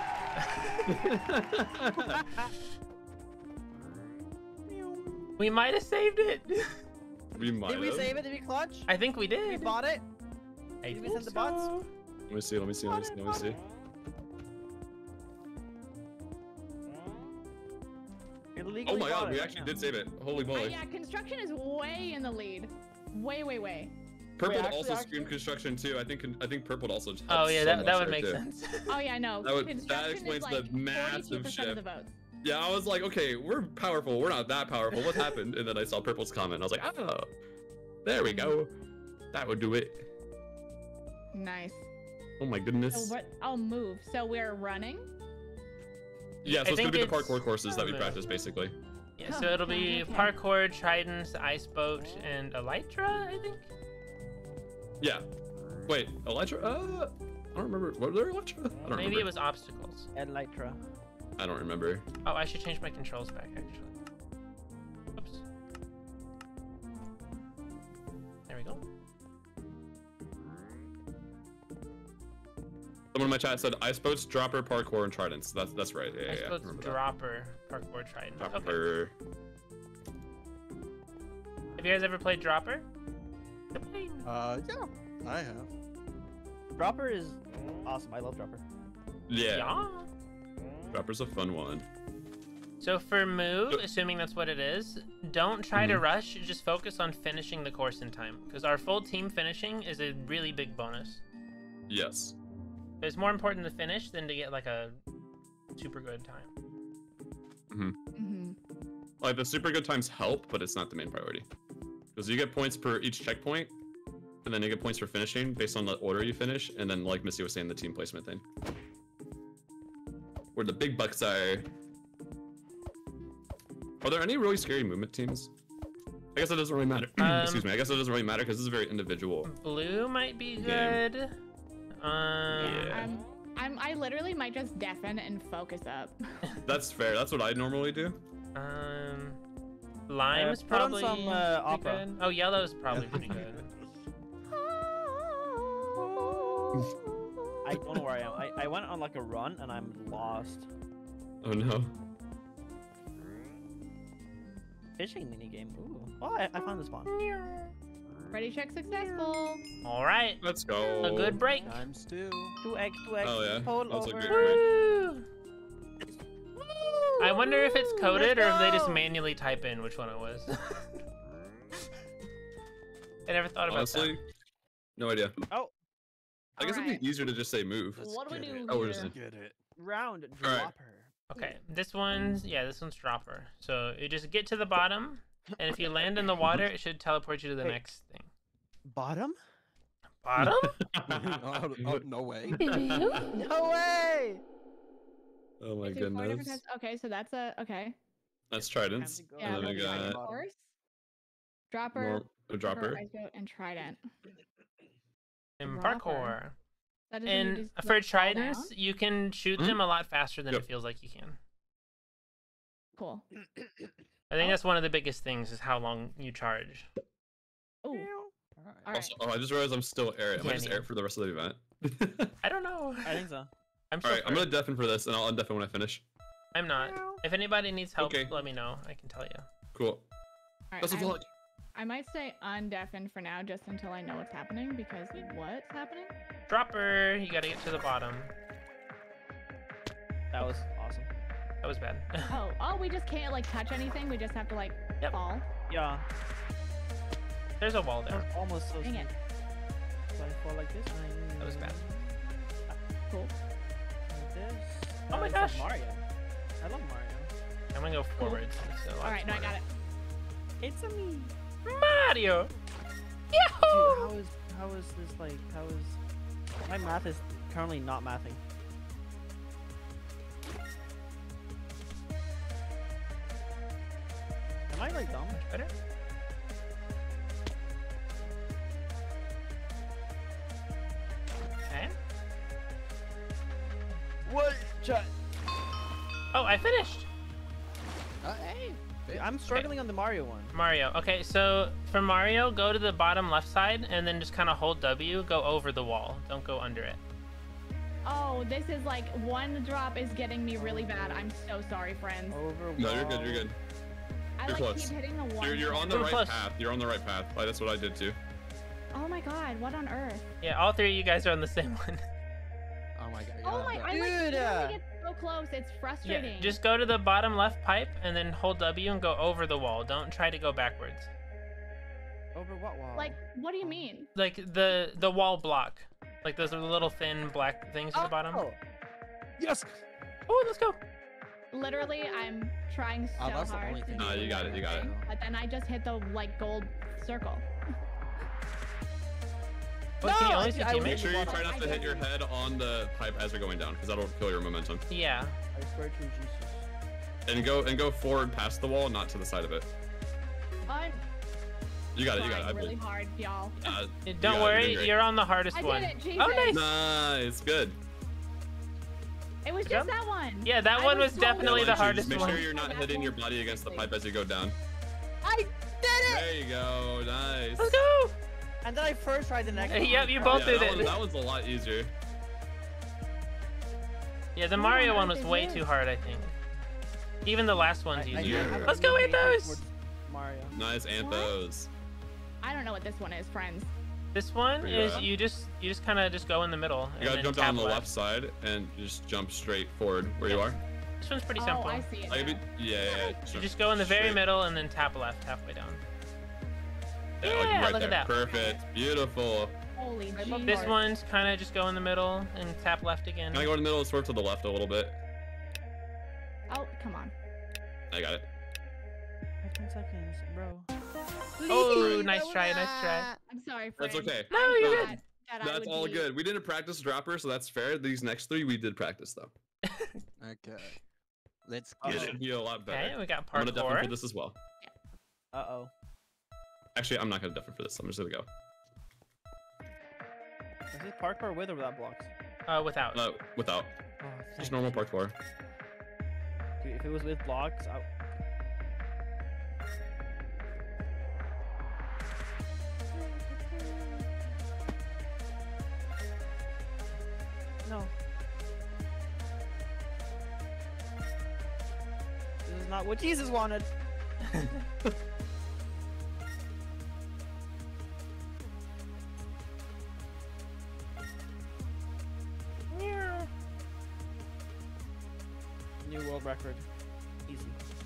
one. We might have saved it. we might did we have. save it? Did we clutch? I think we We did. bought it. I Did we think send the bots? so. Let me see. Let me see. Let me see. Let me see. You're Oh legally my bought God, it we right actually now. did save it. Holy Uh, moly. yeah, construction is way in the lead. Way, way, way. Purple actually- also actually- screamed construction too. I think I think purple also helped Oh yeah, so that, much that would there, make too. sense. Oh yeah, no. That would- that construction explains is the like massive forty-two percent of the shift. votes. Yeah, I was like, okay, we're powerful. We're not that powerful. What happened? And then I saw purple's comment. I was like, oh, there we go. That would do it. Nice. Oh my So goodness. what? I'll move. So we're running. Yeah, I so it's gonna think be the it's- parkour courses that we Oh, practice basically. Yeah, Oh, so it'll okay, be okay. parkour, tridents, ice boat, and elytra, I think. Yeah. Wait, Elytra? Uh, I don't remember. Were there Elytra? I don't Maybe remember. it was obstacles. Elytra. I don't remember. Oh, I should change my controls back actually. Oops. There we go. Someone in my chat said ice boats, dropper, parkour, and tridents. That's that's right. Yeah, yeah, I yeah. suppose Remember that. dropper, parkour, trident. Okay. Dropper. Have you guys ever played dropper? Uh, yeah, I have. Dropper is awesome. I love Dropper. Yeah. Yeah. Dropper's a fun one. So for move, So- assuming that's what it is, don't try to Mhm. rush. Just focus on finishing the course in time, because our full team finishing is a really big bonus. Yes. It's more important to finish than to get like a super good time. Mm-hmm. Like the super good times help, but it's not the main priority. Because you get points per each checkpoint, and then you get points for finishing based on the order you finish, and then like Missy was saying, the team placement thing. Where the big bucks are. Are there any really scary movement teams? I guess it doesn't really matter. Um, Excuse me. I guess it doesn't really matter because this is very individual. Blue might be Game. good. Um, Yeah. I'm, I'm, I literally might just deafen and focus up. That's fair. That's what I normally do. Um, lime's Uh, put on probably some, uh, pretty opera. good. Oh, yellow's probably pretty good. I don't know where I am. I, I went on like a run and I'm lost. Oh no. Fishing minigame. Ooh. Oh, I, I found the spawn. Ready check successful. All right, Let's go. a good break. Times two. Two eggs, two eggs. Oh, yeah. Pull That was a over. great break. Woo! I wonder if it's coded or if they just go. manually type in which one it was. I never thought about Honestly, no idea. Oh, I guess it'd Alright. be easier to just say move. What do we do Oh, here? where's it? Get it. round Alright. dropper. that. Okay, this one's, yeah, this one's dropper. So you just get to the bottom, and if you land in the water, it should teleport you to the Wait. next thing. Bottom? Bottom? oh, oh, no way. No way! Oh my Is it four different goodness. types? Okay, so that's a okay. That's tridents. Time to go. Yeah, And then we that's got of course. Dropper, more, a dropper. ice boat, and trident. in Rocker. parkour. That doesn't mean And just, for like, fall tridents, down? you can shoot Hmm? them a lot faster than Yep. it feels like you can. Cool. I think that's one of the biggest things is how long you charge. Oh, All right. all right. Also, oh, I just realized I'm still air. Am I Yeah, just Neil. air for the rest of the event? I don't know. I think so. I'm All still right, I'm gonna deafen for this, and I'll undeafen when I finish. I'm not. If anybody needs help, Okay. let me know. I can tell you. Cool. All right, Best of I'm- luck. I might stay undeafened for now, just until I know what's happening. Because what's happening? Dropper, you gotta get to the bottom. That was awesome. That was bad. Oh, oh, we just can't like touch anything. We just have to like Yep. fall. Yeah. There's a wall That there. was almost so Dang sweet. it. So I fall like this. I- That was bad. Cool. Like this. Oh my it's like gosh. Mario. I love Mario. I'm gonna go forwards. It's a lot All right, no, I got smarter. it. It's a me. Mario! Dude, Yahoo! how is how is this like how is my math is currently not mathing. Am I like dumb? Better? Okay. What? Chat. Oh, I finished! Uh, hey. Dude, I'm struggling on the Mario one. Mario. Okay, so for Mario, go to the bottom left side and then just kind of hold W, go over the wall. Don't go under it. Oh, this is like one drop is getting me really bad. I'm so sorry, friends. Over. No, you're good. You're good. I you're like close. keep hitting the one. You're, you're on the You're right close. path. You're on the right path. Like, that's what I did too. Oh my god, what on earth? Yeah, all three of you guys are on the same one. Oh my god. Oh my, I like Dude, literally uh, get so close. It's Yeah, frustrating. just go to the bottom left pipe and then hold W and go over the wall. Don't try to go backwards. Over what wall? like, what do you mean? Like the the wall block. Like those little thin black things at the bottom. Oh, Yes. Oh, let's go. Literally, I'm trying so Oh, that's the hard only to thing. do Nah, you got it, you got it. something, But then I just hit the like gold circle. Wait, can you No, only I- see I teammates? Make sure you Well, try not I to hit your did. head on the pipe as you're going down, because that'll kill your momentum. Yeah. I swear to Jesus. And go and go forward past the wall, not to the side of it. I'm You got it. You got it. I trying really believe. hard, y'all. Uh, you Don't got it, worry, doing great. you're on the hardest I did one. it, Jesus. Oh, nice. Nice. Good. It was Good just job. that one. Yeah, that I one was so definitely Make the sure- hardest Make one. sure you're not That hitting your one body against the perfectly. pipe as you go down. I did it! There you go. Nice. Let's go. And then I first tried the next Uh, one. yep, you Yeah, both did that, it. one, that was a lot easier. Yeah, the What Mario on one earth was is way this? too hard, I think. Even the last one's I- I- easier. Yeah. I Let's go, wasn't moving Anthos! towards Mario. Nice anthos. I don't know what this one is, friends. This one Where you is at? you just you just kind of just go in the middle. You and gotta then jump tap down the left side and just jump straight forward where you Yes. are. This one's pretty oh, simple. I see it. Like, if now. you- yeah, yeah, yeah. You just go in the very straight. middle and then tap left halfway down. Yeah, like Yeah, right look at there. that. Perfect. Beautiful. Holy I love jeez. This one's kind of just go in the middle and tap left again. Can I go in the middle and swerve to the left a little bit? Oh, come on. I got it. Ten seconds, bro. Oh, nice try, nice try. I'm sorry, That's friends. okay. No, I you're thought good. that I That's would all be- good. We didn't practice dropper, so that's fair. These next three we did practice though. Okay. Let's Uh-oh. It get should it. be a lot better. Okay, we got I'm gonna deafen for parkour. this as well. Uh oh. Actually, I'm not gonna deafen for this. I'm just gonna go. Is this parkour with or without blocks? Uh, without. Uh, without. Oh, Just thank normal you. parkour. Dude, if it was with blocks, I... No. This is not what Jesus wanted. New world record. Easy.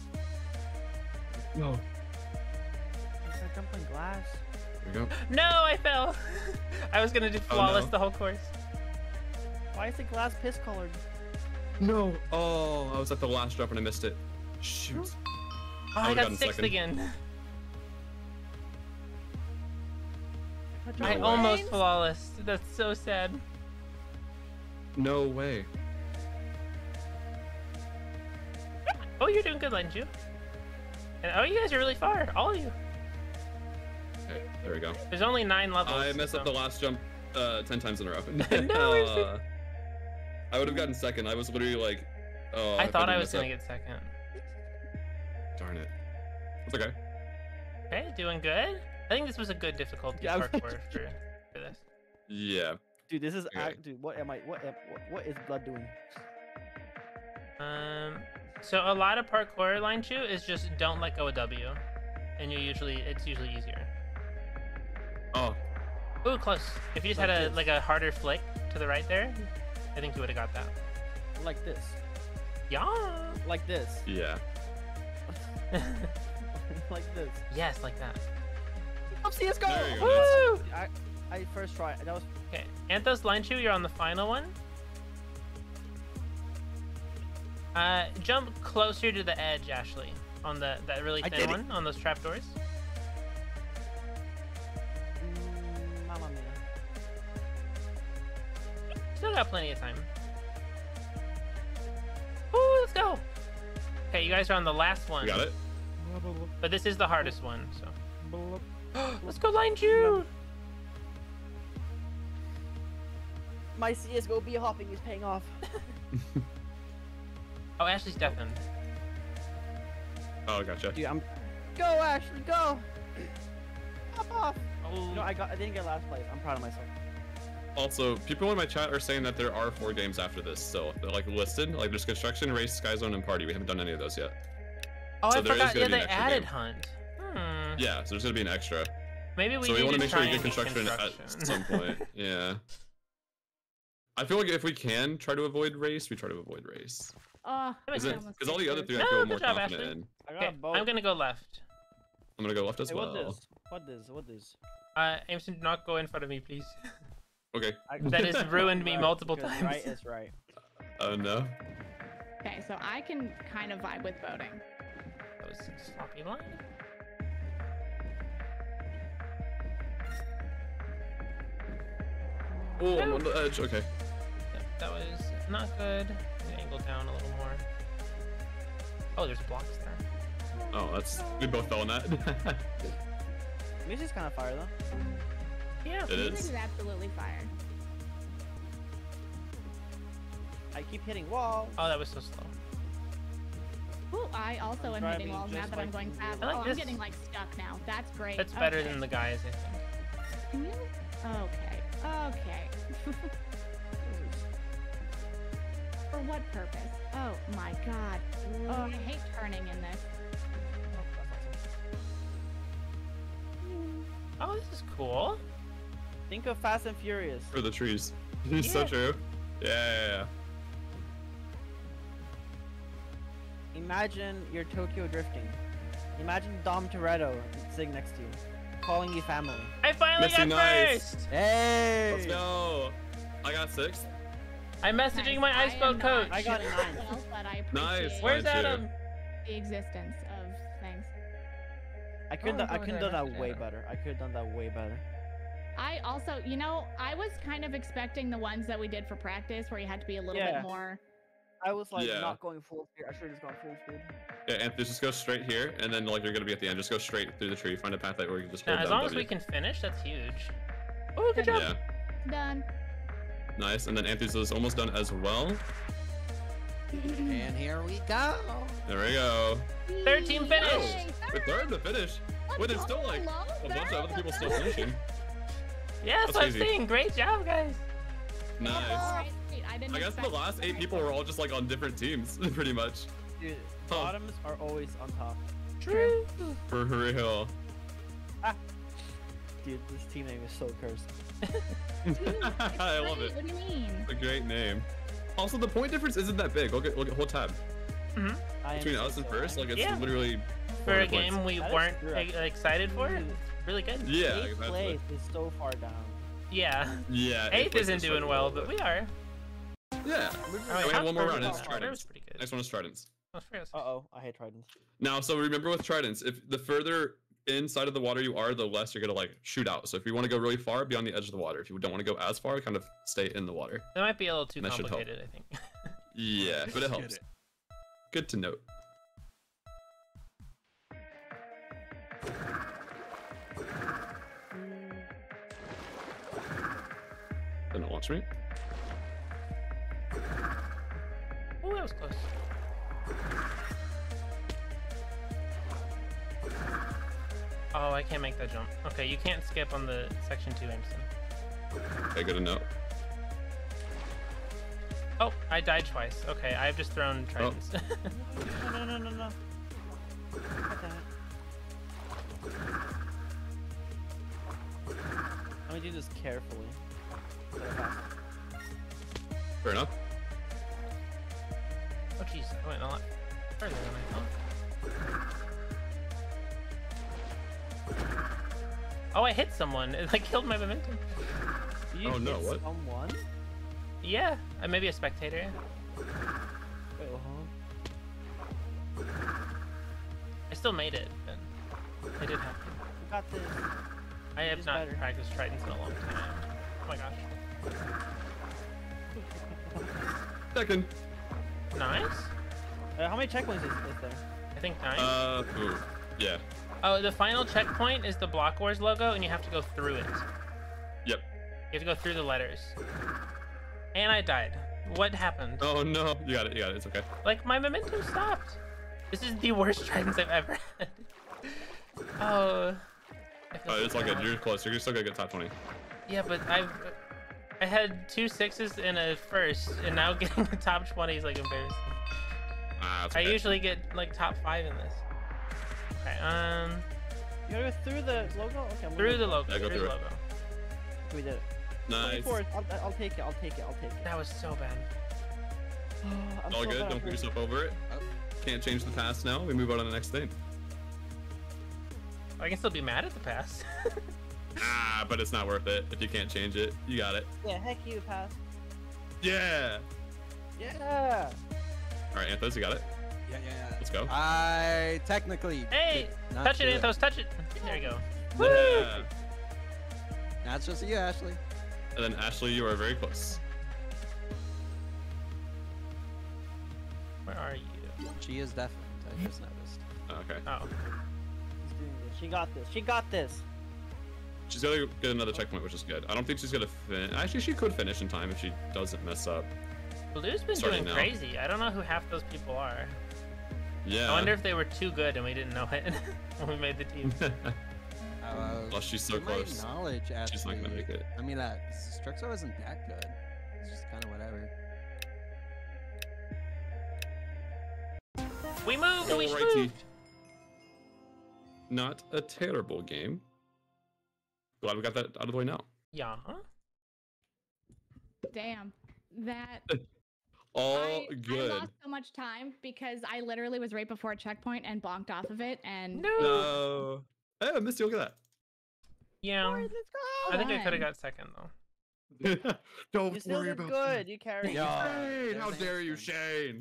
No. I said jump on glass. There we go. No, I fell. I was gonna do Oh, flawless no. the whole course. Why is the glass piss colored? No. Oh, I was at the last drop and I missed it. Shoot. Oh, I would've got gotten sixth second. again. No I way. almost flawless. That's so sad. No way. Oh, you're doing good, Lenju. And oh, you guys are really far. All of you. Okay, there we go. There's only nine levels. I messed up so- the last jump uh, ten times in a row. No, we're so- uh, I would have gotten second. I was literally like, oh. I if thought I didn't was mess gonna up- get second. Darn it. It's okay. Okay, doing good. I think this was a good difficulty Yeah, I was- parkour for, for this. Yeah. Dude, this is Okay. act- dude. What am I? What am, what, what is blood doing? Um, so a lot of parkour line chew is just don't let go of W, and you usually it's usually easier. Oh, Ooh, close. If you just had Like a this. like a harder flick to the right there, I think you would have got that. Like this. Yeah. Like this. yeah. Like this. Yes, like that. Up C S G O! There you go, Woo! I, I first try. That was. Okay, Anthos line chew, you're on the final one. Uh, jump closer to the edge, Ashley, on the that really I thin did it. one on those trapdoors. Mm, Mamma mia. Still got plenty of time. Woo, let's go. Okay, you guys are on the last one. You got it? But this is the hardest one, so. Let's go line chew. My C S G O B hopping is paying off. Oh, Ashley's deafened. Oh, gotcha. Dude, I'm. Go, Ashley, go! Hop off! Oh, You know, I got. I didn't get last place. I'm proud of myself. Also, people in my chat are saying that there are four games after this still. They're like listed. Like there's Construction, Race, Sky Zone, and Party. We haven't done any of those yet. oh so I there is forgot. gonna Yeah, be an they extra added game. Hunt. Hmm. Yeah, so there's gonna be an extra. Maybe we so we need want to to make sure try we get and construction, construction. at some point. Yeah. I feel like if we can try to avoid race, we try to avoid race. Oh, That makes I sense. almost Because all the did other this. three I No, feel good more job, confident Ashley. in. I got Okay, a boat. I'm gonna go left. I'm gonna go left as Hey, well. what this? What this? What this? Uh, Aimson, do not go in front of me, please. Okay. I, That has ruined me Right, multiple because times. Right is right. Oh no. Okay, so I can kind of vibe with voting. That was a sloppy line. Oh, I'm on the edge. Okay. That, that was not good. Angle down a little more. Oh, there's blocks there. Oh, that's we both fell on that. Music's kind of fire though. Yeah. It Music is. is absolutely fire. I keep hitting walls. Oh, that was so slow. Ooh, I also am Driving hitting walls now just that I'm like going you. fast. I like oh, this. I'm getting like stuck now. That's great. That's better okay. than the guys, I think. Can you? Okay. Okay. For what purpose? Oh my god. Oh, I hate turning in this. Oh, this is cool. Think of Fast and Furious. For the trees. It's so Yeah. true. Yeah, yeah, yeah. Imagine you're Tokyo drifting. Imagine Dom Toretto sitting next to you, calling you family. I finally Missy, got nice. first. Hey! Let's go. I got sixth. I'm messaging my Nice. ice I boat am coach. not I got a sure nine. myself, but I Nice. appreciate Where's Mine too. Adam? the existence of things. I could Oh, have I how could have was I done that messaging way Adam? better. I could have done that way better. I also, you know, I was kind of expecting the ones that we did for practice where you had to be a little Yeah. bit more. I was like Yeah. not going full speed. I should have just gone full speed. Yeah, and just go straight here, and then like you're gonna be at the end. Just go straight through the tree. Find a path that where you can just Now, hold as down long as W. we can finish, that's huge. Oh, good job. Yeah, Done. nice. And then Anthony's is almost done as well. And here we go. There we go. thirteen Oh, finished. the third to finish. Wait, there's still like a bunch of other people still finishing. Yeah, that's That's what I'm crazy. saying. Great job, guys. Nice. Alright, sweet. I didn't I guess the expect last that. eight people were all just like on different teams, pretty much. Dude, Huh. bottoms are always on top. True. For real. Dude, this team name is so cursed. I love it. What do you mean? It's a great name. Also, the point difference isn't that big. Look at look at whole tab I between am us and so first. Like it's Yeah. literally For a four points. game we That is weren't correct. e- excited for, it's really good. Yeah, Eighth exactly. place is so far down. Yeah. Yeah. Eighth place isn't is so doing well, but low, we are. Yeah. Oh, we wait, have how one more far round, was it's that? Tridents. That was pretty good. Next one is Tridents. Oh, forget- Uh oh, I hate Tridents. Now, so remember with Tridents, if the further inside of the water you are, the less you're gonna like shoot out. So if you want to go really far, be on the edge of the water. If you don't want to go as far, kind of stay in the water. That might be a little too That should help. complicated, I think. Yeah, but it helps. Good to note. Watch me. Oh, that was close. Oh, I can't make that jump. Okay, you can't skip on the section two, Aimson. Okay, good to know. Oh, I died twice. Okay, I've just thrown tridents. No, no, no, no, no. What the heck? Let me do this carefully. Fair enough. Oh, jeez, I went a lot further than I thought. Oh, I hit someone. It like killed my momentum. Did you Oh, no, hit what? Someone? Yeah, uh, maybe a spectator. Wait, uh-huh. I still made it, but it did happen. You got this. I have It's not better. practiced tridents in a long time. Oh my gosh. Second. Nice. Uh, how many checkpoints is, is there? I think nine. Uh, ooh. Yeah. Oh, the final checkpoint is the Block Wars logo, and you have to go through it. Yep. You have to go through the letters. And I died. What happened? Oh no. You got it. You got it. It's okay. Like, my momentum stopped. This is the worst tridents I've ever had. Oh. I feel Oh, so it's all good. bad. You're close. You're still gonna get top twenty. Yeah, but I've... I had two sixes and a first, and now getting the top twenty is like embarrassing. Ah, it's I okay. usually get like top five in this. Okay, um, You gotta go through the logo? Okay, I'm through gonna the logo, Yeah, go through through the it. logo. We did it. Nice. twenty-four. I'll, I'll take it. I'll take it. I'll take it. That was so bad. I'm All so good. bad Don't at put yourself over it. Oh. Can't change the past now. We move on to the next thing. I can still be mad at the past. Ah, but it's not worth it if you can't change it. You got it. Yeah, heck you, pass. Yeah. Yeah. All right, Anthos, you got it. Yeah, yeah, yeah. Let's go. I technically. Hey, did not touch do it, Anthos, touch it. There you go. Yeah. That's just you, Ashley. And then Ashley, you are very close. Where are you? She is deafened. I just noticed. Okay. Oh, She's doing this. She got this. She got this. She's gonna get another checkpoint, which is good. I don't think she's gonna fin. Actually, she could finish in time if she doesn't mess up. Blue's been Starting doing now. crazy. I don't know who half those people are. Yeah. I wonder if they were too good and we didn't know it when we made the team. Uh, Oh, she's so to my close. knowledge, Ashley. She's not gonna make it. I mean, uh, Struxo isn't that good. It's just kind of whatever. We moved. We Alrighty. moved. Not a terrible game. Glad we got that out of the way now. Yeah. Huh? Damn. That All I, I good. lost so much time because I literally was right before a checkpoint and bonked off of it and No. No. Hey, I missed you. Look at Yeah. Let's go. I think I could Fun. have got second though. that. Don't You still worry did about good. You carried. Yeah. Shane, how There's dare you, Anston. Shane?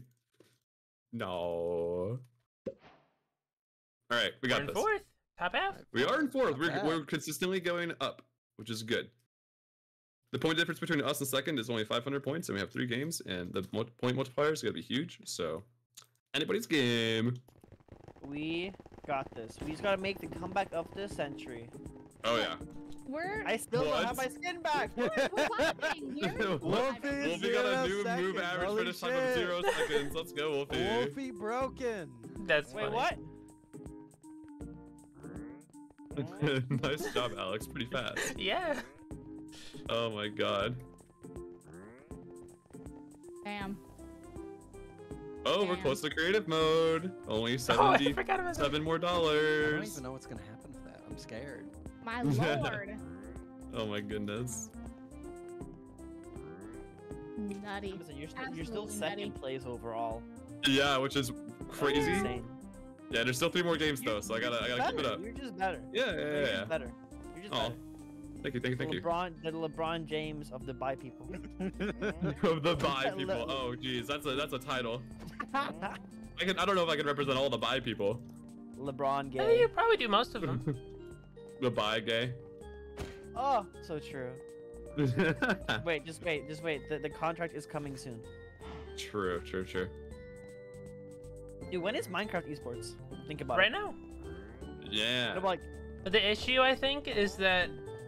No. All right, we We're got in this. fourth. Top half. We are in fourth. We're, bad. we're consistently going up, which is good. The point difference between us and second is only five hundred points, and we have three games, and the mul- point multiplier is going to be huge. So, anybody's game. We got this. We just gotta make the comeback of the century. Oh, yeah. we're I still don't have What? my skin back. we're surviving. We're Wolfie surviving. Wolfie got a Zero new move seconds, average holy finish time of shit. zero seconds. Let's go, Wolfie. Wolfie broken. That's Wait, funny. what? Nice job, Alex. Pretty fast. Yeah. Oh my god. Damn. Oh, we're Damn. close to creative mode. Only Oh, I seventy-seven forgot about that. more I don't dollars. even know what's gonna happen with that. I'm scared. My lord. Oh my goodness. Nutty. Listen, you're, still, you're still Absolutely second nutty. place overall. Yeah, which is crazy. Insane. Yeah, there's still three more games though, so I gotta, I gotta keep it Better. up. You're just better. Yeah, yeah, You're yeah. just yeah. better. You're just Oh, better. thank you, thank you, thank the you. LeBron, the LeBron James of the bi people. Of the bi Le- people. Oh, geez, that's a that's a title. I can, I don't know if I can represent all the bi people. LeBron Yeah, gay. you probably do most of them. The bi gay. Oh, so true. Wait, just wait, just wait. The, the contract is coming soon. True, true, true. Dude, when is Minecraft esports? Think about Right it. now. What Yeah. about like, The issue, I think, is that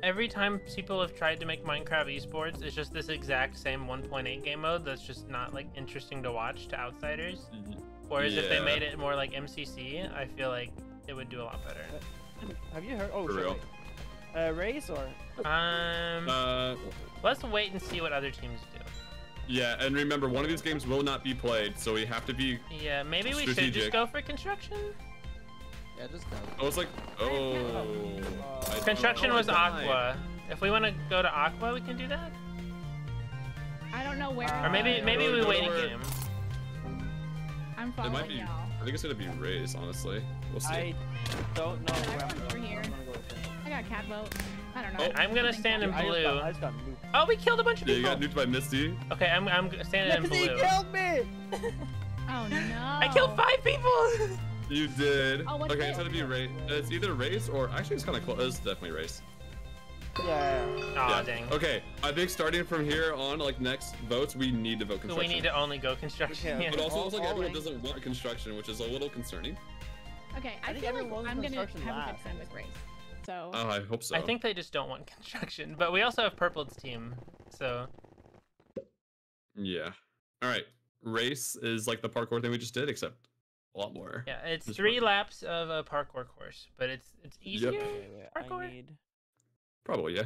every time people have tried to make Minecraft esports, it's just this exact same one point eight game mode that's just not like interesting to watch to outsiders. Whereas if they Yeah. made it more like M C C, I feel like it would do a lot better. Have you heard? Oh, For shit, real. wait. Uh, race or? Um, Uh, let's wait and see what other teams do. yeah, and remember, one of these games will not be played, so we have to be. Yeah, maybe we should just Strategic. go for construction. Yeah, just go. I was like, oh. I- Construction oh, I was died. Aqua. If we want to go to Aqua, we can do that. I don't know where. Or maybe Uh, maybe go we to wait a where- game. I'm It might following be. y'all. I think it's gonna be race, honestly. We'll see. I don't know where I'm Everyone's over going. here. I'm gonna go with it. I got cat vote. I don't know. Oh. I'm gonna I think stand in so. I just blue. got, I just got nuked. Oh, we killed a bunch of Yeah, you people. got nuked by Misty. Okay, I'm I'm standing in He blue. killed me! Oh no. I killed five people. You did. Oh, what's okay, it's this? gonna be race. It's either race or actually it's kind of close. It's definitely race. Yeah. Aw, yeah. dang. Okay, I think starting from here on, like next votes, we need to vote So construction. we need to only go construction. Okay. Yeah. But also, it looks like All- all everyone race. doesn't want construction, which is a little concerning. Okay, I I, think feel like everyone's I'm gonna have a construction good last. time with race. So Oh, I hope so. I think they just don't want construction, but we also have Purple's team, so Yeah. All right. Race is like the parkour thing we just did, except a lot more. yeah, it's This three one. laps of a parkour course, but it's it's easier. Yep. Wait, wait, wait. Parkour? I need. Probably, yeah.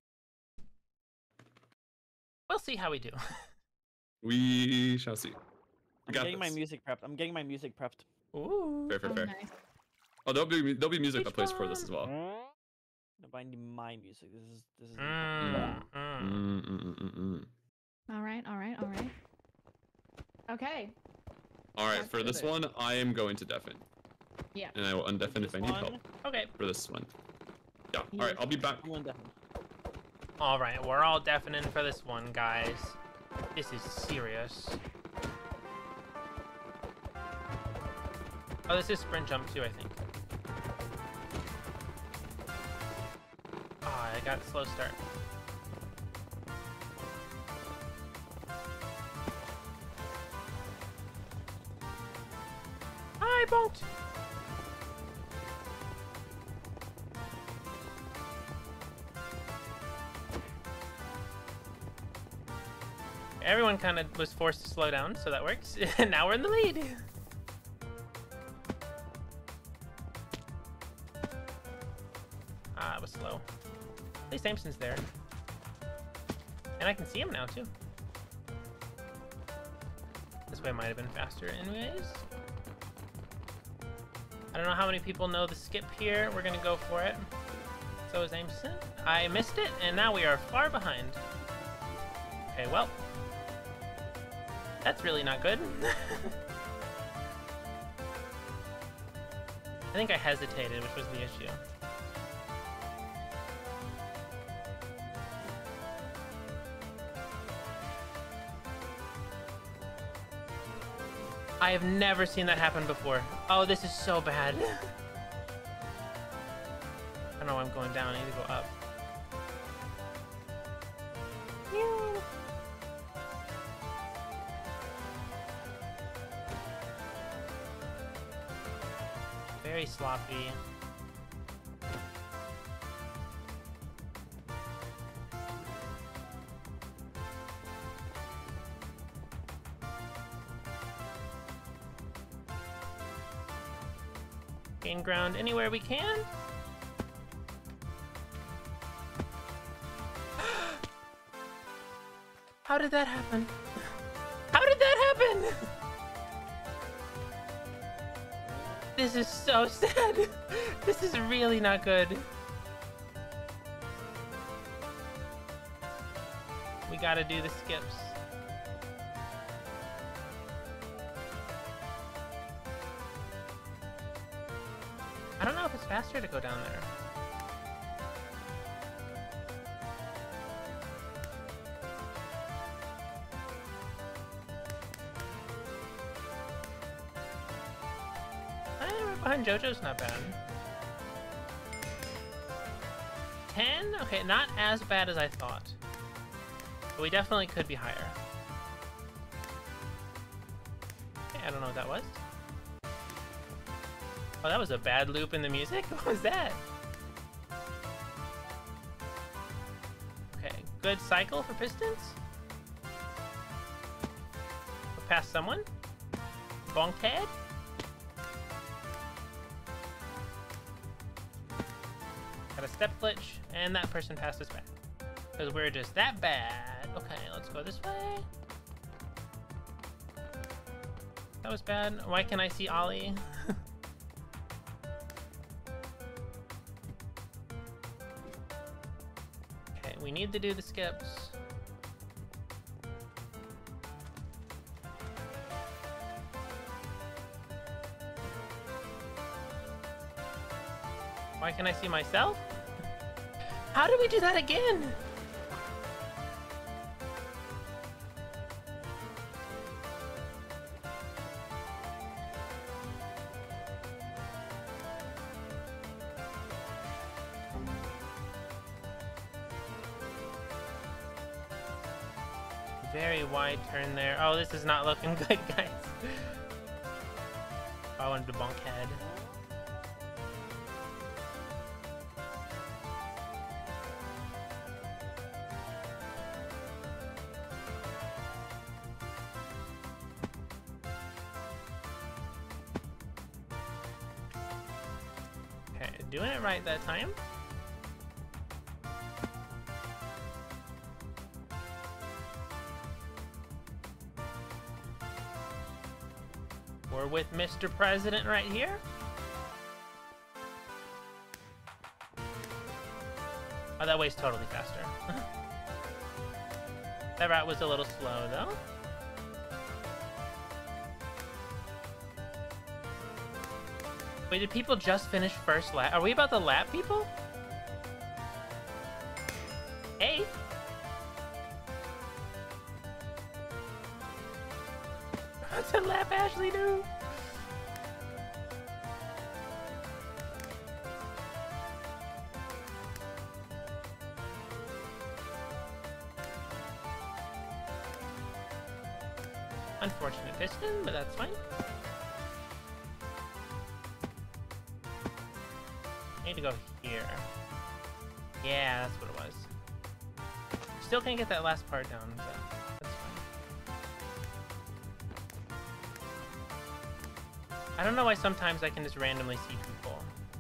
We'll see how we do. We shall see. We I'm got getting my this. music prepped. I'm getting my music prepped. Ooh. Fair, fair, oh, fair. nice. Oh, there'll be there'll be music Which that plays for this as well. No, but I need my music. This is this is. Mm, Yeah. mm. Mm, mm, mm, mm, mm. All right, all right, all right. Okay. All right, That's for this good. one, I am going to deafen. Yeah. And I will undeafen if I need One, help Okay. for this one. Yeah. All right, I'll be back. I'm going deafen. All right, we're all deafening for this one, guys. This is serious. Oh, this is sprint jump too, I think. Ah, I got a slow start. I bonked. Everyone kind of was forced to slow down, so that works. And now we're in the lead. Ah, it was slow. At least Ameson's there. And I can see him now, too. This way might have been faster anyways. I don't know how many people know the skip here. We're gonna go for it. So is Ameson. I missed it, and now we are far behind. Okay, well. That's really not good. I think I hesitated, which was the issue. I have never seen that happen before. Oh, this is so bad. I don't know why I'm going down. I need to go up. Meow. Very sloppy. Gain ground anywhere we can. How did that happen? How did that happen? This is so sad. This is really not good. We gotta do the skips. I don't know if it's faster to go down there. Eh, right behind JoJo's not bad. ten? Okay, not as bad as I thought. But we definitely could be higher. Okay, I don't know what that was. Oh, that was a bad loop in the music? What was that? good cycle for pistons. We'll pass someone. Bonkhead. Got a step glitch, and that person passed us back. Because we're just that bad. Okay, let's go this way. That was bad. Why can't I see Ollie? Okay, we need to do the skips. Why can I see myself? How did we do that again? Very wide turn there. Oh, this is not looking good, guys. I wanted to bonk head. Okay, doing it right that time. We're with Mister President right here. Oh, that way's totally faster. That route was a little slow, though. Wait, did people just finish first lap? Are we about to lap people? Hey! To lap Ashley, dude. Unfortunate piston, but that's fine. I need to go here. Yeah, that's what it was. Still can't get that last part down, but that's fine. I don't know why sometimes I can just randomly see people.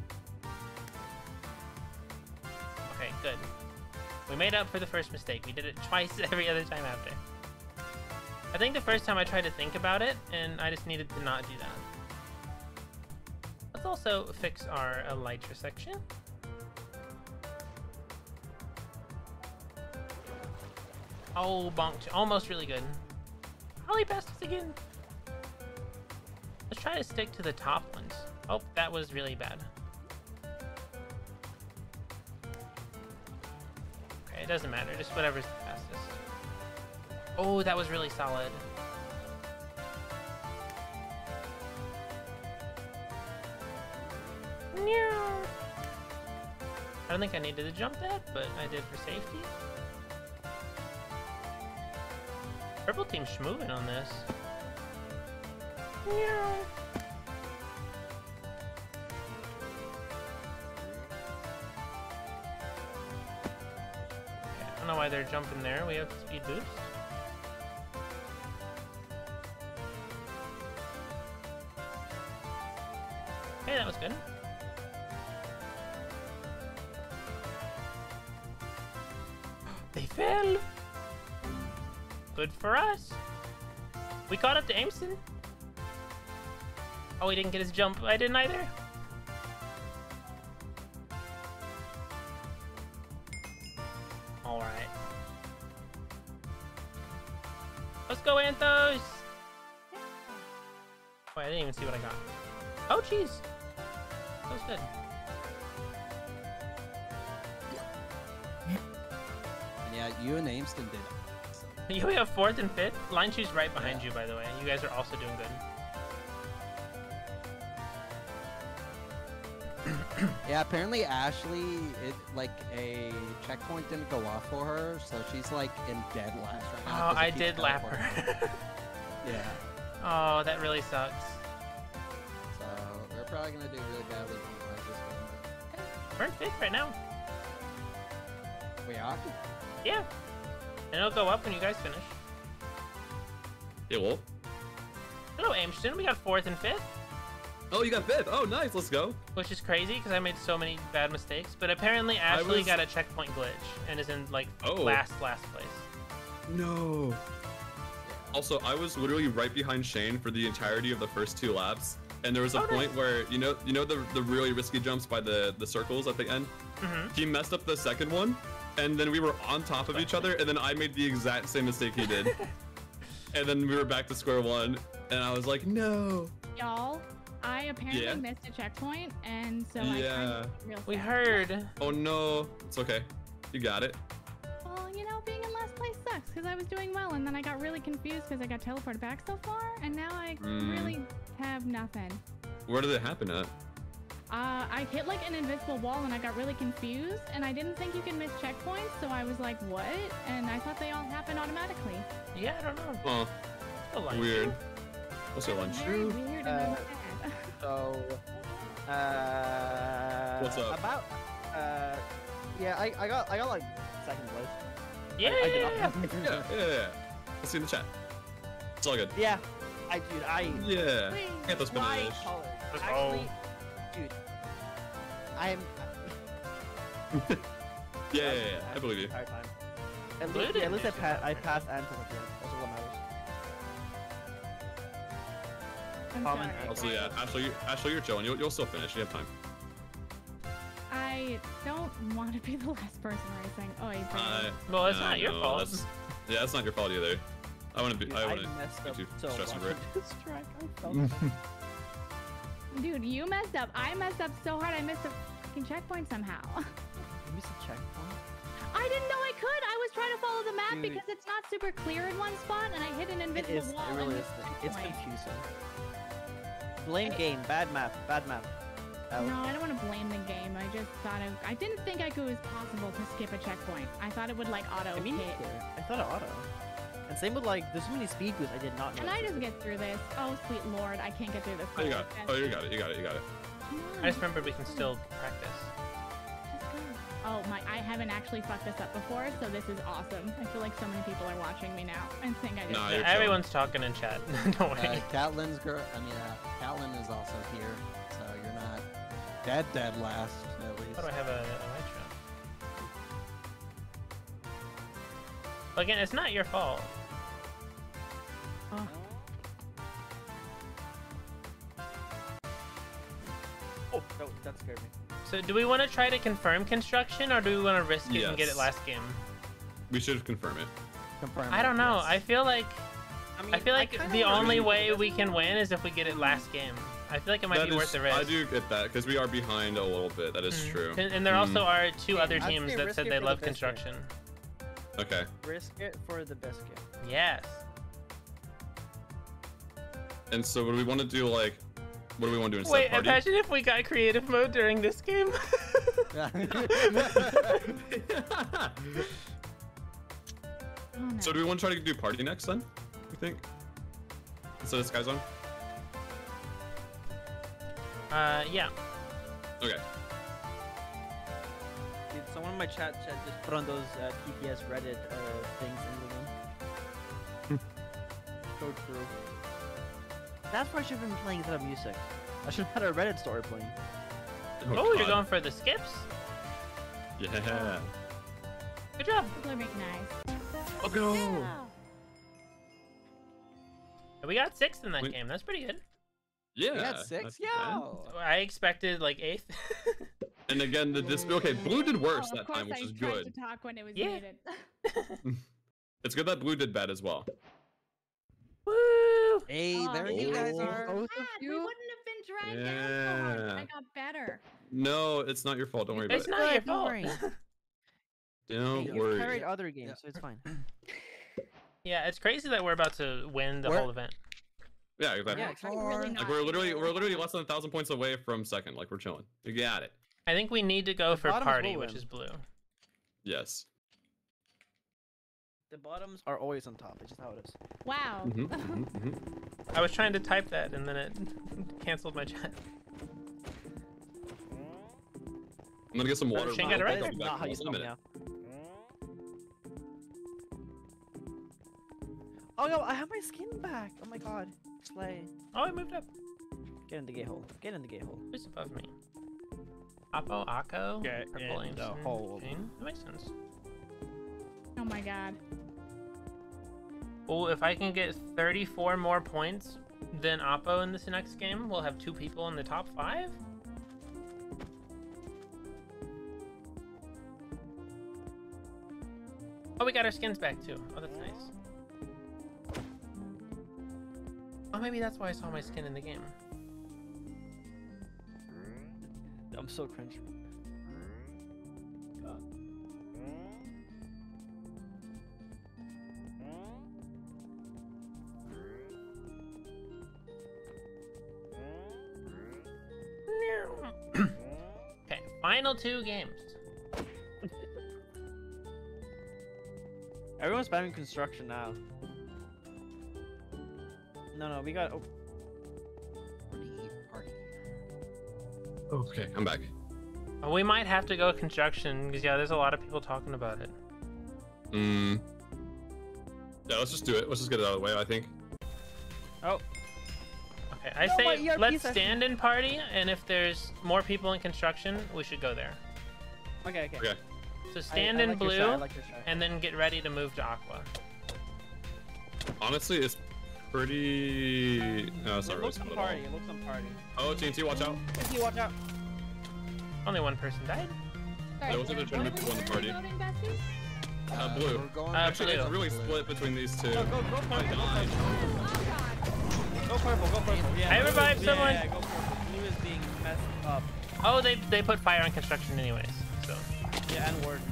Okay, good. We made up for the first mistake. We did it twice every other time after. I think the first time I tried to think about it, and I just needed to not do that. Let's also fix our elytra section. Oh, bonked. Almost really good. Ollie passed us again. Let's try to stick to the top ones. Oh, that was really bad. Okay, it doesn't matter. Just whatever's the fastest. Oh, that was really solid. I don't think I needed to jump that, but I did for safety. Purple team's schmoving on this. Okay, I don't know why they're jumping there. We have speed boost. Okay, that was good. They fell! Good for us. We caught up to Aimson. Oh, he didn't get his jump. I didn't either. Alright. Let's go, Anthos! Wait, I didn't even see what I got. Oh, jeez. That was good. Yeah, you and Aimston did. You have fourth and fifth. Line two's right behind yeah. you, by the way. You guys are also doing good. Yeah, apparently Ashley, it like a checkpoint didn't go off for her, so she's like in dead last right now. Oh, I did lap her. Yeah. Oh, that really sucks. So we're probably gonna do really badly on this game. We're in fifth right now. We are? Yeah. And it'll go up when you guys finish. Yeah, well. Hello, Aimston. We got fourth and fifth. Oh, you got fifth. Oh, nice. Let's go. Which is crazy because I made so many bad mistakes. But apparently Ashley was... got a checkpoint glitch and is in like oh. last, last place. No. Also, I was literally right behind Shane for the entirety of the first two laps. And there was a oh, point nice. where, you know, you know the, the really risky jumps by the, the circles at the end? Mm-hmm. He messed up the second one. And then we were on top of each other. And then I made the exact same mistake he did. And then we were back to square one. And I was like, no. Y'all, I apparently Yeah. missed a checkpoint, and so I Yeah. kind of real We sad. heard. Oh, no. It's okay. You got it. Well, you know, being in last place sucks because I was doing well, and then I got really confused because I got teleported back so far, and now I Mm. really have nothing. Where did it happen at? Uh, I hit like an invisible wall, and I got really confused, and I didn't think you can miss checkpoints, so I was like, what? And I thought they all happen automatically. Yeah, I don't know. Oh, Still like weird. you. What's your lunch? Very weird and Uh, sad. So, uh, What's up? About, uh, yeah, I, I got I got like second place. Yeah. I, I did not Yeah, yeah, yeah. yeah. Let's see in the chat. It's all good. Yeah, I dude, I Yeah. Wait, Get those my finish. color. Let's Actually, go. dude, I am. Yeah, yeah, yeah. I believe you. Entire time. At Blue least, yeah, at didn't least I, do pa- I that. passed Anton at the end. That's what matters. I'm Comment. sorry. Also, yeah, Ashley, you- Ashley, you're chilling. You'll, you'll still finish. You have time. I don't want to be the last person racing. Oh, you Uh, Well, it's no, not your no, fault. that's- Yeah, that's not your fault either. I wouldn't be. Dude, I I, wouldn't messed be up too so stressed much over it. on this track. I felt bad. Dude, you messed up. I messed up so hard I missed a fucking checkpoint somehow. You missed a checkpoint. I didn't know I could. I was trying to follow the map Dude. because it's not super clear in one spot, and I hit an It invisible is. wall. It really and is. missed a It's checkpoint. confusing. Blame game. Bad map. Bad map. Alex. No, I don't want to blame the game. I just thought it, I didn't think it was possible to skip a checkpoint. I thought it would like auto I mean, hit. I thought it auto. And same with like, there's so many speed boosts I did not know. Can I just get through this? Oh, sweet lord, I can't get through this. Oh, you got it. Oh, you got it. You got it. You got it. Come on, I just remembered we can still practice. just go. Oh my, I haven't actually fucked this up before, so this is awesome. I feel like so many people are watching me now and think I did. Nah, Yeah, you're everyone's talking in chat. Don't Uh, worry. Catlin's girl. I mean, uh, Catlin is also here, so you're not dead, dead last at least. How do I have a, a light shot? Well, again, it's not your fault. Oh. Oh, no, that scared me. So do we want to try to confirm construction, or do we want to risk it and get it Yes. last game? We should confirm it. Confirm I it, don't know. yes. I feel like I, mean, I feel like kinda the wanna only do way this. we can win is if we get it last game. I feel like it might That be worth is- the risk. I do get that because we are behind a little bit. That is Mm. true. And, and there Mm. also are two Yeah, other I'd teams say that risk said it they for the love biscuit. construction. Okay. Risk it for the biscuit. Yes. And so, what do we want to do? Like, what do we want to do instead? Wait, Party? imagine if we got creative mode during this game. Oh, no. So, do we want to try to do party next then? We think instead of Sky Zone. uh, yeah. Okay. Dude, someone in my chat chat just put on those uh, P P S Reddit uh, things in the room. So true. That's why I should have been playing instead of music. I should have had a Reddit story playing. Oh, you're God. going for the skips? Yeah. Good job. People are being nice. Oh go. Yeah. We got sixth in that Wait. game. That's pretty good. Yeah. We had six. that's Yeah. bad. I expected like eighth. And again, the dis- okay, blue did worse Oh, that of course time, which I is tried good. to talk when it was Yeah. needed. It's good that blue did bad as well. Woo! Hey, Oh, there you you guys guys are. Bad, Both of we you. wouldn't have been dragged down so hard. Yeah. I got better. No, it's not your fault. Don't worry about It's it. not your Don't fault. worry. Don't You worry. carried other games, so it's fine. Yeah, it's crazy that we're about to win the Where- whole event. Yeah, exactly. Yeah, I'm really Like not we're literally sure. we're literally less than a thousand points away from second. Like we're chilling. You got it. I think we need to go The for bottoms party, will which win. is blue. Yes. The bottoms are always on top. It's just how it is. Wow. Mhm, mhm, mhm. I was trying to type that and then it canceled my chat. I'm gonna get some water. Shane real got it right. quick. I'll That's be back not in how you less than spell a me minute. now. Oh no, I have my skin back. Oh my god. Slay. Oh, I moved up. Get in the gate hole. Get in the gate hole. Who's above me? Oppo, Akko, Get Purple in the Aimson, hole. Jane? That makes sense. Oh my god. Oh, if I can get thirty-four more points than Oppo in this next game, we'll have two people in the top five? Oh, we got our skins back too. Oh, that's nice. Oh, maybe that's why I saw my skin in the game. I'm so cringe. God. Okay, final two games. Everyone's spamming construction now. No, no, we got. Oh, Party, party. Okay, I'm back. Oh, we might have to go construction because yeah, there's a lot of people talking about it. Mm. Yeah, let's just do it. Let's just get it out of the way, I think. oh, Okay, I No, my say E R P let's session. stand in party, and if there's more people in construction, we should go there. okay, okay. Okay. So stand I, I in like your blue, shot, I like your shot. and then get ready to move to Aqua. Honestly, it's pretty... No, it's not It really looks smooth on at all. party. It looks on party. Oh, T N T, watch out. T N T, watch out. Only one person died. There was a trying to move people in the party. Voting, Bessie? Uh, blue. We're going Uh, Actually, it's blue. really split between these two. Go, go, go purple. I Go died. purple. Go purple. Go purple. Yeah. I blue is- revived yeah, someone. Yeah, go purple. Blue is being messed up. Oh, they they put fire on construction anyways. So Yeah, and word.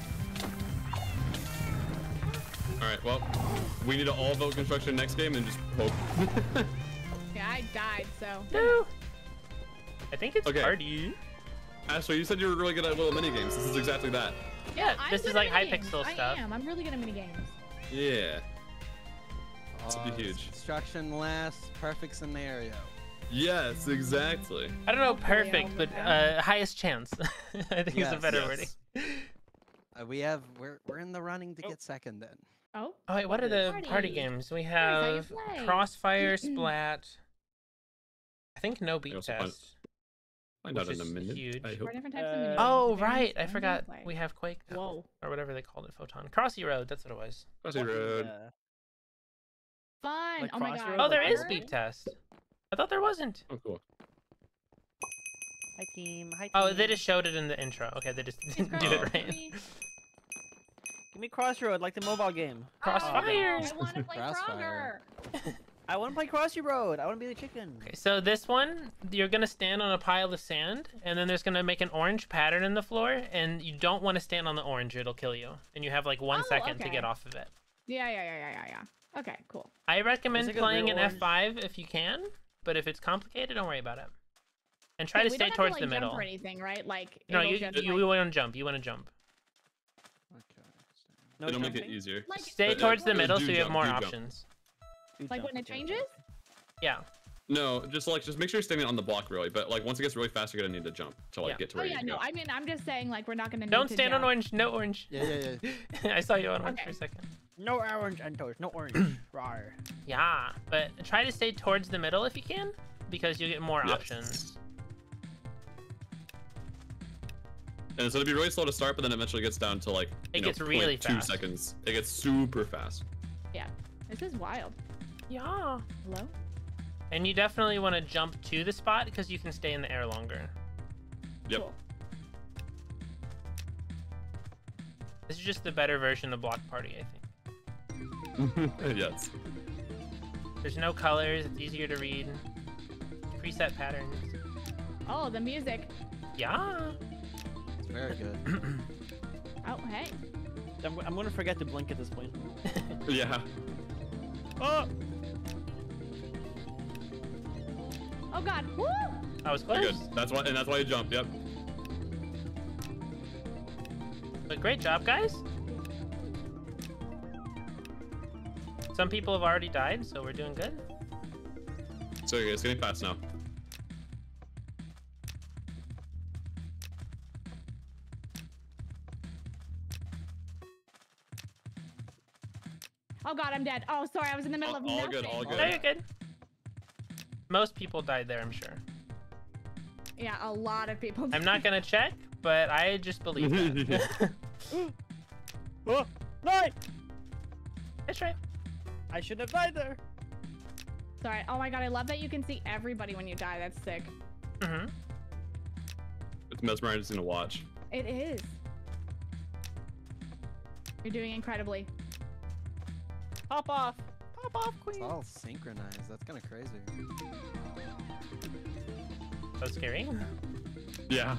Alright, well, we need to all vote construction next game and just hope. Yeah, I died, so. no. I think it's Okay. party. Ashley, you said you were really good at little mini games. This is exactly that. Yeah, I'm this good is at like high minigames. pixel stuff. I am. I'm really good at minigames. Yeah. This would be Uh, huge. Construction last, perfect scenario. Yes, exactly. I don't know Hopefully perfect, I'll but win uh, highest chance. I think is a Yes, better yes. wording. Uh, we have we're we're in the running to Oh. get second then. Oh, Oh wait, what are the Party. party games? We how you have play. Crossfire, Splat. I think no beat also find- test. Find out Which in a is minute. huge. I four hope. different types Uh, of minigames. Oh Very right, I fun to forgot. play. We have Quake now, Whoa. or whatever they called it, Photon. Crossy Road, that's what it was. Crossy Road. Yeah. Fun. Like oh my Crossroads, god. Oh, there like is Fire? beat test. I thought there wasn't. Oh, cool. Hi team. Hi team. Oh, they just showed it in the intro. Okay, they just It's didn't do Crossy it right. Road. Give me Crossroad, like the mobile game. Crossfire. Oh, I want to play Crossfire. Frogger. I want to play Crossy Road. I want to be the chicken. Okay, so this one, you're gonna stand on a pile of sand, and then there's gonna make an orange pattern in the floor, and you don't want to stand on the orange; it'll kill you. And you have like one Oh, second to okay. get off of it. Yeah, yeah, yeah, yeah, yeah, yeah. Okay, cool. I recommend it a playing real in F orange? five if you can, but if it's complicated, don't worry about it. And try Yeah, to we stay don't have towards to, the like, middle. Jump or anything, right? Like. No, it'll you just, you, like, you want to jump. You want to jump. Okay. No It'll make it jumping? easier. Like, Stay But, uh, towards the do middle so you have jump, more do jump. options. You like jump, when it okay, okay. changes? Yeah. No, just like just make sure you're standing on the block really, but like once it gets really fast, you're gonna need to jump to like Yeah. get to Oh where yeah, you no. go. I mean, I'm just saying, like, we're not gonna. Need Don't to stand on jump. orange. No orange. Yeah, yeah, yeah. I saw you on orange Okay. for a second. No orange and toast. No orange. Rawr. Yeah, but try to stay towards the middle if you can, because you get more Yes. options. And so it'll be really slow to start, but then eventually gets down to like It you know, gets really two fast. seconds. It gets super fast. Yeah. This is wild. Yeah. Hello. And you definitely want to jump to the spot because you can stay in the air longer. Yep. Cool. This is just the better version of Block Party, I think. Yes. There's no colors. It's easier to read. Preset patterns. Oh, the music. Yeah. It's very good. Oh, hey. I'm, I'm gonna forget to blink at this point. Yeah. Oh! Oh God. Woo! I was You're close. good. That's why, and that's why you jump. Yep. But great job, guys. Some people have already died, so we're doing good. So it's getting fast now. Oh god, I'm dead. Oh, sorry, I was in the middle All- of all nothing. good, all good. No, you're good. Most people died there, I'm sure. Yeah, a lot of people. I'm not gonna check, but I just believe that. Oh, no! That's right. I shouldn't have died there. Sorry. Oh my god, I love that you can see everybody when you die. That's sick. Mm-hmm. It's mesmerizing to watch. It is. You're doing incredibly. Pop off. Pop off, It's queen. all synchronized. That's kind of crazy. So scary. Yeah.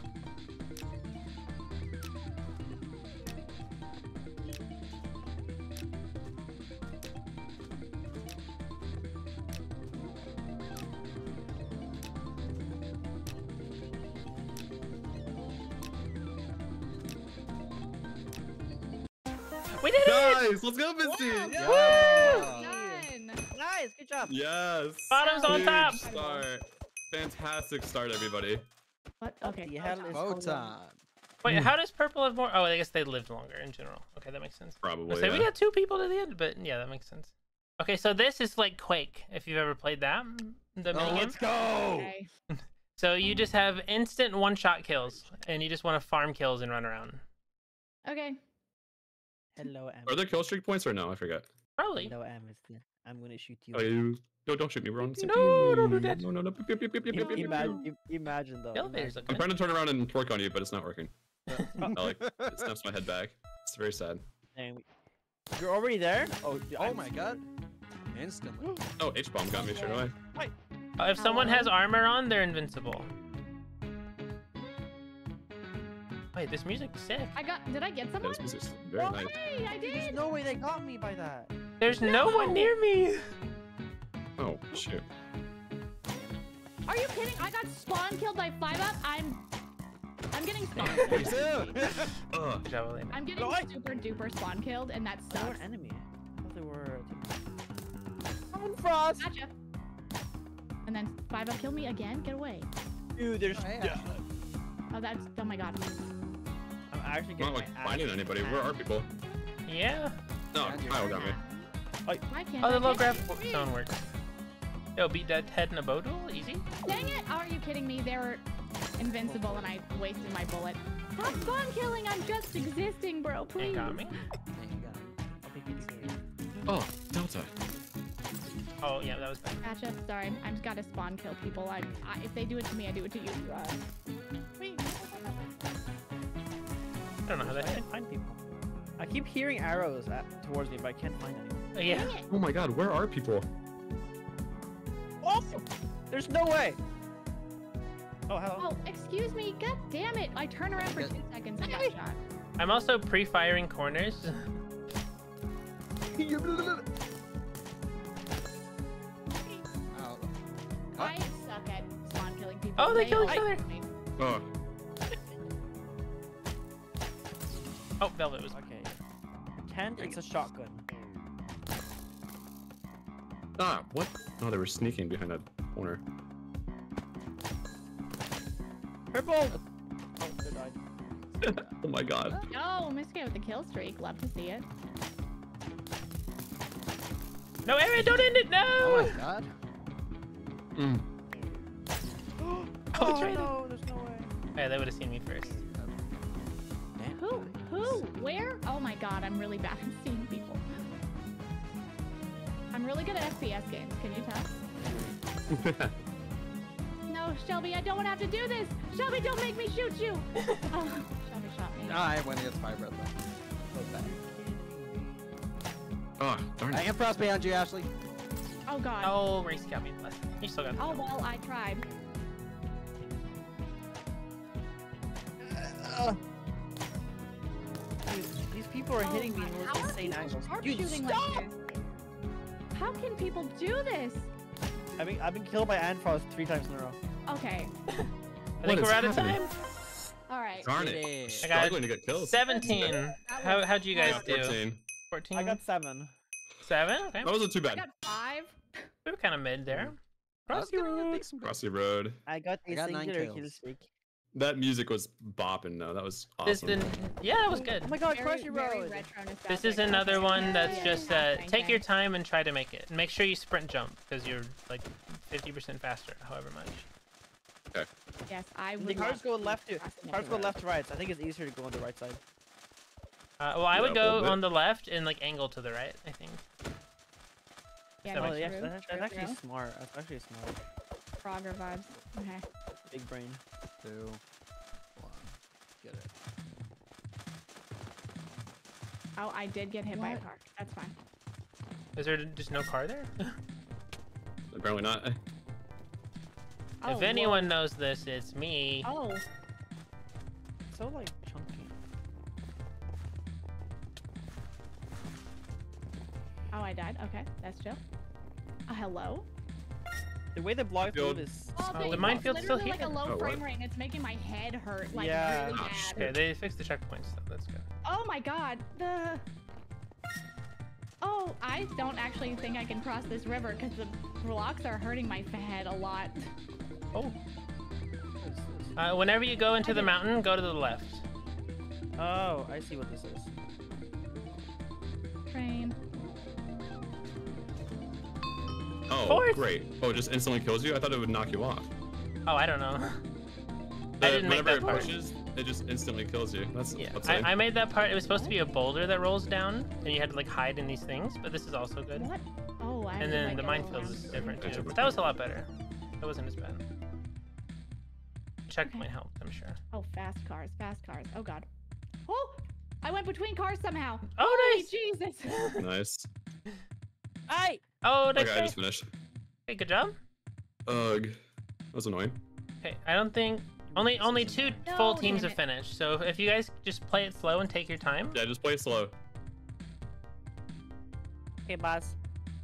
We did it! Nice! Let's go, Misty! Yeah. Yeah. Done. Nice, good job. Yes! Bottom's on Huge top. start. Fantastic start, everybody. What? What Okay. the hell is going on? Photon. Wait, how does purple have more? Oh, I guess they lived longer in general. Okay, that makes sense. Probably. So we yeah. got two people to the end, but yeah, that makes sense. Okay, so this is like Quake, if you've ever played that, the Oh, minigame. let's go! Okay. So you just have instant one-shot kills, and you just want to farm kills and run around. Okay. Hello, Am. Are there kill streak points or no? I forget. Probably. Hello, Amnesty. I'm gonna shoot you. Oh, you... No, don't shoot me. We're on the same No, team. don't do that. No, no, no. Pew, pew, pew, pew, pew, pew, pew, pew. Imagine, imagine though. The elevators imagine. look I'm good. trying to turn around and twerk on you, but it's not working. I like it snaps my head back. It's very sad. Dang, you're already there? Oh, d- Oh I'm- my god. Instantly. Oh, H bomb got me straight away. Uh, if someone has Hello? armor on, they're invincible. Wait, this music's sick. I got. Did I get Yeah, someone? this music's very Oh, nice. Hey, I There's did. no way they got me by that. There's no one near me. Oh, shoot. Are you kidding? I got spawn killed by five up. I'm. I'm getting spawn Me killed. too. Ugh. Good job, Elena. I'm getting No, I- super duper spawn killed, and that They were sucks. an enemy. I thought they were. a team. Come Frost. Gotcha. And then five up killed me again. Get away. Dude, there's. Oh, hey, yeah. Ashley. Oh, that's. Oh my god. I'm actually I'm getting not like my finding ass anybody. Where are people? Yeah. No, Yeah, Kyle got me. Why can't Oh, the I low get graph it? zone works. Yo, beat that head in a bow duel? Easy? Dang it! Are you kidding me? They were invincible, and I wasted my bullet. Stop spawn killing! I'm just existing, bro. Ain't Please. got me. Yeah, you got it. I'll take you to the- Oh, Delta. Oh, yeah, that was bad. Gotcha. Sorry, I just gotta spawn kill people. I, I if they do it to me, I do it to you. Uh, Wait. I don't know how I that can't find people. I keep hearing arrows at, towards me, but I can't find anyone. Oh, yeah. dang it! Oh my god, where are people? Oh! There's no way! Oh, hello. Oh, excuse me. God damn it! I turn around for two seconds and got shot. I'm also pre-firing corners. Oh. I suck at spawn killing people. Oh, they kill each all other. hate me. Oh, Oh, Velvet was. Okay. Tent, it's a shotgun. ah, what? Oh, they were sneaking behind that corner. Purple! Oh, they died. Oh my god. No, Miska with the kill streak. Love to see it. No, Aaron, don't end it! No! Oh my god. Mm. Oh, Oh, traded. no, there's no way. Yeah, they would have seen me first. Damn. Who? Who? Where? Oh my god, I'm really bad at seeing people. I'm really good at F P S games. Can you tell? No, Shelby, I don't want to have to do this. Shelby, don't make me shoot you. Oh, Shelby shot me. Ah, I went against my brother. So bad. Oh, darn I it. am frost behind you, Ashley. Oh god. Oh, Race got me. Left. You still got me. Oh well, I tried. Dude, these people are Oh hitting me my- in how those are insane people angles. sharpshooting Dude, like stop! this? How can people do this? I've been, I've been killed by Anfrost three times in a row. Okay. I think What we're is out of happening? time. All right. Darn Did it. it. I got Struggling to get kills. seventeen. How, how'd you guys Yeah, do? fourteen. fourteen? I got seven. seven? Okay. That wasn't too I bad. got five. We were kind of mid there. I was Crossy gonna road. take some- Crossy Road. I got a I got nine singular kill kills. streak. That music was bopping though. That was This awesome. didn't. Yeah, that was good. Oh my god, Very, Crunchy very Road! retro nostalgic. This is another one that's Yeah, just yeah, uh, same take your thing. time and try to make it. And make sure you sprint jump because you're like fifty percent faster, however much. Yes, I would. The cars love go to left to cross cars another go road. left to right. So I think it's easier to go on the right side. Uh, well, I would Yeah, a little go bit. on the left and like angle to the right. I think. Yeah, That Oh, makes yeah, true, that's, that's true, actually true. smart. That's actually smart. Frogger vibes. Okay. Big brain. Two, one, get it. Oh, I did get hit by a What? car. That's fine. Is there just no car there? Apparently not. Oh, if whoa. anyone knows this, it's me. Oh, It's so like chunky. oh, I died. Okay, that's chill. Uh, hello. The way the block Field. move is. Oh, Oh, the the minefield's still literally like a here. low Oh, what? frame rate. And it's making my head hurt like Yeah. really Oh, bad. Okay, they fixed the checkpoints. So that's good. Oh my god, the. Oh, I don't actually think I can cross this river because the blocks are hurting my head a lot. Oh. Uh, whenever you go into the mountain, go to the left. Oh, I see what this is. Train. Oh, Fourth. great. Oh, it just instantly kills you? I thought it would knock you off. Oh, I don't know. Uh, I didn't make whenever that part. it pushes, it just instantly kills you. That's Yeah, that's I, it. I made that part. It was supposed to be a boulder that rolls down, and you had to like hide in these things. But this is also good. What? Oh, I have And to, then like, the go minefield around. is different Gotcha. too. But that was a lot better. That wasn't as bad. Checkpoint helped, I'm sure. Oh, fast cars, fast cars. Oh god. Oh! I went between cars somehow. Oh, Holy nice. Jesus. Nice. Hey! Oh, nice. Okay, I try. just finished. Okay, good job. Ugh. That was annoying. Okay, I don't think only This only is two annoying. full No, teams damn have it. finished. So if you guys just play it slow and take your time. Yeah, just play slow. Okay, boss.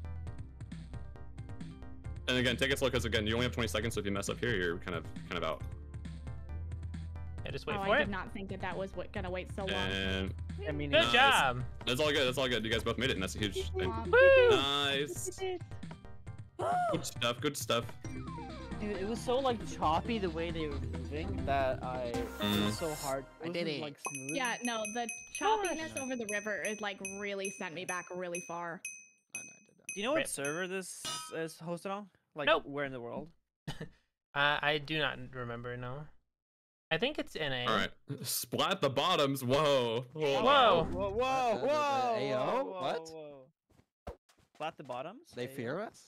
And again, take it slow because again, you only have twenty seconds. So if you mess up here, you're kind of kind of out. Yeah, just wait Oh, for I it. did not think that that was what, gonna wait so long. And I mean, Good Nice. job. that's all good. That's all good. You guys both made it, and that's a huge thing. Aw. Woo! Nice. Good stuff. Good stuff. Dude, it was so like choppy the way they were moving that I it Mm. was so hard. I It did wasn't, it. like smooth. Yeah, no, the choppiness Gosh. over the river it like really sent me back really far. I know I did that. Do you know what Rip. server this is hosted on? Like Nope. where in the world? Uh, I do not remember. No. I think it's N A. All right. Splat the bottoms. Whoa. Hold on. Whoa. Whoa! Whoa! Uh, Whoa! the- the whoa, A O? whoa, What? whoa. Flat the bottoms? They A O? fear us?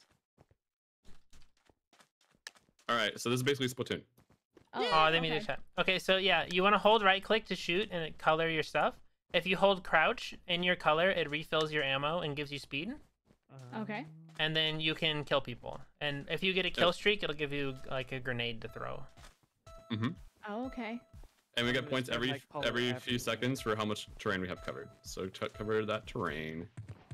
All right. So this is basically Splatoon. Oh, they made a okay. chat. Okay, so yeah, you want to hold right click to shoot and it color your stuff. If you hold crouch in your color, it refills your ammo and gives you speed. Okay. And then you can kill people. And if you get a kill streak, it'll give you like a grenade to throw. Mm-hmm. Oh, okay. And we I'm get gonna points start every my color every after few this. seconds for how much terrain we have covered. So t cover that terrain.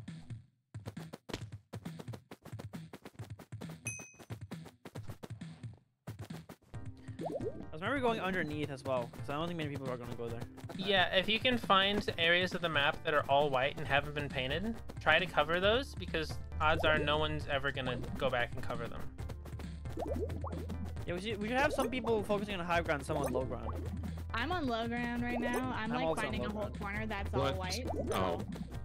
I was remember going underneath as well, because I don't think many people are going to go there. Yeah, if you can find areas of the map that are all white and haven't been painted, try to cover those because odds are no one's ever gonna go back and cover them. Yeah, we should, we should have some people focusing on high ground, some on low ground. I'm on low ground right now. I'm, I'm like also on finding low a whole ground. corner that's What? all white. Oh. so-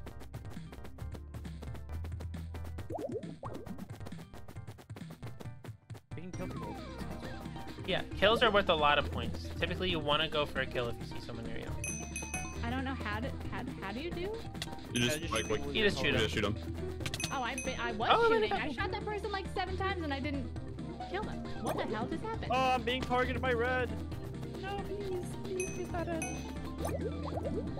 We can kill people. Yeah, kills are worth a lot of points. Typically, you want to go for a kill if you see someone near you. I don't know how to how, how do you do? You Yeah, just just like shoot like people with You your just you shoot color. 'em. just shoot them. Oh, I be- I was Oh, shooting. they I shot that person like seven times and I didn't kill them. What the hell just happened? Oh, I'm being targeted by red. No, please, please, please, not red.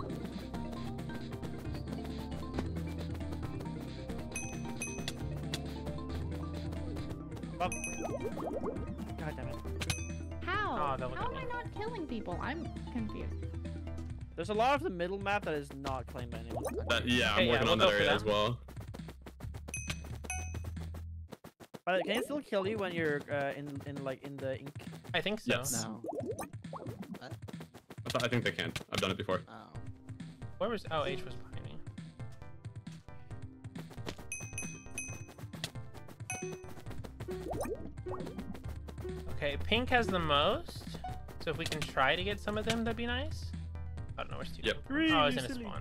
Fuck. God damn it. How? Oh, How they'll am look at I me. not killing people? I'm confused. There's a lot of the middle map that is not claimed by anyone. That, yeah, I'm Okay, yeah, working we'll on go that for area that. as well. But can it still kill you when you're uh, in in like in the ink? I think so. Yes. No. I, th I think they can. I've done it before. Oh. Where was? Oh, H was behind me. Okay, pink has the most. So if we can try to get some of them, that'd be nice. I don't know where's two. Yep. Oh, I was in a spawn.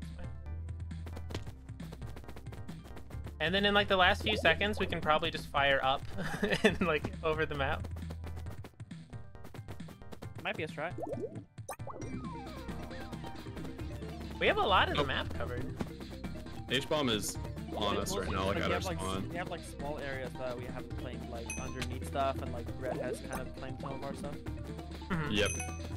And then in like the last few seconds, we can probably just fire up and like over the map. Might be a strat. We have a lot of the Nope. map covered. H-bomb is on us right now, like But at we our have, like, spawn. we have like small areas that we haven't claimed, like underneath stuff, and like Red has kind of claimed some of our stuff. Mhm. Yep.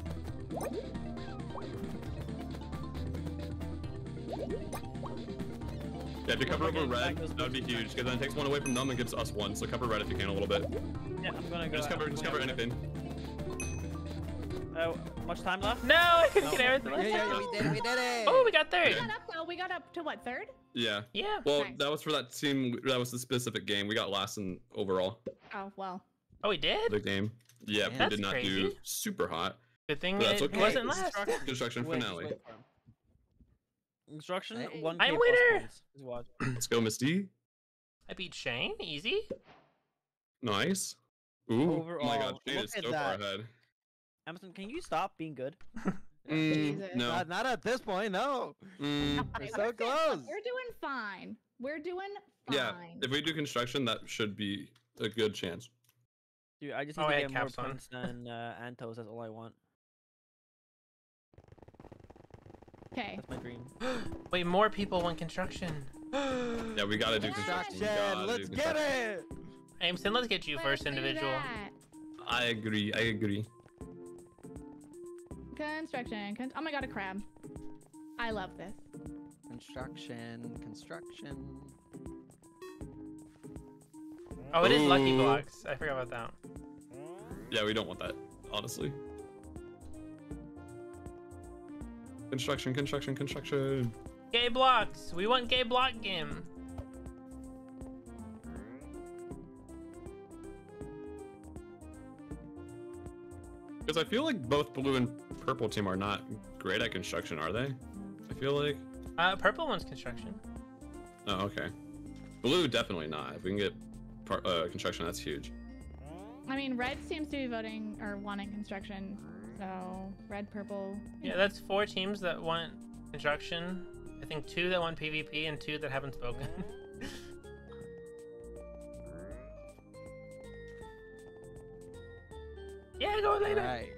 Yeah, if you cover We're over getting red, back those that would be boots huge, because then it takes one away from them and gives us one. So cover red if you can a little bit. Yeah, I'm gonna go. Just cover, I'm just going cover out. anything. Uh, much time left? No, I couldn't No. get everything. Yeah, yeah, yeah, we did it, we did it! Oh, we got We third. got up though. We got up to what, third? Yeah. Yeah. Well, Nice. that was for that team. That was the specific game. We got last in overall Oh well. Oh, we did? the game. Yeah, we That's did not do crazy. super hot. Good thing But that's it okay. wasn't This is last. Construction- Construction Wait, just finale. wait for him. Instruction, Hey. one I'm K winner! plus points. Just watch. Let's go, Misty. I beat Shane. Easy. Nice. Ooh. Oh my Overall, god, Shane look is at so far that. ahead. Emerson, can you stop being good? Mm, Jesus. no. Not, not at this point, no. Mm, We're so close. We're doing fine. We're doing fine. yeah. If we do construction, that should be a good chance. Dude, I just Oh, need I to had get more caps on. points than uh, Antos. That's all I want. Okay. That's my dream. Wait, more people want construction. Yeah, we gotta do Yeah. construction. We Construction, gotta let's do get construction. it! Aimson, let's get you Let's first do individual. that. I agree. I agree. Construction. Con oh my god, a crab. I love this. Construction, construction. Oh, it is Lucky Ooh. Blocks. I forgot about that. Yeah, we don't want that, honestly. Construction, construction, construction. Gay blocks. We want gay block game. Because I feel like both blue and purple team are not great at construction, are they? I feel like. Uh, purple one's construction. Oh, okay. Blue definitely not. If we can get par uh, construction, that's huge. I mean, red seems to be voting or wanting construction. So red, purple. Yeah, that's four teams that want construction. I think two that want PvP and two that haven't spoken. Yeah, go later. Alright.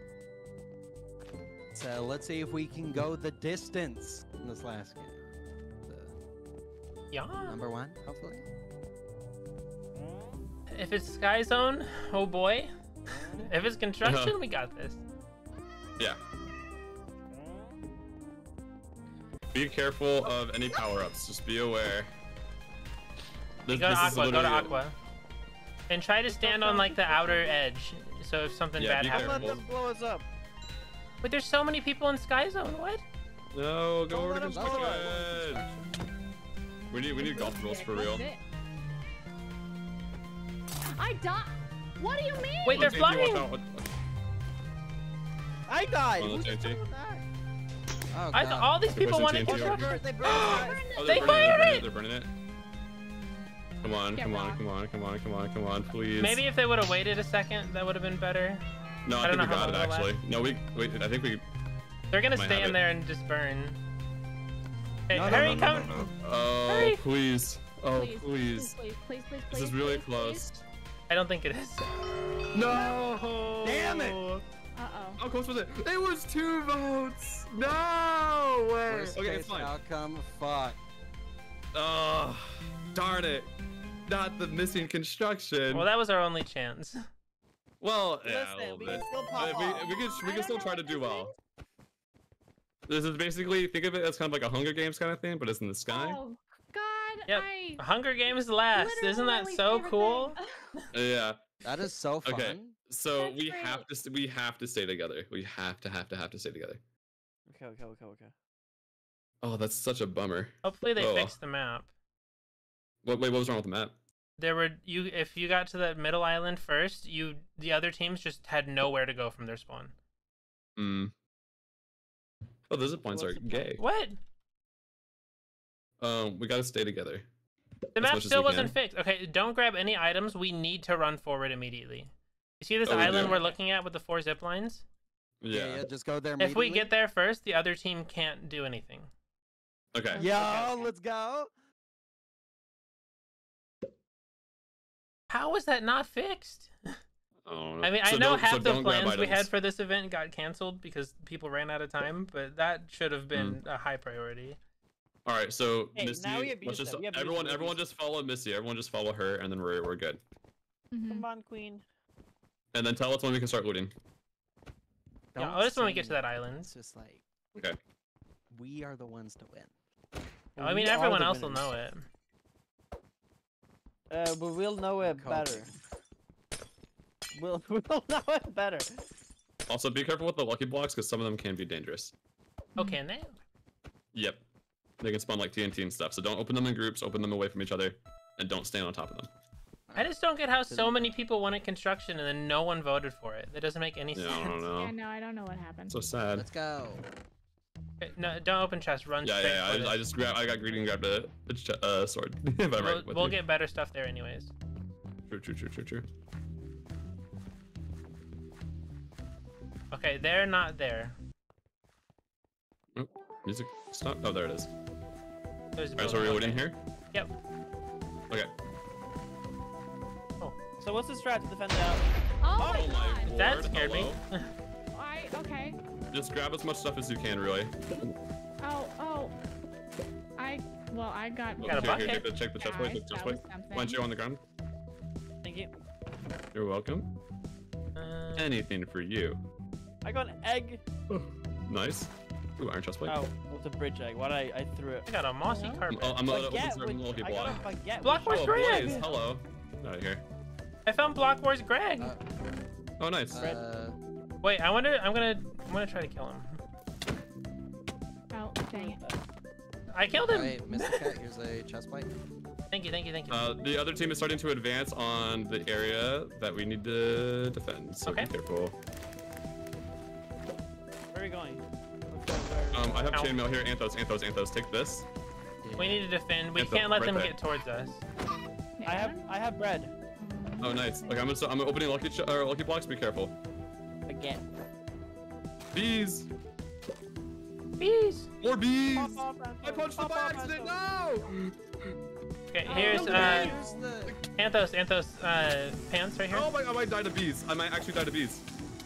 So let's see if we can go the distance in this last game. The Yeah. number one, hopefully. If it's Sky Zone, oh boy. If it's construction, Uh-huh. we got this. Yeah. Be careful of any power-ups. Just be aware. This, Go to this is Aqua, go to literally- Aqua. And try to stand on like the outer edge. So if something Yeah, bad be Don't happens. let careful. them blow us up. But there's so many people in Sky Zone, what? No, go Don't over let to 'em blow construction. us. We need we need golf rules for real. That's it. I died. What do you mean? Wait, they're T N T, watch flying. out, watch- I died. Oh, Who's that's T N T. doing that? Oh, I God. thought all these They're people pushing wanted T N T over construction. They burned us. Oh, They they're burning fired it. it! They're burning it. Come on, Get come on, rocked. come on, come on, come on, come on, please. Maybe if they would have waited a second, that would have been better. No, I, I don't think we know how got it long they'll actually. No, we wait. I think we. They're gonna Might stay have in it. there and just burn. Hey, No, no, hurry, no, no, come! no, no. Oh, Hurry. please. Oh, Please, please. please, please, please, please, This is please, really please, close. I don't think it is. No! Damn it! please. Uh-oh. How close was it? It was two votes. No way. Worst Okay, case it's fine. outcome, fuck. Oh, darn it! Not the missing construction. Well, that was our only chance. Well, yeah, a Listen, little we bit. can still Uh, pop we, off. we can we I can don't still know try what to do this well. This is basically, think of it as kind of like a Hunger Games kind of thing, but it's in the sky. Oh, God. Yep. I Hunger Games last. Isn't that literally so favorite cool? thing. Yeah. That is so fun. Okay. So That's we great. have to st- we have to stay together. We have to have to have to stay together. Okay, okay, okay, okay. Oh, that's such a bummer. Hopefully they Oh. fix the map. What? Wait, what was wrong with the map? There were you if you got to the middle island first, you the other teams just had nowhere to go from their spawn. Hmm. Oh, those zip lines are What's the gay. What? Um, we gotta stay together. The As map much as still we wasn't can. fixed. Okay, don't grab any items. We need to run forward immediately. You see this Oh, we island do? we're looking at with the four zip lines? Yeah, Yeah. yeah, just go there. If we immediately. get there first, the other team can't do anything. Okay. Yo, let's go. How was that not fixed? Oh, no. I mean, So I know don't- so half the don't grab plans we had items. for this event got canceled because people ran out of time, but that should have been a high priority. All right, so Hey, Missy, now we have let's Yusa, just we have Yusa, everyone, we have everyone Yusa. just follow Missy. Everyone just follow her, and then we're we're good. Mhm. Come on, queen. And then tell us when we can start looting. Yeah, Don't oh, just when we get say to that it. island. It's just like Okay. we are the ones to win. I mean, We are everyone the else will winners. know it. Uh, but we'll know it Kobe. better. We'll we'll know it better. Also, be careful with the lucky blocks because some of them can be dangerous. Oh, can they? Yep. They can spawn like T N T and stuff. So don't open them in groups. Open them away from each other, and don't stand on top of them. I just don't get how so many people wanted construction and then no one voted for it. That doesn't make any Yeah, I sense. don't know. Yeah, no, I don't know what happened. So sad. Let's go. No, don't open chest. Run Yeah, straight yeah. for yeah. it. I, I just grab. I got greedy and grabbed a, a ch- uh, sword. if I'm We'll, right with we'll you. get better stuff there anyways. True, true, true, true, true. Okay, they're not there. Oh, music. Stop. Oh, there it is. There's Alright, so building, we're looting okay. here. Yep. Okay. So what's the strat to defend that? Oh, my Oh my god. That Lord, scared me. I okay. Just grab as much stuff as you can, really. Oh, oh. I well, I got. Got a here, bucket. here, check the, check the chest plate. Guys, Check the chest that was plate. something. Punch you on the ground. Thank you. You're welcome. Uh, Anything for you. I got an egg. Nice. Ooh, iron chest plate. Oh, it was a bridge egg. What I I threw it. I got a mossy Hello? carpet. Oh, I'm a little Baguette, open which- lucky I got block. a baguette. Block which- Wars Oh, Greg! Blaze, hello. Out of here. I found Block Wars Greg. Uh, Oh, nice. uh, Wait, I wonder. I'm gonna. I'm gonna try to kill him. Oh, dang it. I killed him. Alright, Mister Cat, here's a chest plate. Thank you. Thank you. Thank you. Uh, the other team is starting to advance on the area that we need to defend, so Okay. be careful. Where are we going? Let's go where- Um, I have Ow. chainmail here. Anthos, Anthos, Anthos. Take this. We need to defend. We Anthem, can't let right them there. get towards us. Yeah, I have I have bread. Oh, nice. Okay, I'm gonna. I'm opening lucky ch or lucky blocks. Be careful. Baguette. Bees. Bees. More bees. Pop off, I punched them by pop off, accident. Anthos. No. Okay, Oh, here's no, uh, Here's the Anthos. Anthos. Uh, pants right here. Oh my! I might die to bees. I might actually die to bees.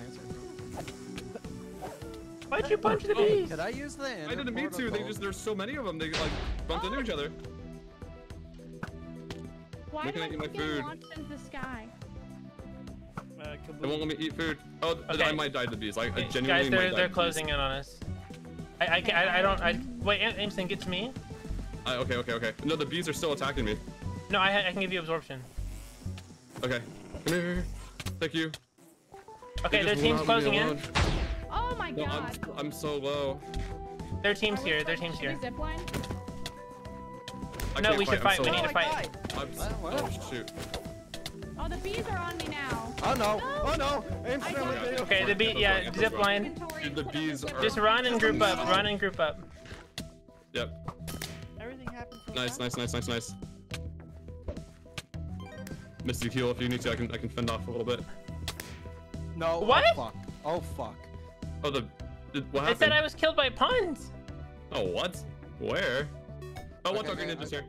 Why'd you punch the Oh, bees? Could I use the I didn't mean to. They protocol? just there's so many of them. They like bumped into each other. Why Looking did at you, my I get food. launched into the sky? Uh, kaboom. They won't let me eat food. Oh, Okay. I might die to the bees. I, I Okay, genuinely guys, might they're die they're to closing bees. in on us. I I, ca- I, I don't. I wait. Am- Aimson, get to me. I, okay, okay, okay. No, the bees are still attacking me. No, I ha- I can give you absorption. Okay. Come here. Thank you. Okay, They their just team's will not leave closing me in. alone. Oh my No, I'm, god. I'm so low. Their team's Are we here. Their supposed- team's should here. we zip line? I No, can't we should I'm fight, so we low. need to I fight. died. I'm s- What? What? Oh shoot. Oh, the bees are on me now. Oh no! No. Oh no! Aim I family got video. Okay, the bee. Yeah, Anthos zip going. line. Inventory, Dude, the put on bees zip are- line. Just run and group up. Run and group up. Yep. Everything happens so Nice, fast. nice, nice, nice, nice. Misty, heal if you need to. I can, I can fend off a little bit. No. What? Oh fuck. Oh fuck. Oh, the, the what I happened? said I was killed by puns. Oh, what? Where? Oh, one Okay, dog okay, ninjas okay. here.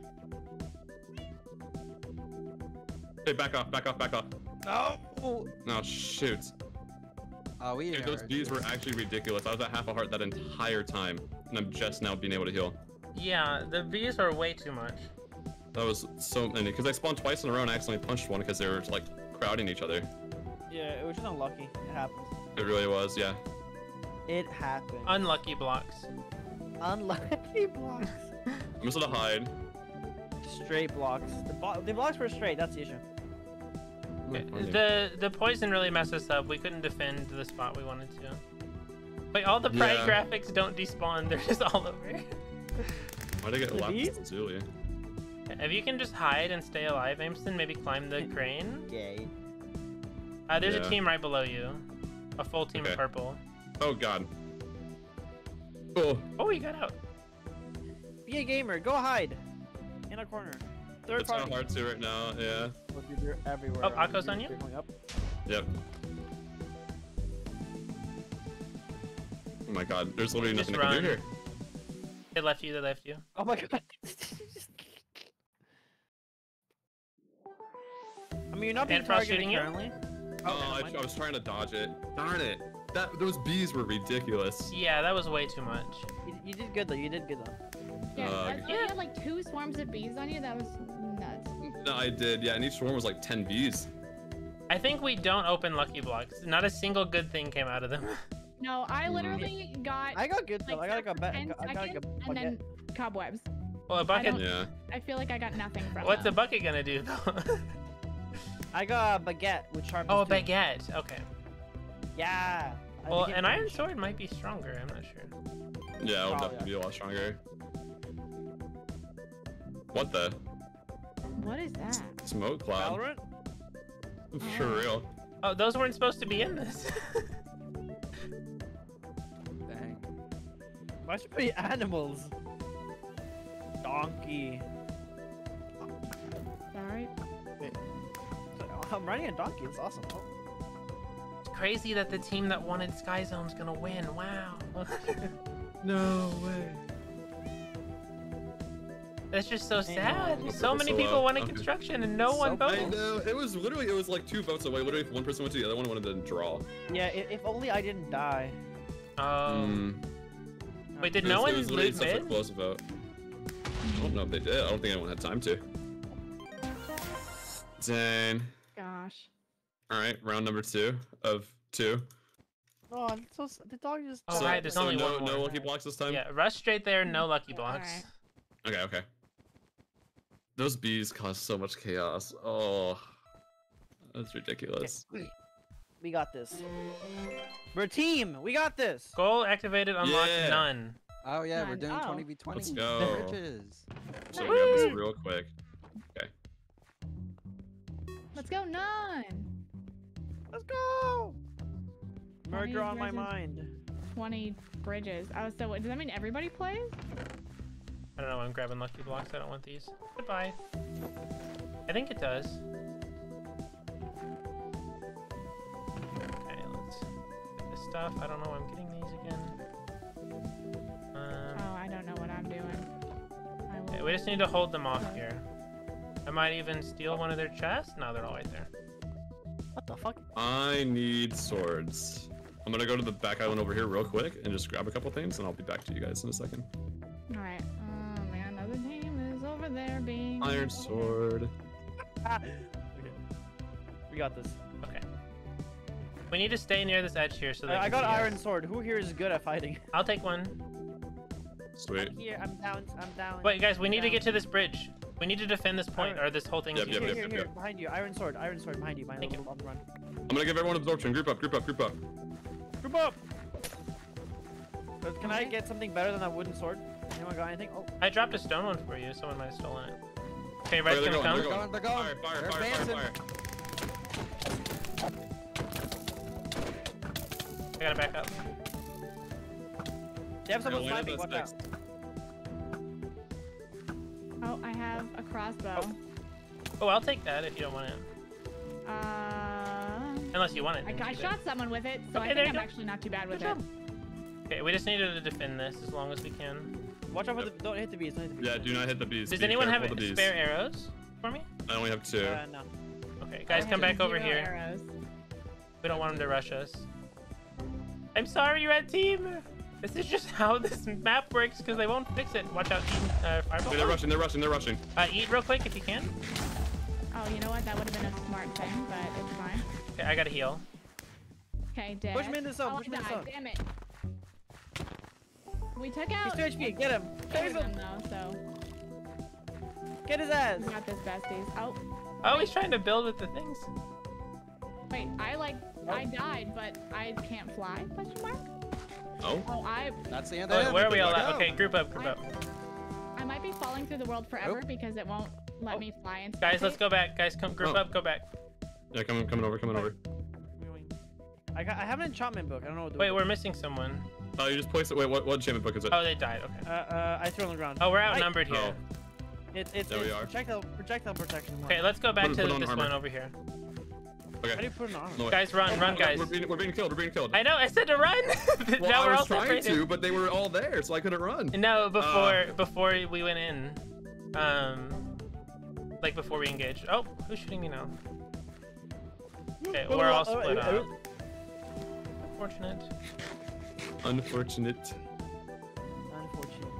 Hey, back off, back off, back off. No. Oh, shoot. Oh, we. Dude, those are bees were just- actually ridiculous. I was at half a heart that entire time, and I'm just now being able to heal. Yeah, the bees are way too much. That was so many, because I spawned twice in a row and I accidentally punched one because they were like crowding each other. Yeah, it was just unlucky. It happens. It really was, yeah. It happened. Unlucky blocks. Unlucky blocks. I'm just gonna hide. Straight blocks. The, bo the blocks were straight. That's the issue. Okay, Okay. The the poison really messed us up. We couldn't defend the spot we wanted to. Wait, all the pride Yeah. graphics don't despawn. They're just all over. Why'd I get The left bees? with Zuli? If you can just hide and stay alive, Aimson, maybe climb the crane. Yay. Uh, there's Yeah. a team right below you. A full team Okay. of purple. Oh god. Oh, Oh, you got out. Be a gamer. Go hide. In a corner. Third it's party. not hard to right now, yeah. Look, dude, they're everywhere. Oh, around Akko's you. on you? They're going up. Yep. Oh my god, there's literally Just nothing I can do run. here. They left you. They left you. Oh my god. I mean, you're not being And Frost targeted shooting you? currently. Oh, I, never I was trying to dodge it. Darn it. That those bees were ridiculous. Yeah, that was way too much. You, you did good though. You did good though. Yeah, Ugh. that's why you had like two swarms of bees on you. That was nuts. No, I did. Yeah, and each swarm was like ten bees. I think we don't open lucky blocks. Not a single good thing came out of them. No, I literally got I got good though. like I got like a for bet. ten I got like a seconds, and bucket. then cobwebs. Well, a bucket. don't- Yeah. I feel like I got nothing from What's a them. bucket gonna do though? I got a baguette with sharpness. Oh, a two. baguette. Okay. Yeah. I Well, became an iron rich. sword might be stronger. I'm not sure. Yeah, it would Oh, definitely yeah. be a lot stronger. What the? What is that? Smoke cloud? Valorant? For Oh. real. Oh, those weren't supposed to be in this. Dang. Why should be animals? Donkey. Sorry. I'm riding a donkey. It's awesome. Oh. It's crazy that the team that wanted Sky Zone's gonna win. Wow. No way. That's just so know. sad. Look So at many this people allow- wanted okay. construction and no one So I voted. know. It was literally, it was like two votes away. Literally, if one person went to the other one, wanted to draw. Yeah, if, if only I didn't die. Oh. Mm. Wait, did It no was- it one was literally loot such a mid? close vote. I don't know if they did. I don't think anyone had time to. Dang. Gosh. All right, round number two of two. Oh, it's so s- the dog just. Oh, so, right, there's so only no, one more. no lucky blocks this time. Yeah, rush straight there. No lucky blocks. Alright. Okay, okay. Those bees cause so much chaos. Oh, that's ridiculous. We got this. We're a team. We got this. Goal activated. Unlocked. Yeah. None. Oh yeah, we're None. doing Oh. twenty v twenty. Let's go. Bridges. So we got this Woo! real quick. Let's go none. Let's go. twenty Murder on my bridges. mind. twenty bridges. Oh, so what, does that mean everybody plays? I don't know. I'm grabbing lucky blocks. I don't want these. Goodbye. I think it does. Okay, let's get this stuff. I don't know. I'm getting these again. Um, Oh, I don't know what I'm doing. I will. okay, we just need to hold them off here. I might even steal one of their chests. No, they're all right there. What the fuck? I need swords. I'm gonna go to the back island over here real quick and just grab a couple things, and I'll be back to you guys in a second. All right. Oh man, another team is over there being. Iron sword. Okay. We got this. Okay. We need to stay near this edge here so they I, I can got see us. iron sword. Who here is good at fighting? I'll take one. Sweet. I'm here. I'm down. I'm down. Wait, guys, we I'm need to down. get to this bridge. We need to defend this point, Alright. or this whole thing Yep, is yep, Here, useless. here, yep, here, behind you. Iron sword. Iron sword behind you. Behind Thank you. you. On the run. I'm gonna give everyone absorption. Group up, group up, group up. Group up. But can I get something better than that wooden sword? Anyone got anything? Oh, I dropped a stone one for you. Someone might have stolen it. Okay, Oh, right, they're gonna going, come. they're They're going, they're going. Fire, fire, They're fire, fire, advancing. fire. I gotta back up. they have someone Elena sniping. does Watch out. next. Oh, I have a crossbow. Oh, I'll take that if you don't want it. Uh, Unless you want it. I, then I keep it. shot someone with it, so Okay, I there think you I'm go. actually not too bad with Good it. job. Okay, we just needed to defend this as long as we can. Watch out for the. Don't hit the bees. Don't hit the bees. Yeah, do not hit the bees. Does Be anyone have careful of the bees. spare arrows for me? I only have two. Uh, no. Okay, guys, I come have back over zero here. Arrows. We don't want them to rush us. I'm sorry, you're at team. This is just how this map works because they won't fix it. Watch out, team. Uh, fireball. Okay, they're rushing, they're rushing, they're rushing. Uh, eat real quick if you can. Oh, you know what? That would have been a smart thing, but it's fine. Okay, I gotta heal. Okay, dead. Push me in the zone, Oh, push I me in the died. zone. Damn it. We took He's out. two H P. Get him. Save Save him. him though, so Get his ass. we got this, besties. Oh, Oh, he's trying to build with the things. wait. I like. I died, but I can't fly? Question mark. Oh? Oh, I. That's the end Oh, of it. where are we all Let's at? go. Okay, group up, group I, up. I might be falling through the world forever Oh. because it won't let Oh. me fly. And Guys, let's spectate. go back. Guys, come group Oh. up, go back. Yeah, coming, coming over, coming over. I got. I have an enchantment book. I don't know what to do. Wait, with we're missing someone. Oh, you just place it. Wait, what, what enchantment book is it? Oh, they died. Okay. it. Uh, uh, I threw it on the ground. Oh, we're I- outnumbered here. Oh. It, it's There we it's are. projectile projectile protection. one. Okay, let's go back Put it- to put on this armor. one over here. How do Okay. you put an arm? No, wait. Guys, run, run, Oh, guys. We're being, we're being killed. We're being killed. I know. I said to run. Well, now I we're was all trying separated. to, but they were all there, so I couldn't run. No, before Uh. before we went in. Um, like before we engaged. Oh, who's shooting me now? Okay, we're all split up. Unfortunate. Unfortunate. Unfortunate.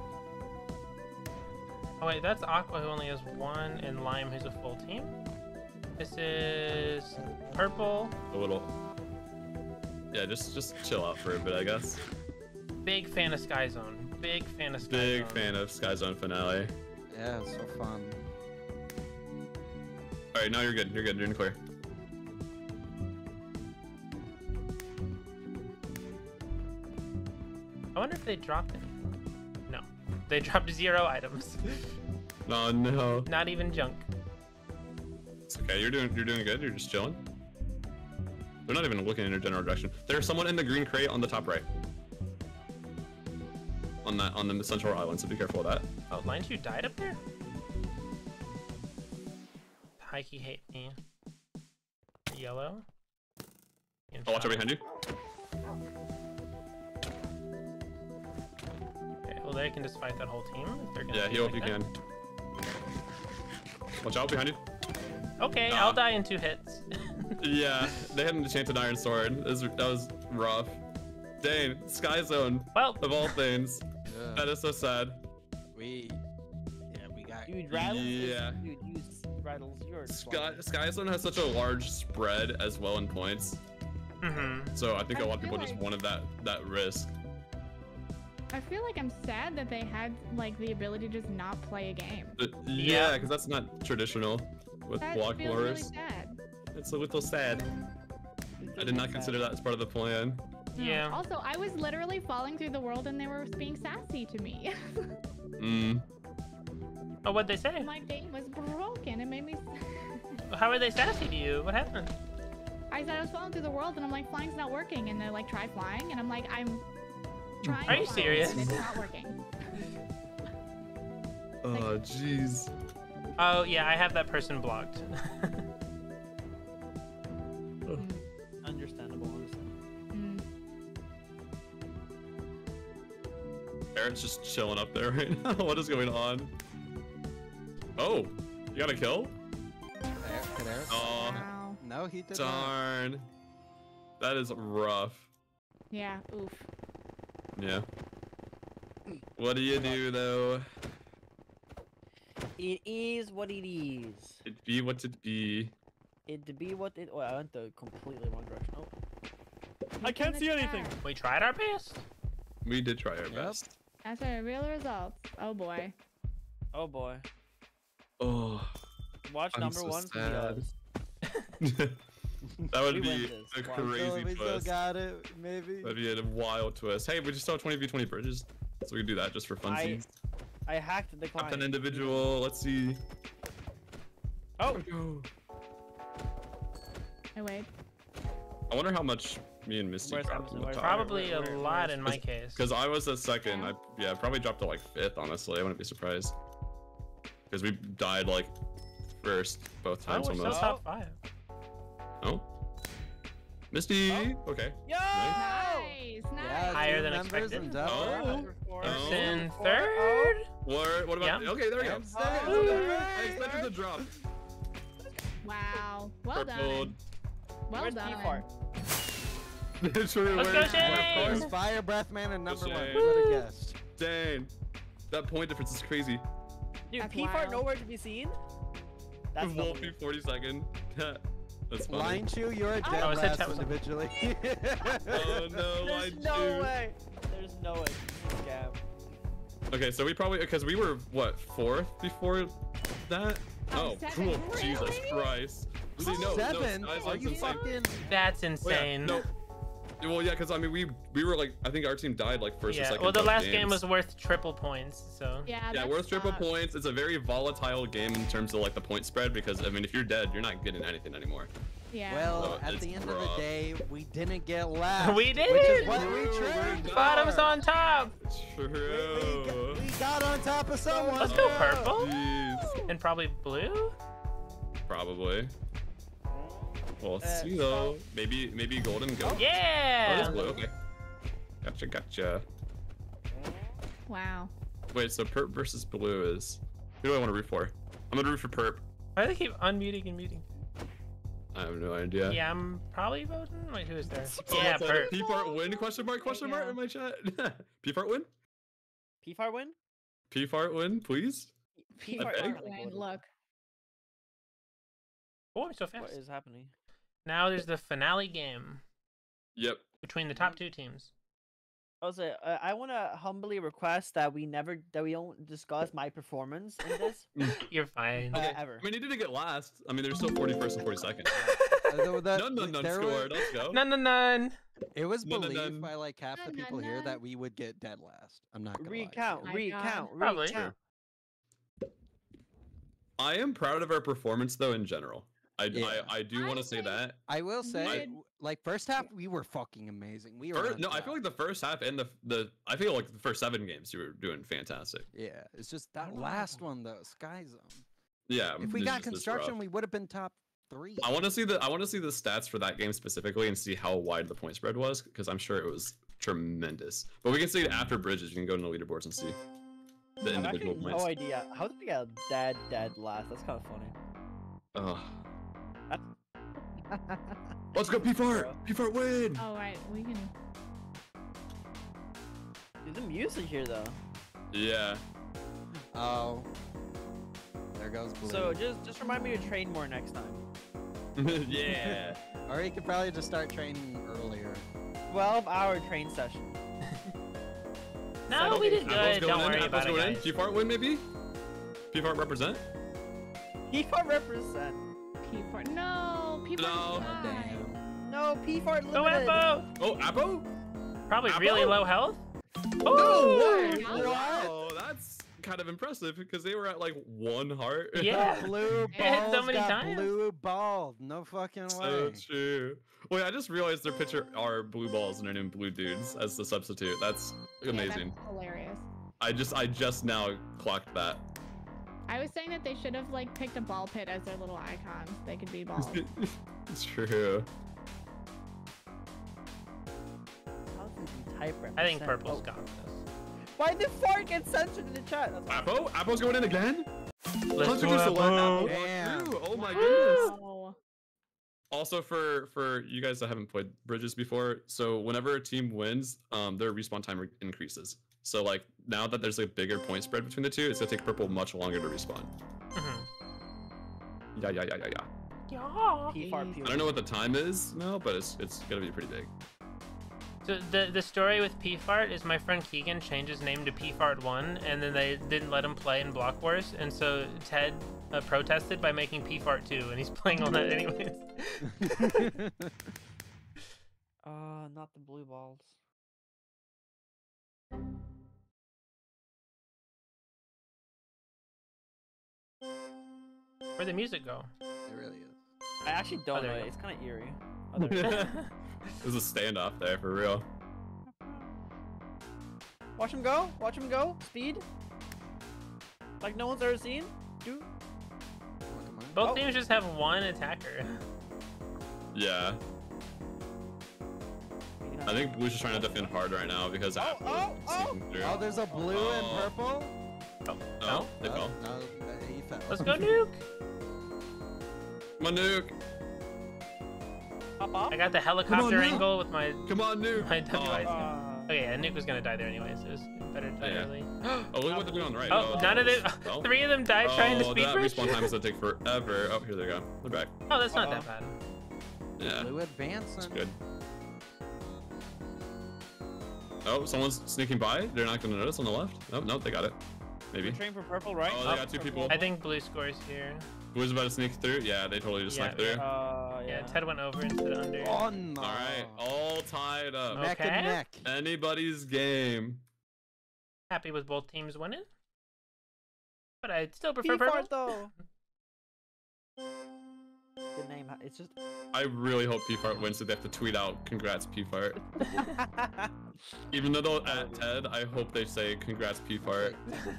Oh wait, that's Aqua who only has one, and Lime who's a full team. This is Purple. A little. Yeah, just just chill out for a bit, I guess. Big fan of Sky Zone. Big fan of Sky Big Zone. fan of Sky Zone finale. Yeah, it's so fun. All right, now you're good. You're good. You're in the clear. I wonder if they dropped anything. No, they dropped zero items. No, no. Not even junk. It's okay. You're doing you're doing good. You're just chilling. They're not even looking in your general direction. There's someone in the green crate on the top right. On that on the central island, so be careful of that. Oh, Line two died up there? Heike hate me. Yellow. I'll watch out behind you. Okay, well they can just fight that whole team if they're gonna Yeah, do heal like if you that. can. Watch out behind you. Okay, Nah. I'll die in two hits. Yeah, they had an enchanted iron sword. That was, that was rough. Dang, Sky Zone Well, of all things. Yeah. That is so sad. We, yeah, we got. Dude, Rattles is- Yeah. Dude, use Rattles. You're Sky, Sky Zone has such a large spread as well in points, mm-hmm. so I think a I lot of people feel just like- wanted that that risk. I feel like I'm sad that they had like the ability to just not play a game. But, Yeah. yeah, because that's not traditional with That block feels wars. really sad. It's a little sad. I did not consider that as part of the plan. No. Yeah. Also, I was literally falling through the world and they were being sassy to me. Mm. Oh, what'd they say? My game was broken. It made me. How are they sassy to you? What happened? I said I was falling through the world and I'm like, flying's not working. And they're like, try flying. And I'm like, I'm trying. Are to you fly, serious? And it's not working. Oh, jeez. Oh yeah, I have that person blocked. Understandable, honestly. Mm. Eric's just chilling up there right now. What is going on? Oh, you got a kill? There, could Eric- Oh, Wow. No, he did not. darn. That is rough. Yeah. Oof. Yeah. What do you do though? It is what it is. It be what it be. It to be what it. Oh, I went the completely wrong direction. Oh. I Look can't in see the anything. chat. We tried our best. We did try our Yep. best. That's our real results. Oh boy. Oh boy. Oh, Watch I'm number so one for sad. the that would We be win a this. Wow. Still- crazy we still twist. got it, maybe. That'd be a wild twist. Hey, we just saw twenty v twenty bridges, so we can do that just for I funsies. I hacked the Top ten client. individual. Let's see. Oh, I wait. I wonder how much me and Misty Where's dropped in Emerson? the Where's- top. Probably where- a where- lot where's- in my case. Because I was at second. I Yeah. yeah probably dropped to like fifth. Honestly, I wouldn't be surprised. Because we died like first both I times was still almost. top five. Oh, Misty. Oh. Okay. yo! Nice. Nice. Yeah, Higher two than members expected. and double. Oh. Number four. Oh. Person Four. third. What? What about? Yeah. Okay, there we go. And Okay, second. okay. I expected to drop. Wow. Well Purple. done. Well Where's done. P-Fart? Literally, Let's where's- go, Shane! Of course, Fire Breath Man and number one. Shane. Who would have guessed? Dang, that point difference is crazy. Dude, That's P-Fart wild. nowhere to be seen? That's Wolfie double. forty second. That's funny. Line Chew, you're a dead Oh, his head last tap was up. individually. Oh no, There's line no two. way. There's no way. Scab. Okay, so we probably because we were what fourth before that. Oh, Oh, seven. cool. Jesus Really? Christ. See, no, Seven? no, Sky Are Zone's you insane. fucking? That's Oh, yeah, insane. no. Well, yeah, because I mean, we we were like, I think our team died like first or Yeah. second. Well, the both last games. game was worth triple points, so. Yeah. Yeah, that worth triple sucks. points. It's a very volatile game in terms of like the point spread because I mean, if you're dead, you're not getting anything anymore. Yeah. Well, Oh, at it's the end of the rough. day, we didn't get last. We Which did! is what we We're trained done. Bottom's for. on top. We, we, True. got, we got on top of someone. Let's go purple. Jeez. And probably blue. Probably. We'll Uh, see though. Maybe maybe golden go. Oh, Yeah. it's blue. Okay. Gotcha, gotcha. Wow. Wait, so perp versus blue is. Who do I want to root for? I'm gonna root for perp. Why do they keep unmuting and muting? I have no idea. Yeah, I'm probably voting. Wait, who is there? Someone Yeah, said, perp. P fart win? Question mark? Question mark Yeah. in my chat. P fart win? P fart win? P fart win, please. P I fart beg? Wait, look. Oh, I'm so What fast. is happening? Now there's the finale game Yep. between the top two teams. Also, uh, I want to humbly request that we never that we don't discuss my performance in this You're fine. uh, Okay. ever. I mean, he didn't get last. I mean, there's still forty-first and forty-second. Although that- None, none, none there scored. were- Let's go. None, none, none. It was None, none, believed none. by like half the None, people none, here none. that we would get dead last. I'm not gonna lie to Recount, you. My recount, God. Probably. recount. I am proud of our performance though in general. I, Yeah. I, I do want to say Honestly, that. I will say, I- w- like first half, we were fucking amazing. We were. Fir- on no, I feel top. like the first half and the the I feel like the first seven games you were doing fantastic. Yeah, it's just that last one though, Sky Zone. Yeah. If we it's got just- it's construction, rough. we would have been top three. I want to see the I want to see the stats for that game specifically and see how wide the point spread was because I'm sure it was tremendous. But we can see it after bridges. You can go to the leaderboards and see the I have individual actually points. no idea. How did we get dead, dead last? That's kind of funny. Ugh. Let's go P fart. P fart win. Oh, right. We can. Dude, the music here though. Yeah. Oh, there goes blue. So just just remind me to train more next time. Yeah. or you could probably just start training earlier. twelve hour train session. No, we did Apple's good. going Don't in. worry Apple's about it, going in. guys. P fart win maybe. P fart represent. P fart represent. P four. No, P four. No. Oh, damn. No, P fart Go limited. Appo! Oh, Appo. Probably Appo? really low health. No Ooh! way! What? Wow, that's kind of impressive because they were at like one heart. Yeah. Blue It hit balls so many got times. blue balled. No fucking way. So true. Wait, I just realized their picture are blue balls and they're named blue dudes as the substitute. That's Yeah, amazing. that's hilarious. I just I just now clocked that. I was saying that they should have like picked a ball pit as their little icons. They could be balls. It's true. How did you type I think represent? purple's Oh, got this. Why did fart get censored in the chat? That's why. Appo? Appo's going in again? Let's Hunter go, just select Appo. Appo. Damn. Too. Oh my goodness. Wow. Also for for you guys that haven't played Bridges before, so whenever a team wins, um, their respawn time re- increases. So like now that there's a bigger point spread between the two, it's gonna take purple much longer to respawn. Mhm. Yeah, yeah, yeah, yeah, yeah. Yeah. P fart Jeez. P. I don't know what the time is now, but it's it's gonna be pretty big. So the the story with P Fart is my friend Keegan changed his name to P Fart one, and then they didn't let him play in Block Wars, and so Ted uh, protested by making P Fart two, and he's playing on that anyways. Uh, not the blue balls. Where'd the music go? It really is. I actually don't Oh, there know. you go. It's kind of eerie. Oh, there it is. There's a standoff there for real. Watch him go. Watch him go. Speed. Like no one's ever seen. Dude. Come on. Both Oh. teams just have one attacker. Yeah, I think Blue's just trying to defend hard right now because Oh, Apple oh, is oh. sneaking through. Oh, there's a blue and Oh. purple. Oh, Oh, no. they Oh, fell. no, uh, he fell. Let's go, Nuke! Come on, Nuke. Pop off. I got the helicopter Nuke. angle with my Come on, Nuke. my W I S. Oh, Uh, Okay, yeah, Nuke was gonna die there anyway, so it was better to die Yeah. early. oh, look what they're doing on the right. Oh, none of them. Oh. Three of them died trying to Oh, speed that bridge. respawn time is gonna take forever. Oh, here they go. They're back. Oh, that's not Uh-oh. that bad. Yeah, Blue that's advancing. good. Oh, someone's sneaking by. They're not gonna notice on the left. Oh, no, they got it. Maybe. Train for purple, right? Oh, they got two people. I think blue scores here. Who's about to sneak through? Yeah, they totally just Yeah, snuck through. Uh, Yeah, yeah. Ted went over instead of under. Oh no. All right, all tied up. Oh. Neck Okay. and neck. Anybody's game. Happy with both teams winning. But I'd still prefer P purple. fart though. The name. ha- It's just. I really hope P Fart wins so they have to tweet out congrats P Fart. Even though they'll at Ted, I hope they say congrats P Fart.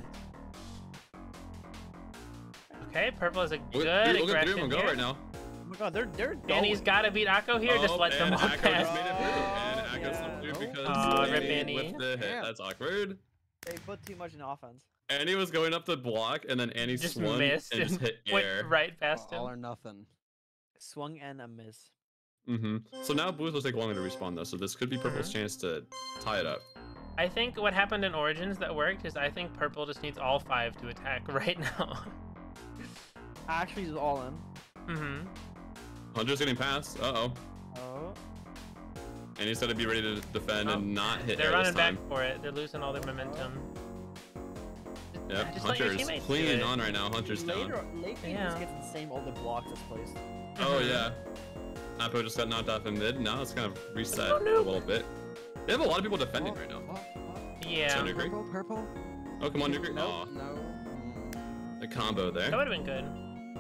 Okay, purple is a Look, good look at three of aggression them go here. right now. Oh my Oh, they're they're. Annie's going. gotta beat Akko here. Just Oh, let them and walk Akko past. just made it through, and Oh, Akko yeah. slipped through because Aw, rip Annie Annie. with the hit. Damn. That's awkward. They put too much in offense. Annie was going up to block, and then Annie Just swung missed and and just hit went air. right past All him. or nothing. Swung and a miss. Mm-hmm. So now Blues will take longer to respawn though, so this could be Purple's Mhm. chance to tie it up. I think what happened in Origins that worked is I think Purple just needs all five to attack right now. Actually, is all in. Mm-hmm. Hunter's getting past. Uh-oh. Oh. And he's gonna be ready to defend Oh, and not hit They're air running this back time. for it. They're losing all their momentum. Yep, Just let your Hunter's teammates do clinging it. on right now. Hunter's Later, down. lately, Yeah. this gets the same older blocks that's placed. Oh Mhm. yeah. Appo just got knocked off in mid. Now it's kind of reset Oh, no. a little bit. They have a lot of people defending right now. What? What? Yeah, So Nuke- Purple, purple. Oh, come on, Nuke. No, Aw, no. Mm. the combo there. that would have been good.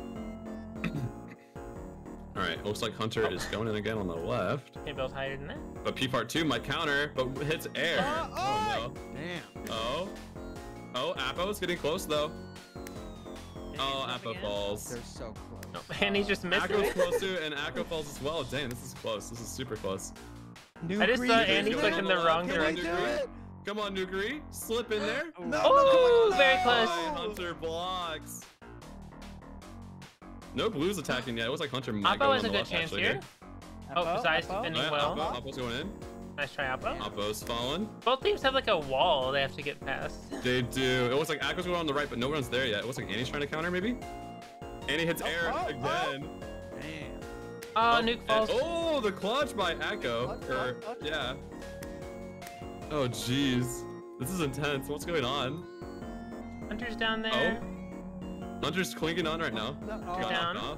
All right, looks like Hunter is going in again on the left. Can't build higher than that. But P part two might counter, but hits air. Ah, Oh Damn. no. Oh. Oh, Appo's getting close though. Oh, Jump Appo again? falls. They're so close. No, and he's just missing Akko's it. close too, and Akko falls as well. Damn, this is close. This is super close. New I just green, saw can Andy we click do in it? the wrong Can we direction. do it? Come on, Nukery. Slip in there. No, no, Oh, come on, very no. close. Oh, Hunter blocks. No Blues attacking yet. It looks like Hunter might go Oppo on has the a good left, chance actually, here. Oh, Appo, besides Appo? defending Oh, yeah, well. Oppo, Oppo's going in. Nice try, Oppo. Oppo's fallen. Both teams have like a wall they have to get past. They do. It looks like Akko's going on the right, but no one's there yet. It looks like Annie's trying to counter, maybe? Annie hits air oh, again. Damn. Oh, Oh, Nuke and- falls. oh, the clutch by Akko. Clutch, Or, clutch, clutch. yeah. Oh, jeez. This is intense. What's going on? Hunter's down there. Hunter's clinking on right now. No, Got oh, down. knocked off.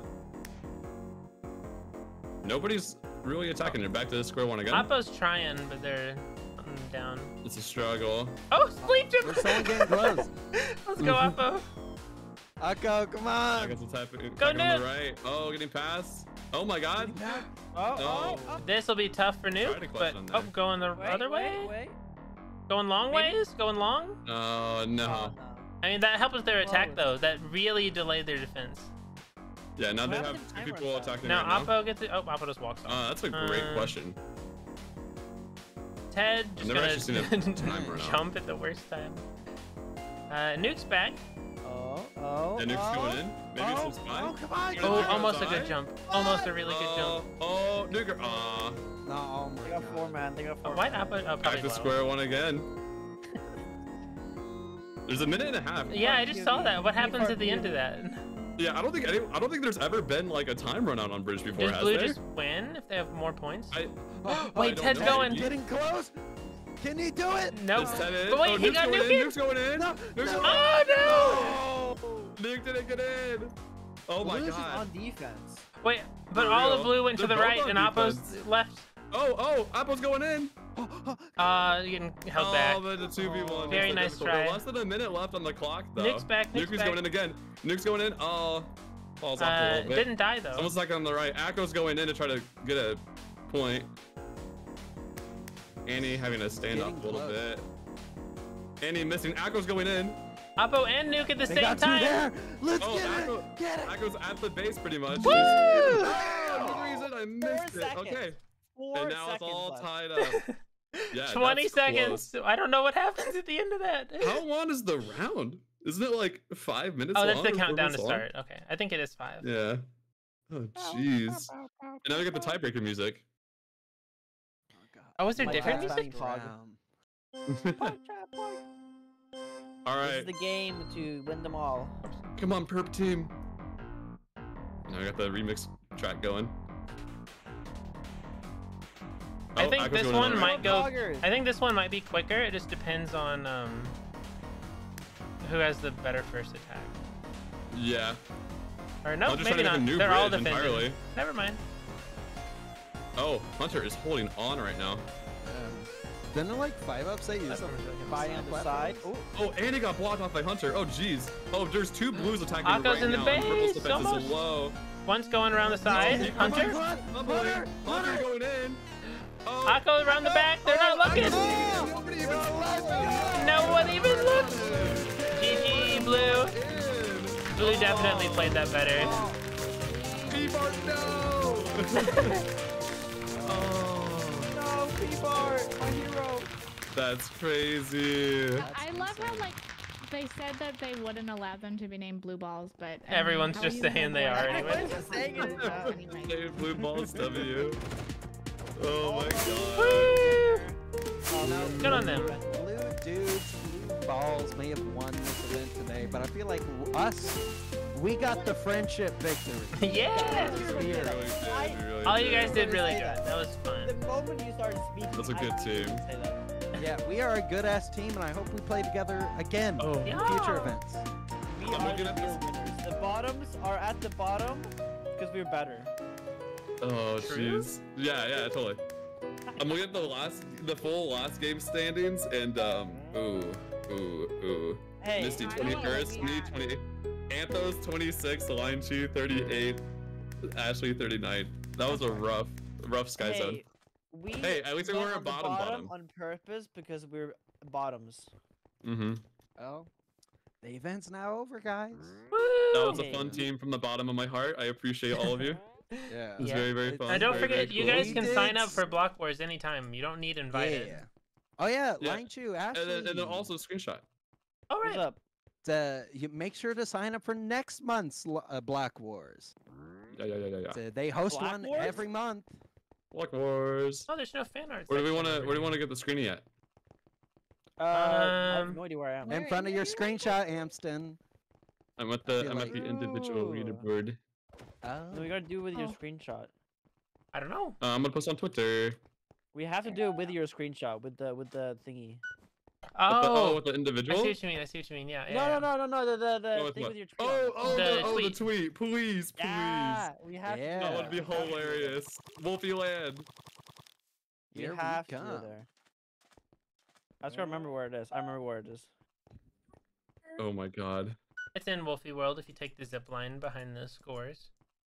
Nobody's really attacking. They're back to square one again. Oppo's trying, but they're mm, down. It's a struggle. Oh, sleeped him! There's someone getting close. Let's go, Oppo. Akko, come on. Akko's attacking Go, on the Nuke. right. Oh, getting past. Oh my god. Oh, No. oh, oh. This will be tough for Tried to Nuke, clutch but on oh, there. going the Wait, other way? wait, wait. Going long Maybe. ways? Going long? Oh no. Oh, no. I mean, that helps their attack, Close. though. That really delayed their defense. Yeah, now What they happened have to two timer people on that? attacking Now, right now. Oppo gets it. Oh, Oppo just walks off. Uh, that's a great Uh, question. Ted just never actually seen gonna a timer now. jump at the worst time. Uh, Nuke's back. Oh, oh, And Nuke's oh. going in. Maybe Oh, some spy. oh, come on. Gonna Oh, check almost a outside. good jump. Almost a really good Oh, jump. oh, Nuker. Aw. No, oh my They got four god. man. They got Oh, four. why man. Oppo? Oh, Back probably to low. square one again. There's a minute and a half. Yeah, I just saw that. What Be happens part at the end two. of that? Yeah, I don't think any, I don't think there's ever been like a time run out on bridge before, Does has Blue there? just win if they have more points? I, Oh, I Wait, don't Ted's know. going. Getting close. Can you do it? Nope. Is Ted in? But wait, oh, he Nuke's got going Nuke in. in. Nuke's going in. No, Nuke's no. going Oh, in. Nuke didn't get in. Oh my Blue's just god. on defense. Wait, but For all real. of Blue went to They're the both right on and Oppo's defense. left. Oh, oh, Apple's going in. Uh, getting held oh, back. but the two v one. Very nice try. Less than a minute left on the clock, though. Nuke's back, Nuke's Nuke is back. going in again. Nuke's going in. Oh, falls off a Uh, little bit. didn't die though. Someone's stuck on the right. Akko's going in to try to get a point. Annie having to stand Getting up a little close. bit. Annie missing. Akko's going in. Oppo and Nuke at the They same got two time. there. Let's Oh, get Akko, it. Get it. Akko's at the base pretty much. Woo! Oh, for some reason I missed it. seconds. Okay. Four And now it's seconds all left. tied up. Yeah, twenty that's seconds. close. I don't know what happens at the end of that. How long is the round? Isn't it like five minutes Oh, that's long the or four countdown to minutes long? start. Okay, I think it is five. Yeah. Oh, jeez. And now we get the tiebreaker music. Oh, is there My different dad's music? Pog. All This right. is the game to win them all. Come on, Perp team. Now we got the remix track going. I Oh, think Akko's this going one on the might right. go. Poggers. I think this one might be quicker. It just depends on um, who has the better first attack. Yeah. Or no, Hunter's maybe trying to not. make a new They're all bridge defending. entirely. Never mind. Oh, Hunter is holding on right now. Um, didn't like five up say use That's them? what we're looking Fighting on the side. Ooh. Oh, and he got blocked off by Hunter. Oh, jeez. Oh, there's two blues attacking Akko's right in the now. and Purple's base, defense almost. is low. One's going around the he- side. come on, Hunter. Come on, Hunter, Hunter, Hunter Hunter. going in. Oh, Akko around the back. They're not looking. Oh, nobody even No one even looks. G G, Blue. in. Blue definitely played that better. P-Bar, no! Oh, No, P-Bart, my hero. that's crazy. I love how like they said that they wouldn't allow them to be named blue balls, but I mean, Everyone's how just you saying they gonna are avoid anyway. that? Just saying it now. Anyway. Dave Blue Balls W. Oh my god. Woo! Oh, no, Good on them. Blue dudes, blue balls may have won this event today, but I feel like w- us, we got the friendship victory. Yeah! We really did, I- we really All you did. guys did really Say good. that. That was fun. The moment you started speaking, That's a I good knew you team. would say that. Yeah, we are a good ass team, and I hope we play together again Oh. in Yeah. future events. We I'm are looking the at real this- winners. The bottoms are at the bottom because we're better. Oh True? jeez. Yeah, yeah, totally. I'm looking at the last, the full last game standings, and um, ooh, ooh, ooh. Hey, Misty I know twenty-first, what we me had. twenty, Anthos twenty-six, Line Chu thirty-eight, Ashley thirty-nine. That was a rough, rough sky zone. hey, we Hey, at least we went were a on the bottom bottom. on purpose because we're bottoms. Mm-hmm. Oh, the event's now over, guys. That was a Hey. fun team from the bottom of my heart. I appreciate all of you. Yeah. It was Yeah. very, very It's- fun. And don't very, forget, very you cool. guys We can did sign up s- for Block Wars anytime. You don't need invited. Yeah. Oh yeah, Yeah. Line Chu, Ashley. And then, and then also screenshot. All What's right. up? uh, you make sure to sign up for next month's l- uh, Black Wars. Yeah, yeah, yeah, yeah, yeah. Uh, they host Black one Wars? every month. Block Wars. Oh, there's no fan art. Where do we section want to? over Where do you here. want to get the screening at? Uh, I have Um, no idea where I am. Where In front of is your it? screenshot, Amston. I'm at the. feel I'm like- at the individual Ooh. leaderboard. Oh. No, we gotta do it with your Oh. screenshot. I don't know. Uh, I'm gonna post on Twitter. We have to do it with your screenshot, with the with the thingy. With the, oh, Oh, with the I individual. see what you mean. I see what you mean. Yeah. yeah, No, yeah. no, no, no, no, the the, the Oh, with thing what? with your tweet. Oh, on. oh, The the, oh, the tweet. tweet. Please, please. Yeah, we have to. Yeah. That would be we have to do it. hilarious. Wolfie Land. We Here we have to do come. it there. I just gotta remember where it is. I remember where it is. Oh my god. It's in Wolfie World if you take the zip line behind the scores.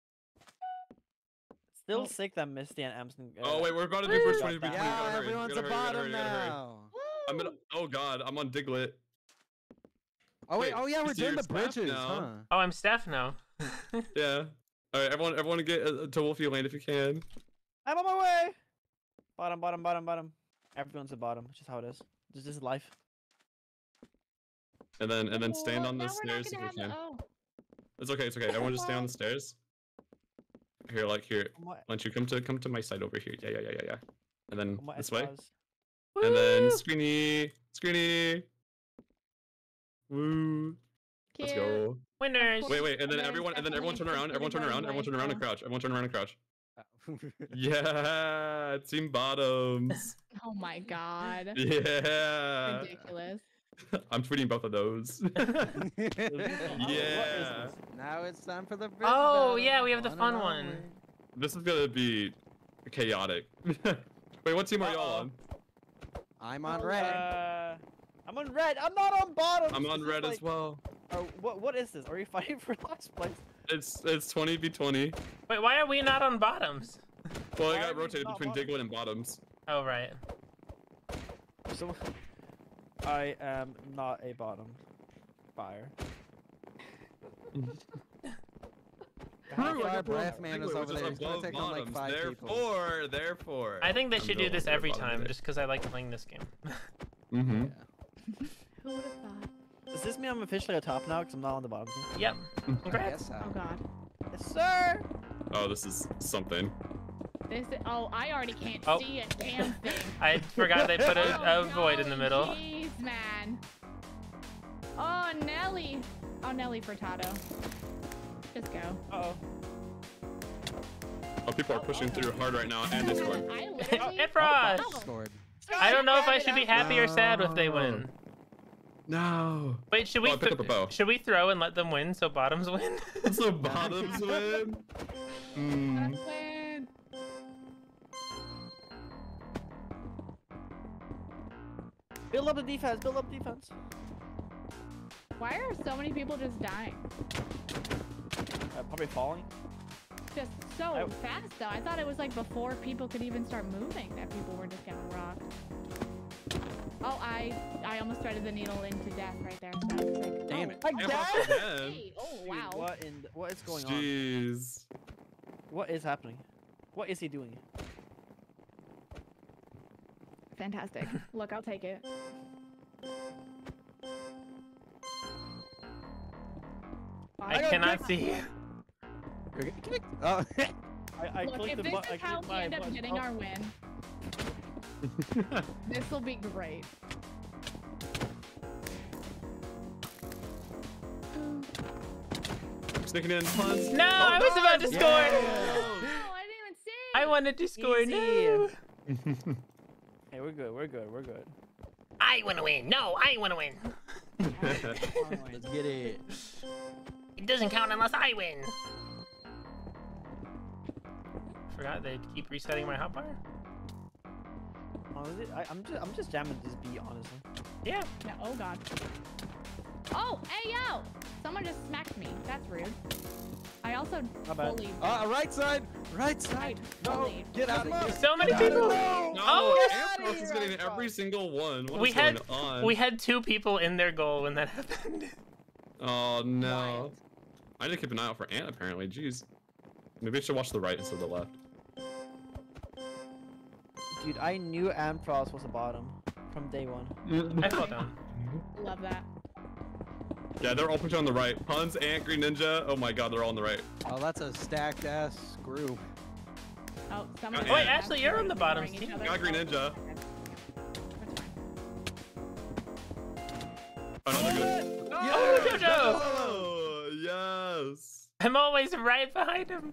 Still Oh. sick that Misty and Amson. Uh, Oh wait, we're about to do Woo! first twenty Got between. that. Yeah, Gotta hurry, everyone's gotta a hurry, gotta bottom hurry, gotta hurry. now. I'm gonna. Oh god, I'm on Diglett. Oh wait, Wait, oh yeah, we're so doing you're the staff bridges, now? huh? Oh, I'm staff now. Yeah. All right, everyone, everyone, get uh, to Wolfie Land if you can. I'm on my way. Bottom, bottom, bottom, bottom. Everyone's a bottom. It's just how it is. This this is life. And then, and then stand Oh, on the now we're not stairs if gonna you have the- can. oh. It's okay, it's okay. Everyone just stay on the stairs. Here, like here. On my- Why don't you come to come to my side over here? Yeah, yeah, yeah, yeah, yeah. And then on my this way. Espas. And then Woo! screeny, screeny. Woo. Let's Cute. go. Winners. Wait, wait, and then And everyone, and then everyone turn definitely around, everyone turn included around, by everyone turn around and Michael. crouch, everyone turn around and crouch. Uh, Yeah, team bottoms. Oh my god. Yeah. Ridiculous. I'm tweeting both of those. Oh, what is Yeah. this? Now it's time for the. bridge Oh, battle. yeah, we have the On fun and one. onward. This is gonna be chaotic. Wait, what team are y'all Uh-oh. on? I'm on Oh, red. Uh, I'm on red. I'm not on bottom. I'm on red as well. Oh, what what is this? Are we fighting for last place? It's it's twenty v twenty. Wait, why are we not on bottoms? Well, Why I are got we rotated not between bottom? Digwood and bottoms. Oh, right. So, I am not a bottom buyer. True, I our got breath Digwood, man is which over there. He's gonna above take on like bottoms. five people. Therefore, therefore. I think they I'm should do going this for every bottom time, today. just because I like playing this game. Mm-hmm. Who would have thought? Does this mean I'm officially a top now? Because I'm not on the bottom team. Yep. I Congrats. guess so. Oh god. Yes, sir. Oh, this is something. This is, oh, I already can't Oh. see a damn thing. I forgot they put a, Oh, a void in the no, middle. Jeez, man. Oh, Nelly. Oh, Nelly Furtado. Just go. Uh oh. Oh, people are pushing through hard right now, and they scored. I literally. It frost. Oh. Scored. I don't know if I should be happy or sad if they win. No. Wait, should we Oh, I picked th- up a bow. should we throw and let them win so bottoms win? So bottoms win. Hmm. Win. Build up the defense. Build up defense. Why are so many people just dying? Uh, probably falling. Just so I- fast though. I thought it was like before people could even start moving that people were just getting rocked. Oh, I I almost threaded the needle into death right there. So that was sick. Damn Oh, it. Again? Again. hey, oh Dude, wow. What in? What is going on? Jeez. What is happening? What is he doing? Fantastic. Look, I'll take it. I got cannot kicked. see. You're getting kicked. Oh. I, I Look, clicked if the this button. I is how clicked we my end up button. getting Oh. our win, this will be great. Sneaking in punts. No, I was about to Yeah. score. No, I didn't even see. I wanted to score. Easy. No. Hey, we're good. We're good. We're good. I want to win. No, I want to win. Let's get it. It doesn't count unless I win. Forgot they keep resetting my hotbar. Oh, is it? I, I'm just I'm just jamming this beat, honestly. Yeah. No, oh god. Oh, hey yo! Someone just smacked me. That's rude. I also Not bad. bullied. Uh, right side. Right side. I No. bullied. Get out of here. So many Get out of people. there. No, Oh, Ampros is yes! getting every single one. What We is had going on? we had two people in their goal when that happened. Oh no. Wild. I need to keep an eye out for Ant apparently. Jeez. Maybe I should watch the right instead of the left. Dude, I knew Ampros was a bottom from day one. I fell down. Love that. Yeah, they're all pushing on the right. Puns, Ant, Green Ninja. Oh my god, they're all on the right. Oh, that's a stacked ass group. Oh, someone. Oh, wait, is actually, you're on the bottom, ignoring each Steve. other. Got Green Oh, Ninja. okay. That's fine. Another good. Oh, Jojo! Oh, yes. I'm always right behind him.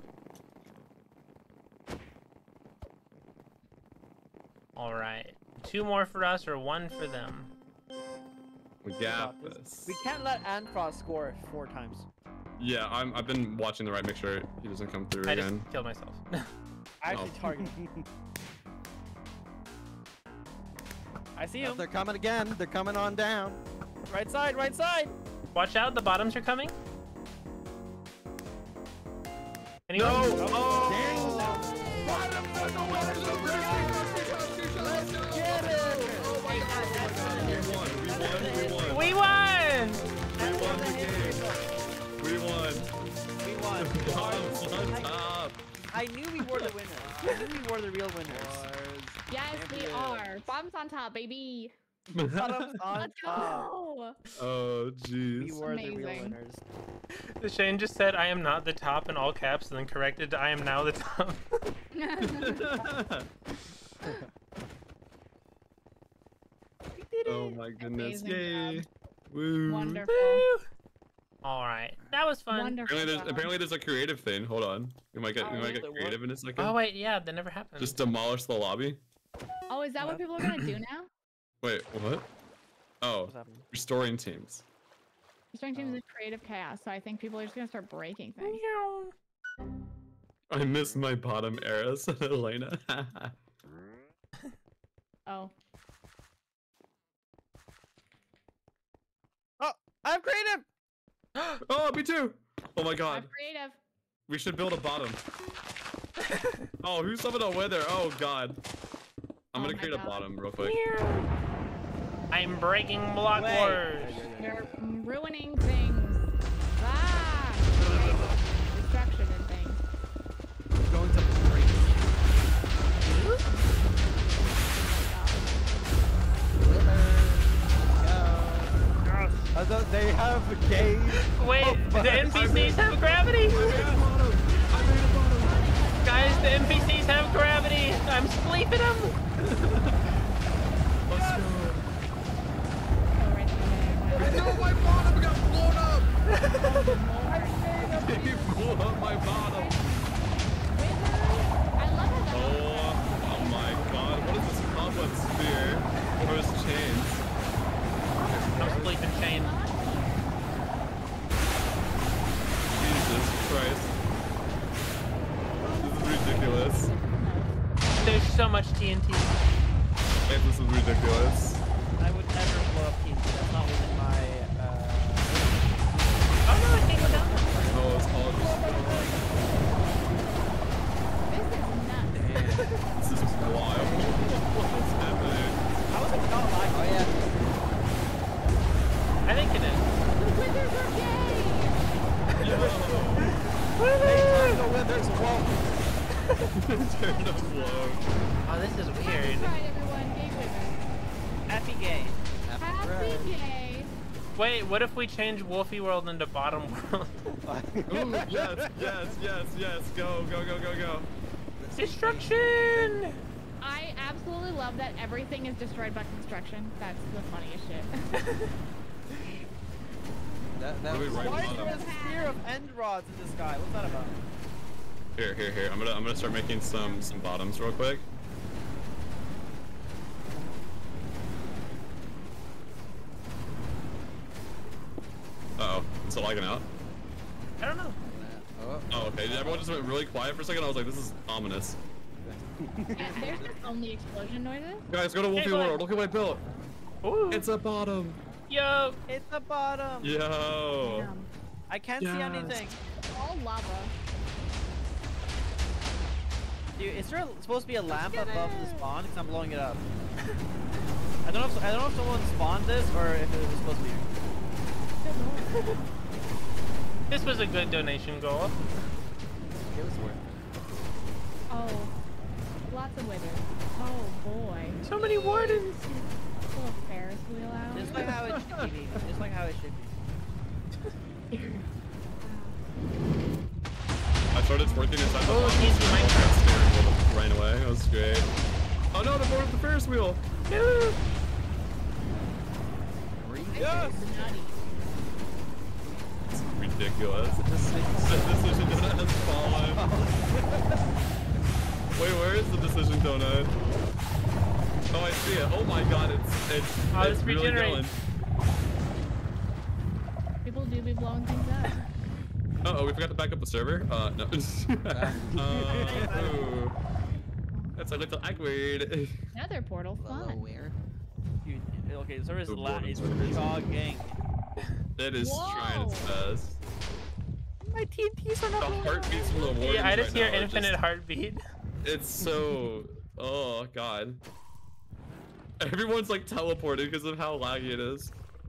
All right, two more for us or one for them. We We got got this. We can't let Ampros score four times. Yeah, I'm, I've been watching the right. Make sure he doesn't come through I just again. killed myself. I actually Oh. target. I see him. They're coming again. They're coming on down. Right side, right side. Watch out, the bottoms are coming. Anyone? No! Oh! We won! We won the game. We won. We won. Bottoms on top. I knew we were the winners. I knew we were the real winners. Yes, we Champions. are. Bottoms on top, baby. Bottoms on Let's top. go. Oh, We jeez. were the real Amazing. winners. Shane just said, I am not the top in all caps, and then corrected to, I am now the top. Oh my goodness. Amazing Yay. job. Woo. Wonderful. All right, that was fun. Wonderful. Apparently there's, job. apparently there's a creative thing. Hold on. We might get we Oh, might get really? creative in a second. Oh wait, yeah, that never happened. Just demolish the lobby. Oh, is that what people are gonna do now? Wait, what? Oh, What's happening? restoring teams. Restoring teams Oh. is creative chaos, so I think people are just gonna start breaking things. I miss my bottom era, said Elena. Oh. I have creative. Oh, me too. Oh my I'm god. creative. We should build a bottom. Oh, who's summoned a wither? Oh god. I'm Oh gonna my create a God. bottom real quick. I'm breaking block Wait. wars. You're ruining things. Ah! Destruction and things. Going to break. Although they have gay. Wait, the N P Cs have gravity. Guys, the N P Cs have gravity. I'm spleefing them. Let's go. Oh, right there. No, my bottom got blown up! He blew up my bottom. I love how that. Oh, oh my god. What is this cobweb sphere? Or his chains? I'm spleefing Shane. Jesus Christ. This is ridiculous. There's so much T N T. Wait, this is ridiculous. I would never blow up teams. That's not within my. Uh... Oh no, I can't go down. Oh, it's all just. This is nuts. This is wild. What is happening? How is it not live? Oh yeah. I think it is. The wizards are gay! Hey, time the withers walk. Turn of flow. Oh, this is Happy weird. Pride, everyone. Gay women. Happy gay. Happy Right. gay. Wait, what if we change Wolfie World into Bottom World? Ooh, yes, yes, yes, yes. Go, go, go, go, go. Destruction! I absolutely love that everything is destroyed by construction. That's the funniest shit. That, that What do we was write Why on is there them? a spear of end rods in the sky? What's that about? Here, here, here. I'm gonna, I'm gonna start making some, some bottoms real quick. Uh oh, is it lagging out? I don't know. Oh, Oh, okay. Everyone just went really quiet for a second. I was like, this is ominous. Yeah, there's just only explosion noises. Guys, go to Wolfie go ahead. World. Look at what I built. Ooh. It's a bottom. Yo. It's the bottom. Yo. Damn. I can't see Yes. anything. All lava. Dude, is there supposed to be a lamp get above the it. spawn? Because I'm blowing it up. I don't know. If, I don't know if someone spawned this or if it was supposed to be. This was a good donation goal. it was worth it. Oh, lots of withers. Oh boy. So many wardens. Little Ferris wheel out. Just like how it should be. Just like how it should be. I started working inside the Oh, box. easy Minecraft. Steering wheel ran away. That was great. Oh no, the board with the Ferris wheel. No. Yes! Nutty. It's ridiculous. The decision- The decision donut has fallen. Wait, where is the decision donut? Oh, I see it. Oh my god, it's it's, Oh, it's it's really regenerating. going. People do be blowing things up. Uh oh, we forgot to back up the server. Uh, no. uh, ooh. That's a little awkward. Nether portal, Hello, fun. where? Dude, okay, the service The la boredom is service. jogging. It is trying its Whoa. best. My T N Ts are The not blowing up. heartbeats from the wardens Yeah, I just right hear now are infinite just- heartbeat. It's so. Oh god. Everyone's like teleported because of how laggy it is.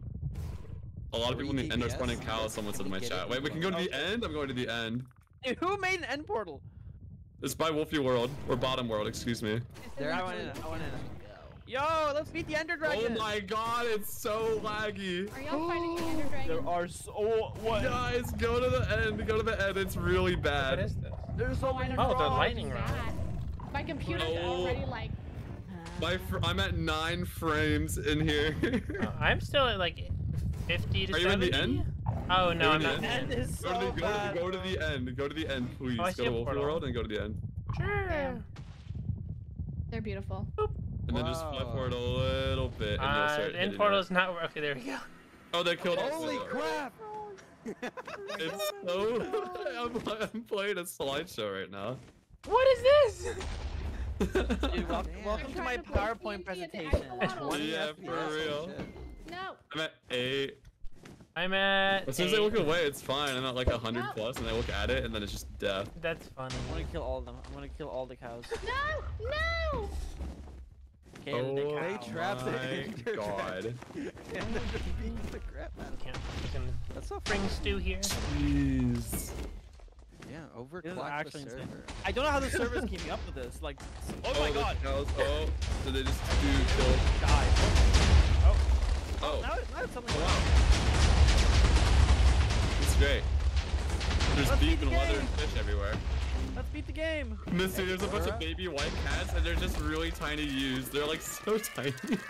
A lot of people in the end are Three spawning D P S? cows. Someone said in my Get it? chat. Wait, we can go to the Okay. end. I'm going to the end. Dude, who made an end portal? It's by Wolfie World or Bottom World. Excuse me. There I actually went in, I went in. go. Yo, let's beat the Ender Oh Dragon. my god, it's so laggy. Are y'all fighting the Ender Dragon? There are so what? Guys, go to the end. Go to the end. It's really What bad. is this? There's so many. Oh, the frogs. lightning rod. Bad. My computer's Oh. already like. uh, My fr I'm at nine frames in here. Oh, I'm still at like fifty to Are you in seventy. the end? Oh no, Are I'm you not in in the the End end. is Go so to, the, go, to bad. the, go to the end. Go to the end, please. Oh, I go see to a Wolfie portal. World and go to the end. Sure. Damn. They're beautiful. And then just fly Whoa. forward a little bit and you'll Uh, start the end hitting portal it. is not. Okay, there we go. Oh, they killed us. Holy crap! It's so. I'm, I'm playing a slideshow right now. What is this? Dude, wel- Damn. welcome to my I'm trying to play PowerPoint T N T at the presentation. axolotl. twenty Yeah, F P S for and real. shit. No. I'm at eight. I'm at. As soon as I eight. look away, it's fine. I'm at like a hundred No. plus, and I look at it, and then it's just death. That's funny. I'm gonna kill all of them. I'm gonna kill all the cows. No! No! Kill the Oh They cow. trapped the my Ender god. Dragon. And they're just beating the crap out of it. Can't fucking That's so bring funny. stew here. Jeez. Yeah, This is overclock the actually insane. server. I don't know how the servers keeping up with this. Like, oh, my the god. cows- Oh, did they just do kill? Die. Oh, Oh, now, it- now it's something. oh wow. It's great. There's Let's beef beat and the leather game. and fish everywhere. Let's beat the game. Misty, there's a bunch Alright. of baby white cats, and they're just really tiny ewes. They're like so tiny.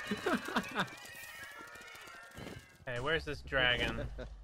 Hey, where's this dragon?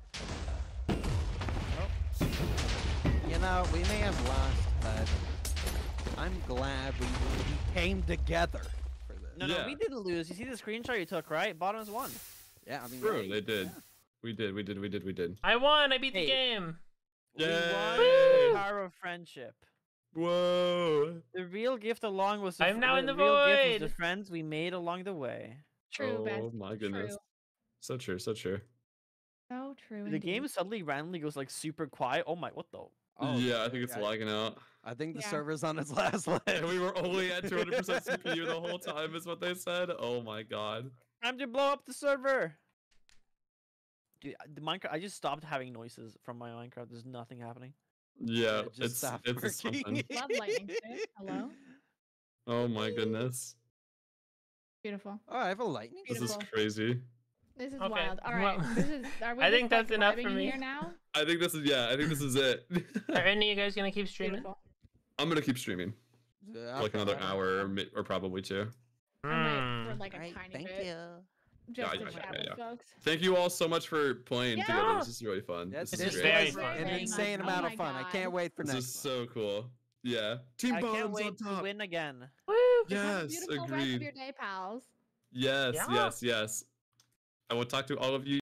You know, we may have lost, but I'm glad we, we came together for this. No, Yeah. no, we didn't lose. You see the screenshot you took, right? Bottom's won. Yeah, I mean, True, right, they did. yeah. We did, we did, we did, we did. I won. I beat Hey. the game. We won Yay. the power of friendship. Whoa. The real gift along was the I'm fr- now in the real gift was void. the friends we made along the way. True, oh Beth. my goodness. True. So true, so true. So true. The indeed. game suddenly randomly goes like super quiet. Oh my, what the? Oh, yeah, I think it's I, lagging out. I think the Yeah. server's on its last leg. And we were only at two hundred percent C P U the whole time, is what they said. Oh my god. Time to blow up the server. Dude, I- the Minecraft. I just stopped having noises from my Minecraft. There's nothing happening. Yeah, It just it's stopped it's working. something. Love lightning stick. Hello. Oh my goodness, Beautiful. Oh, I have a lightning. this is Beautiful. crazy. This is Okay, wild. All right. well, This is. Are we I just, think that's like, enough vibing for in me. Here now. I think this is yeah. I think this is it. Are any of you guys gonna keep streaming? Beautiful. I'm gonna keep streaming Yeah, for like I'll another try. hour or, mi- or probably two. I might for Hmm. like a Alright, tiny thank bit. you. Just Yeah, to yeah, chat yeah, with yeah. folks. Thank you all so much for playing Yeah. together. This is really fun. Yes, this this is is great. very was fun. an Very insane much. amount Oh of my fun. I God. can't wait for This next is one. so cool. Yeah, Team I can't Bones on wait to top. win again. Woo! Have a Yes, beautiful rest of agreed. your day, pals. Yes, Yeah. yes, yes. I will talk to all of you